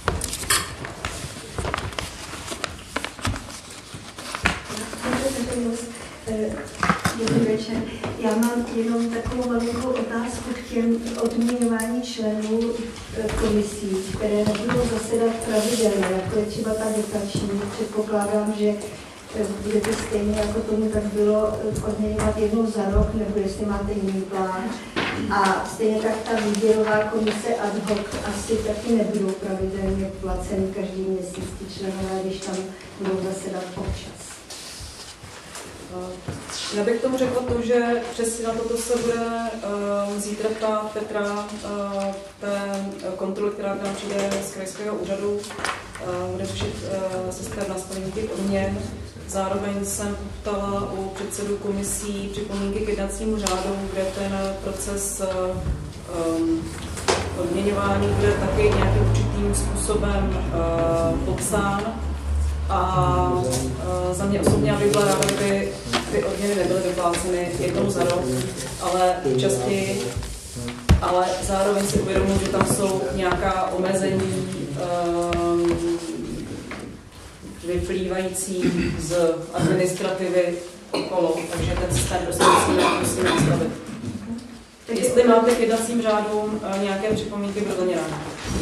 Dobrý večer. Já mám jenom takovou malinkou otázku k těm odměňování členů komisí, které nebudou zasedat pravidelně, jako je třeba ta dotační. Předpokládám, že budete stejně, jako tomu tak bylo, odměňovat jednou za rok, nebo jestli máte jiný plán. A stejně tak ta výběrová komise ad hoc asi taky nebudou pravidelně placeny každý měsíc ty členové, když tam budou zasedat občas. Já bych tomu řekla to, že přesně na toto se bude uh, zítra ptát Petra uh, té kontroly, která k nám přijde z krajského úřadu, uh, bude řešit uh, systém nastavení těch odměn. Zároveň jsem ptala u předsedů komisí připomínky k jednacímu řádu, kde ten proces uh, um, odměňování bude taky nějakým určitým způsobem uh, popsán. A uh, za mě osobně, aby byla ráda, kdyby ty odměny nebyly vypláceny jednou za rok, ale častěji, ale zároveň si uvědomuji, že tam jsou nějaká omezení um, vyplývající z administrativy okolo, takže ten systém prostě musíme, musíme nastavit. Jestli máte k jednacím řádům uh, nějaké připomínky, budu za ně ráda.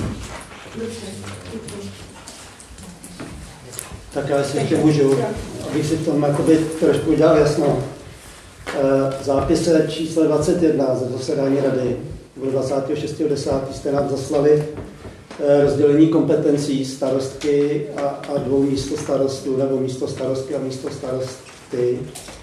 Tak já si ještě můžu, abych si v tom jakoby trošku udělal jasno. V zápise číslo dvacet jedna ze zasedání rady dvacátého šestého desátého jste nám zaslali rozdělení kompetencí starostky a, a dvou místo starostů, nebo místo starostky a místo starosty.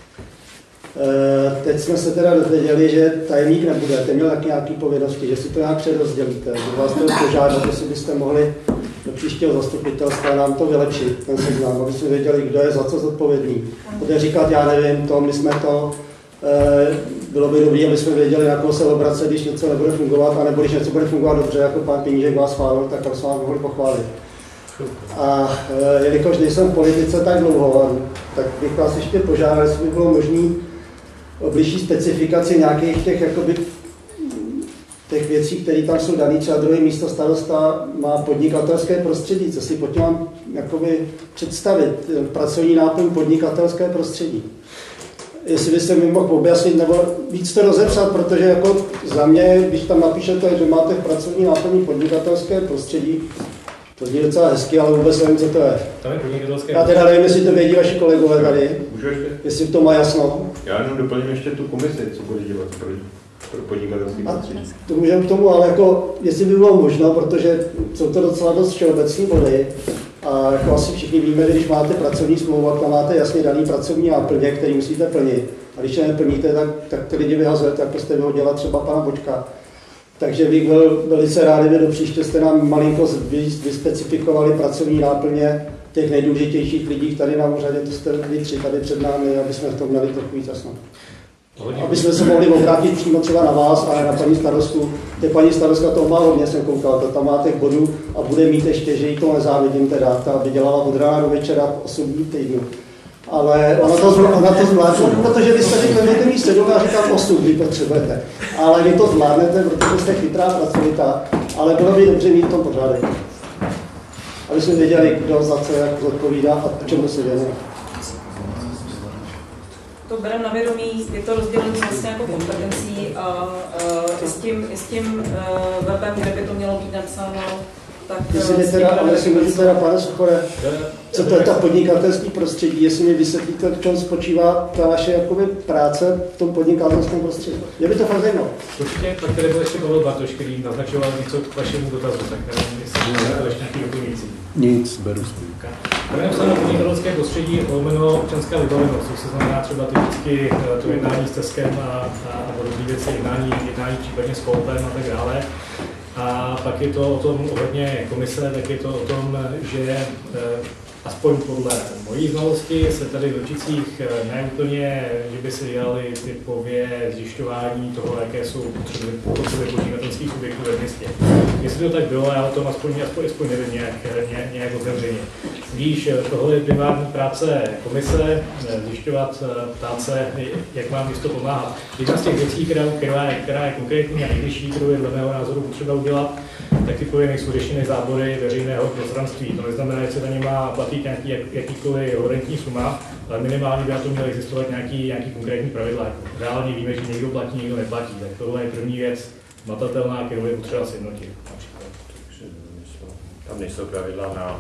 Teď jsme se teda dozvěděli, že tajemník nebude, ten měl taky nějaké povinnosti, že si to nějak přerozdělíte, že vás to požádat, jestli byste mohli do příštího zastupitelstva nám to vylepšit, ten seznam, aby jsme věděli, kdo je za co zodpovědný. Bude říkat, já nevím, to, my jsme to, e, bylo by dobré, aby jsme věděli, na koho se obracet, když něco nebude fungovat, anebo když něco bude fungovat dobře, jako pán Penížek vás chválil, tak tam se vám mohli pochválit. A e, jelikož nejsem v politice tak dlouho, tak bych vás ještě požádal, jestli by bylo možné o blížší specifikaci nějakých těch jakoby těch věcí, které tam jsou dané, třeba druhé místo starosta má podnikatelské prostředí, co si pod tím mám jakoby představit, pracovní náplň podnikatelské prostředí. Jestli byste mi mohl objasnit, nebo víc to rozepsat, protože jako za mě, když tam napíšete, že máte pracovní náplň podnikatelské prostředí, to zní docela hezky, ale vůbec nevím, co to je. Tam je podnikatelské. Já teda nevím, jestli to vědí vaši kolegové tady, Můžu ještě? jestli v tom má jasno. Já jenom doplním ještě tu komisi, co bude dělat pro, pro podnikatelský prostředí. To můžeme k tomu, ale jako, jestli by bylo možno, protože jsou to docela dost všeobecné body a jako asi všichni víme, že když máte pracovní smlouvu, tak máte jasně daný pracovní náplně, který musíte plnit. A když je neplníte, tak, tak ty lidi vyhazujete, tak prostě vyhodila třeba pana Bočka. Takže bych byl velice rád, kdyby do příště jste nám malinko vyspecifikovali pracovní náplně těch nejdůležitějších lidí tady na úřadě, to jste vy tři tady před námi, aby jsme v tom měli trochu víc jasno. Aby jsme se mohli obrátit přímo třeba na vás, ale na paní starostku. Te paní starostka toho má hodně, jsem koukal, to tam má těch bodů a bude mít ještě, že jí to nezávidím teda, ta by dělala od rána do večera osm dní týdnu. Ale ona to, ona to zvládne, protože vy jste řekli, že mít sedm a říkám osm, kdy potřebujete. Ale vy to zvládnete, protože jste chytrá, pracovitá, ale bylo by dobře mít v tom pořádek. Aby jsme věděli, kdo za co jak zodpovídá a čemu se věnuje. To bereme na vědomí, je to rozdělení vlastně jako kompetencí a uh, s tím, s tím uh, webem, kde by to mělo být napsáno, tak... Jestli mě teda, ale jestli můžu teda, pane Sochore, co to je ta podnikatelský prostředí, jestli mi vysvětlíte, v čem spočívá ta vaše jakoby, práce v tom podnikatelském prostředí. Mě by to fakt zajímalo. Určitě, pak tady byl ještě Pavel Bartoš, který naznačoval něco k vašemu dotazu, tak nevím, jestli to ještě nějaký doplňující. Nic, beru svůj. Tady je napsáno podnikatelské prostředí, lomeno občanská vybavenost, což se znamená třeba typicky to jednání s Teskem a, a, a podobné věci, jednání, jednání případně s Koupem a tak dále. A pak je to o tom ohledně komise, tak je to o tom, že aspoň podle mojí znalosti se tady v Lučicích ne úplně, že by se dělali typově zjišťování toho, jaké jsou potřeby, potřeby podnikatelských subjektů ve městě. Jestli to tak bylo, já o tom aspoň, aspoň, aspoň nevím nějak, nějak, nějak otevřeně. Když tohle je primární práce komise, zjišťovat, ptát se, jak mám město pomáhat. Jedna z těch věcí, která, která, je, která je konkrétní a nejbližší, kterou je dle mého názoru potřeba udělat, tak typově nejsou řešeny zábory veřejného prostranství. To neznamená, že se na ně má platit nějaký, jak, jakýkoliv horentní suma, ale minimálně by na to mělo existovat nějaký, nějaký konkrétní pravidla. Reálně víme, že někdo platí, někdo neplatí. Tak tohle je první věc, matatelná, kterou je potřeba sjednotit. Tam nejsou pravidla na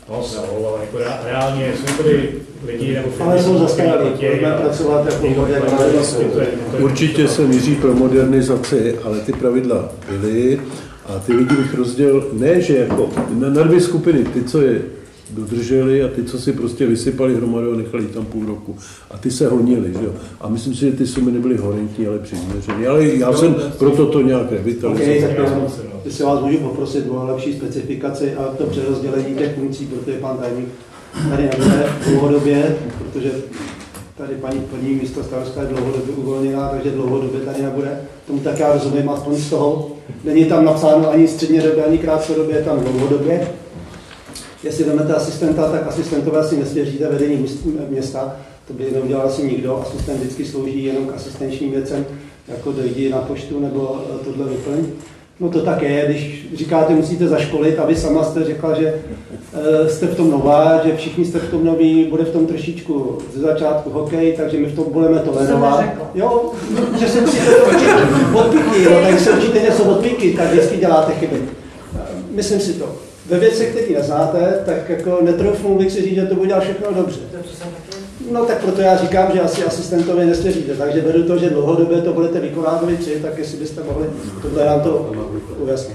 No, no, ale jako reálně jsou tady lidi nebo firmy, ale jsou zastaralí, budeme pracovat jako modernizaci. Určitě se míří pro modernizaci, ale ty pravidla byly a ty lidi bych rozdělil, ne že jako na, na dvě skupiny, ty, co je dodrželi a ty, co si prostě vysypali hromadu a nechali tam půl roku. A ty se honili, že jo. A myslím si, že ty sumy nebyly horentní, ale přiměřené. Ale já jsem proto to nějak revitalizoval. Okay, jestli vás můžu poprosit o lepší specifikaci a to přerozdělení těch funkcí, protože pan tajemník tady nebude dlouhodobě, protože tady paní první místo starostka je dlouhodobě uvolněná, takže dlouhodobě tady nebude. Tomu tak já rozumím, aspoň z toho. Není tam napsáno ani střednědobě, ani krátkodobě, je tam dlouhodobě. Jestli vezmete asistenta, tak asistentové si nesvěříte vedení města, to by neudělal asi nikdo. Asistent vždycky slouží jenom k asistenčním věcem, jako dojdi na poštu nebo tohle vyplň. No to tak je, když říkáte, musíte zaškolit a vy sama jste řekla, že uh, jste v tom nová, že všichni jste v tom noví, bude v tom trošičku ze začátku hokej, takže my v tom budeme tolerovat. Jo, že se musíte odpíky, no, tak se určitě něco odpíky, tak vždycky děláte chyby. Myslím si to. Ve věcech, které neznáte, tak jako netroufnu bych si říct, že to bude dělat všechno dobře. No tak proto já říkám, že asi asistentovi nesvěříte, takže beru to, že dlouhodobě to budete vykonávat vy tři, tak jestli byste mohli tohle nám to ujasnit.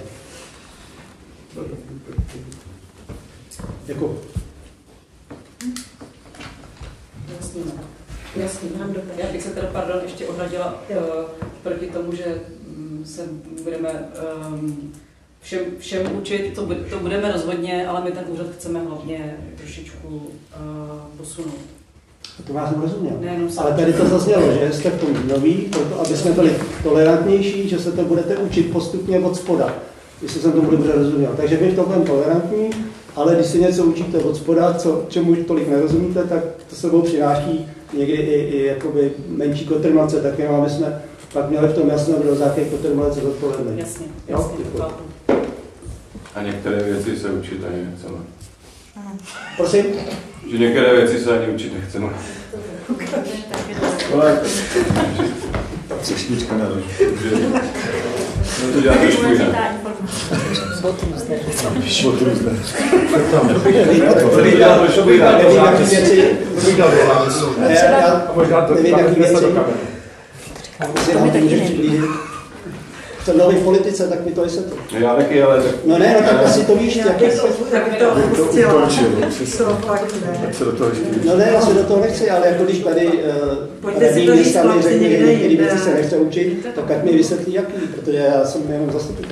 Děkuji. Jasný, jasný, mám dobře. Já bych se teda, pardon, ještě ohradila uh, proti tomu, že um, se budeme um, všem, všem učit, to, to budeme rozhodně, ale my ten úřad chceme hlavně trošičku uh, posunout. To vás nerozuměl. Ne, ale tady to zaznělo, že jste v tom noví, proto aby jsme byli tolerantnější, že se to budete učit postupně od spoda, jestli jsem tomu dobře rozuměl. Takže vy v tom budeme tolerantní, ale když si něco učíte od spoda, co, čemu tolik nerozumíte, tak to sebou přináší někdy i, i jakoby menší kotrmelce, tak jenom aby jsme pak měli v tom jasno, kdo za jaký kotrmelec je odpovědný. Jasně, jasně. A některé věci se učit ani nechceme. Prosím? Že některé věci se ani učit nechceme. Ale třešnička na rož. No to děláme trošku jinak. Botruzné. Nevím, jaký věci. Nevím, jaký věci. Jsem nový v politice, tak mi to vysvětlí. No já taky, ale... Tak... No ne, no tak asi to víš, jak je to... Tak to upustila. Tak se do toho ještě... No ne, já se do toho nechci, ale jako když tady radní města mi řekne, že některé věci se nechce učit, tak ať mi vysvětlí jaký, protože já jsem jenom zastupitel.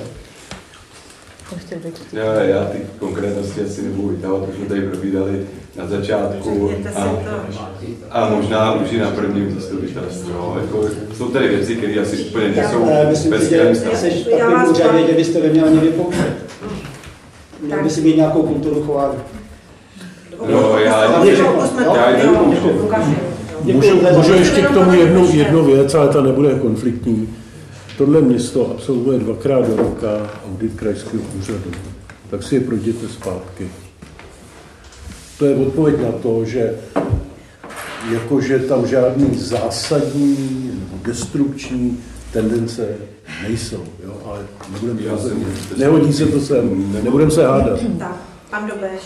No, já ty konkrétnosti asi nebudu vytávat, už jsme tady probídali na začátku a, a možná už i na prvním zastupitelstvu. No, jako, jsou tady věci, které asi úplně nejsou bez granice. Myslím si, že jsi takový úřadě, že byste neměli někdy pouštět. Měli by si mít nějakou kulturu chování. No, já jdu pouštět. Můžu, můžu ještě k tomu jednu, jednu věc, ale ta nebude konfliktní. Tohle město absolvuje dvakrát do roka audit krajského úřadu. Tak si je projděte zpátky. To je odpověď na to, že jakože tam žádný zásadní nebo destrukční tendence nejsou. Jo? Ale nebudeme nehodí se to sem, nebudeme se hádat. Tak, pan Dobeš.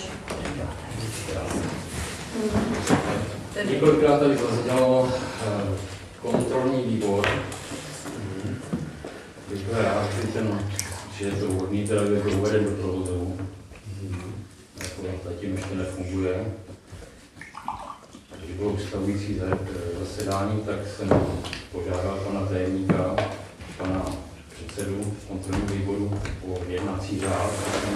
Několikrát tady zaznělo kontrolní výbor. Bych byl rád, že je to vhodný, teda by byl uveden do provozu. Jako zatím ještě nefunguje. Když bylo ustavující zasedání, tak jsem požádal pana tajemníka, pana předsedu kontrolního výboru o jednací řád.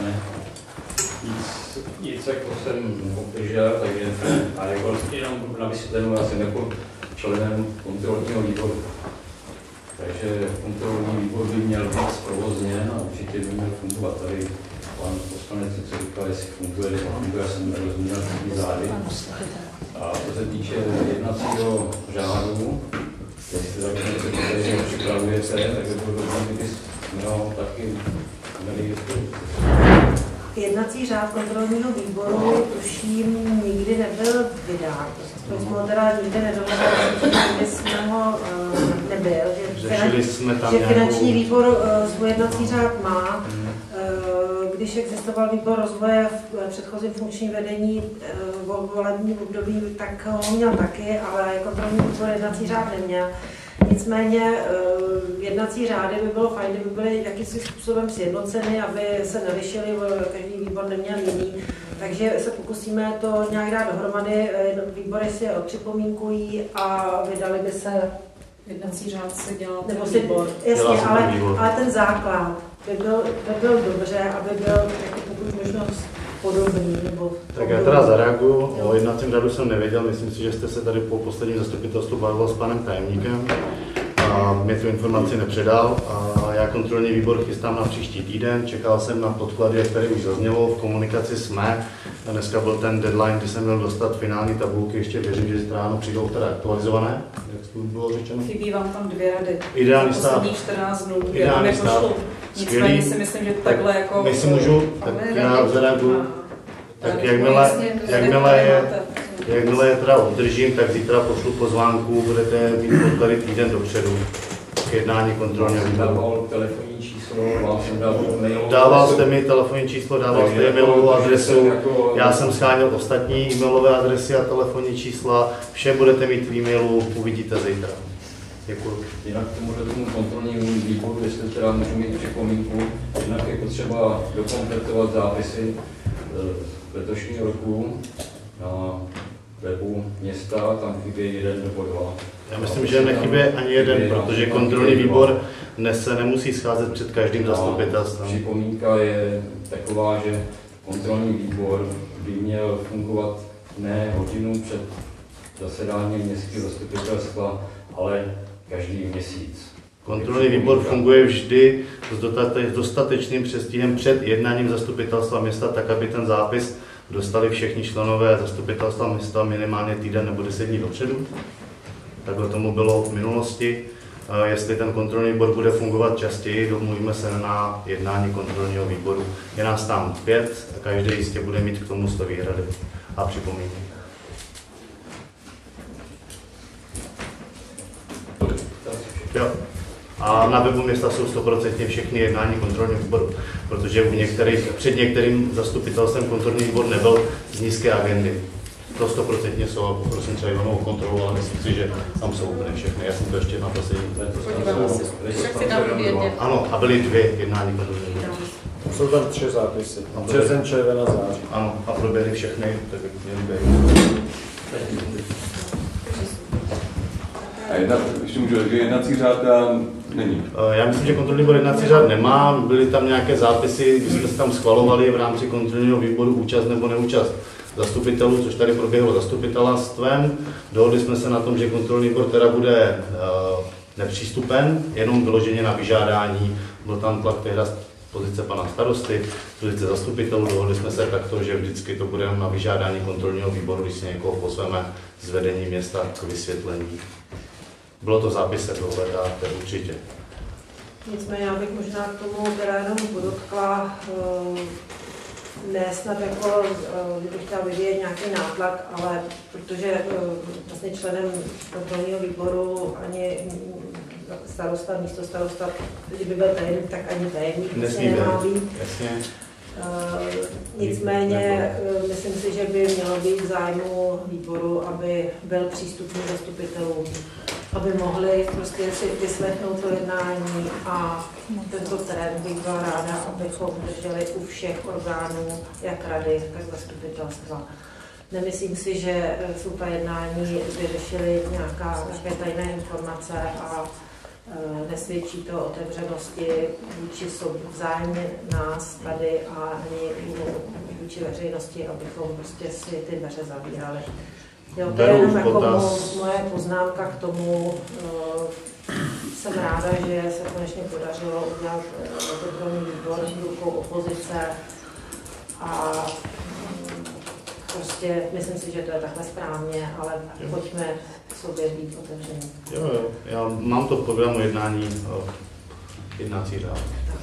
Nic, nic jako jsem obdržel, takže a jako vlastně jenom na vysvětlenou, já jsem jako členem kontrolního výboru. Takže kontrolní výbor by měl být zprovozněn a určitě by měl fungovat. Tady pan poslanec co říkal, jestli funguje, nebo funguje, já jsem nerozuměl takový zády. A co se týče jednacího řádu, jestli tak něco tady připravujete, tak by bylo dobré, kdyby měl taky měli Jednací řád kontrolního výboru tuším nikdy nebyl vydán. To jsme ho teda nikdy nedohledali, nikdy jsme ho uh, nebyl, že, finan, jsme tam že nějakou... finanční výbor uh, svůj jednací řád má, uh, kdy když existoval výbor rozvoje v předchozím funkčním vedení v volebním období, tak ho měl taky, ale kontrolní výbor jednací řád neměl. Nicméně jednací řády by bylo fajn, kdyby byly jakýmsi způsobem sjednoceny, aby se nelišily, každý výbor neměl jiný. Takže se pokusíme to nějak dát dohromady, výbory si odpřipomínkují a vydali by se jednací řád se dělá nebo si, výbor. Jasně, ale, ale ten základ by byl, by byl dobře, aby byl jako pokud možnost podobný. Nebo tak já teda zareaguju, o jednacím řádu jsem nevěděl, myslím si, že jste se tady po posledním zastupitelstvu bavil s panem tajemníkem. A mě tu informaci nepředal a já kontrolní výbor chystám na příští týden, čekal jsem na podklady, které už zaznělo, v komunikaci jsme. A dneska byl ten deadline, kdy jsem měl dostat finální tabulky, ještě věřím, že zítra ráno přijdou teda aktualizované, jak to bylo řečeno. Chybí vám tam dvě rady. Ideální stav. Posledních čtrnáct dnů, Ideální stav. Nicméně si myslím, že takhle jako... My si můžu, tak já zareaguju. Tak jakmile, jakmile je, jakmile je teda obdržím, tak zítra pošlu pozvánku, budete mít podklady týden dopředu k jednání kontrolního výboru. Telefonní číslo, vám jsem dal mail. Dával jste mi telefonní číslo, dával jste e-mailovou adresu, já jsem scháněl ostatní e-mailové adresy a telefonní čísla, vše budete mít v e-mailu, uvidíte zítra. Děkuji. Jinak k tomuhle tomu kontrolnímu výboru, jestli teda můžu mít připomínku, jinak je potřeba dokompletovat zápisy letošního roku na webu města, tam chybí jeden nebo dva. Já myslím, že nechybí ani jeden, protože kontrolní výbor dnes se nemusí scházet před každým zastupitelstvem. Připomínka je taková, že kontrolní výbor by měl fungovat ne hodinu před zasedáním městského zastupitelstva, ale každý měsíc. Kontrolní výbor funguje vždy s dostatečným předstihem před jednáním zastupitelstva města, tak aby ten zápis dostali všichni členové zastupitelstva města minimálně týden nebo deset dní dopředu. Takhle tomu bylo v minulosti. Jestli ten kontrolní výbor bude fungovat častěji, domluvíme se na jednání kontrolního výboru. Je nás tam pět a každý jistě bude mít k tomu sto výhrady a připomínky. Jo. A na webu města jsou stoprocentně všechny jednání kontrolního výboru, protože u některých, před některým zastupitelstvem kontrolní výbor nebyl z nízké agendy. To stoprocentně jsou a poprosím třeba Ivanovou kontrolu, ale myslím si, že tam jsou úplně všechny. Já jsem to ještě na poslední. Ano, a byly dvě jednání kontrolního výboru. Jsou tam tři zápisy. Březen, červen a září. Ano, a proběhly všechny, tak jak měly být. A jedna, ještě můžu, že jednací řád není. Já myslím, že kontrolní výbor jednací řád nemá. Byly tam nějaké zápisy, kdy jsme se tam schvalovali v rámci kontrolního výboru účast nebo neúčast zastupitelů, což tady proběhlo zastupitelstvem. Dohodli jsme se na tom, že kontrolní výbor teda bude uh, nepřístupen, jenom vyloženě na vyžádání. Byl tam tlak tehda z pozice pana starosty, z pozice zastupitelů. Dohodli jsme se takto, že vždycky to bude na vyžádání kontrolního výboru, když si někoho pozveme z vedení města k vysvětlení. Bylo to v zápise, dohledáte určitě. Nicméně já bych možná k tomu teda jenom podotkla, ne snad jako, že bych chtěla vyvíjet nějaký nátlak, ale protože vlastně členem kontrolního výboru ani starosta, místo starosta, kdyby byl tajemník, tak ani tajemník vlastně nemá být. Uh, nicméně uh, myslím si, že by mělo být v zájmu výboru, aby byl přístupný zastupitelům, aby mohli prostě si vyslechnout to jednání a tento trend bych byla ráda, abychom drželi u všech orgánů, jak rady, tak zastupitelstva. Nemyslím si, že jsou ta jednání vyřešily nějaká, nějaké tajné informace a nesvědčí to o otevřenosti vůči sobě, vzájemně nás tady a ani vůči veřejnosti, abychom prostě si ty dveře zavírali. Jo, to je jenom jako moje poznámka k tomu. Jsem ráda, že se konečně podařilo udělat kontrolní výbor s rukou opozice a prostě myslím si, že to je takhle správně, ale pojďme sobě být otevření. Jo, jo, já mám to v programu jednání jednací řád.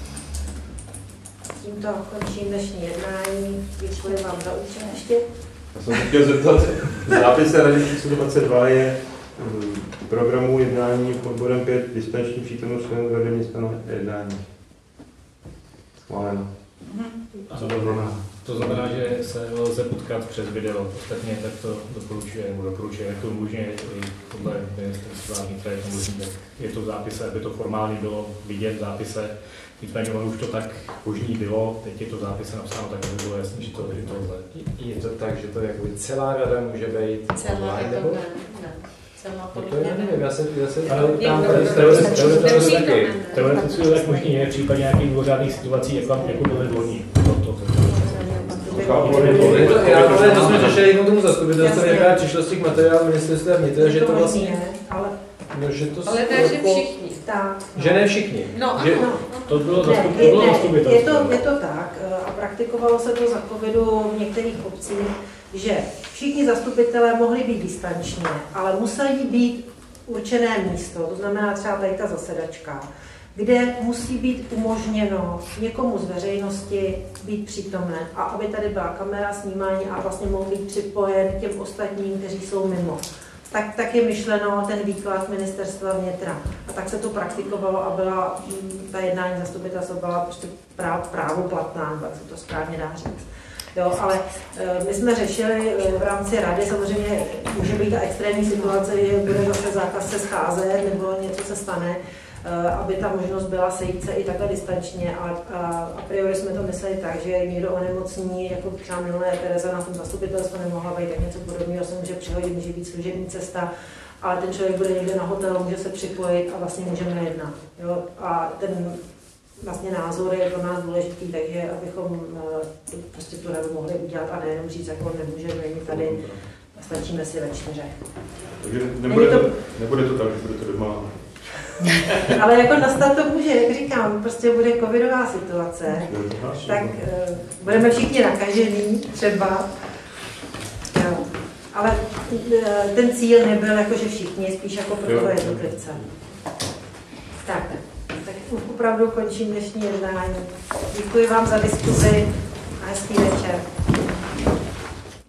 Tímto končím dnešní jednání. Děkuji vám za účast ještě. Já jsem chtěl zeptat, zápis rady číslo dvacet dva je v programu jednání pod bodem pět distanční přítomnost členů rady města na jednání. Schváleno. To znamená, to znamená, že se lze potkat přes video. Ostatně tak to doporučuje, nebo doporučuje, jak to umožňuje podle ministerstva vnitra, je to možný, tak je to v zápise, aby to formálně bylo vidět v zápise. Nicméně ono už to tak možný bylo, teď je to v zápise napsáno, tak aby bylo jasný, že to, že to lze. Je to tak, že to jakoby celá rada může být Celá online, je to nebo? ne, ne. Celá To já nevím, já se, já se Ale tam tady teoreticky taky. Teoreticky to tak možný je v případě nějakých mimořádných situací, jako, jako byly loni. Já to jsme řešili jenom tomu zastupitelstvu, jaká přišla z těch materiálů ministerstva vnitra, že to vlastně... No, že to ale ne, že všichni. Tak. Že ne všichni. No, že, no. To bylo ne, je, ne, je, to, je to tak a praktikovalo se to za covidu v některých obcích, že všichni zastupitelé mohli být distančně, ale museli být určené místo, to znamená třeba tady ta zasedačka, kde musí být umožněno někomu z veřejnosti být přítomen a aby tady byla kamera snímání a vlastně mohl být připojen k těm ostatním, kteří jsou mimo. Tak, tak je myšleno ten výklad ministerstva vnitra. A tak se to praktikovalo a byla ta jednání zastupitelstva byla prostě práv, právoplatná, tak se to správně dá říct. Jo, ale e, my jsme řešili e, v rámci rady, samozřejmě může být ta extrémní situace, že bude zase zákaz se scházet nebo něco se stane, e, aby ta možnost byla sejít se i takhle distančně. A, a, a priori jsme to mysleli tak, že někdo onemocní, jako třeba minulé Tereza na tom zastupitelstvu nemohla být, tak něco podobného se může přihodit, může být služební cesta, ale ten člověk bude někde na hotelu, může se připojit a vlastně můžeme jednat. Jo? A ten vlastně názor je pro nás důležitý, takže abychom prostě tu radu mohli udělat a nejenom říct, jako nemůžeme, my tady stačíme si ve čtyře. Takže nebude to, nebude to tak, že budete doma. Ale jako nastat to může, jak říkám, prostě bude covidová situace, tak uh, budeme všichni nakažení třeba, jo. Ale uh, ten cíl nebyl jako, že všichni, spíš jako pro toho jednotlivce. Tak. Tak opravdu končím dnešní jednání. Děkuji vám za diskuzi a hezký večer.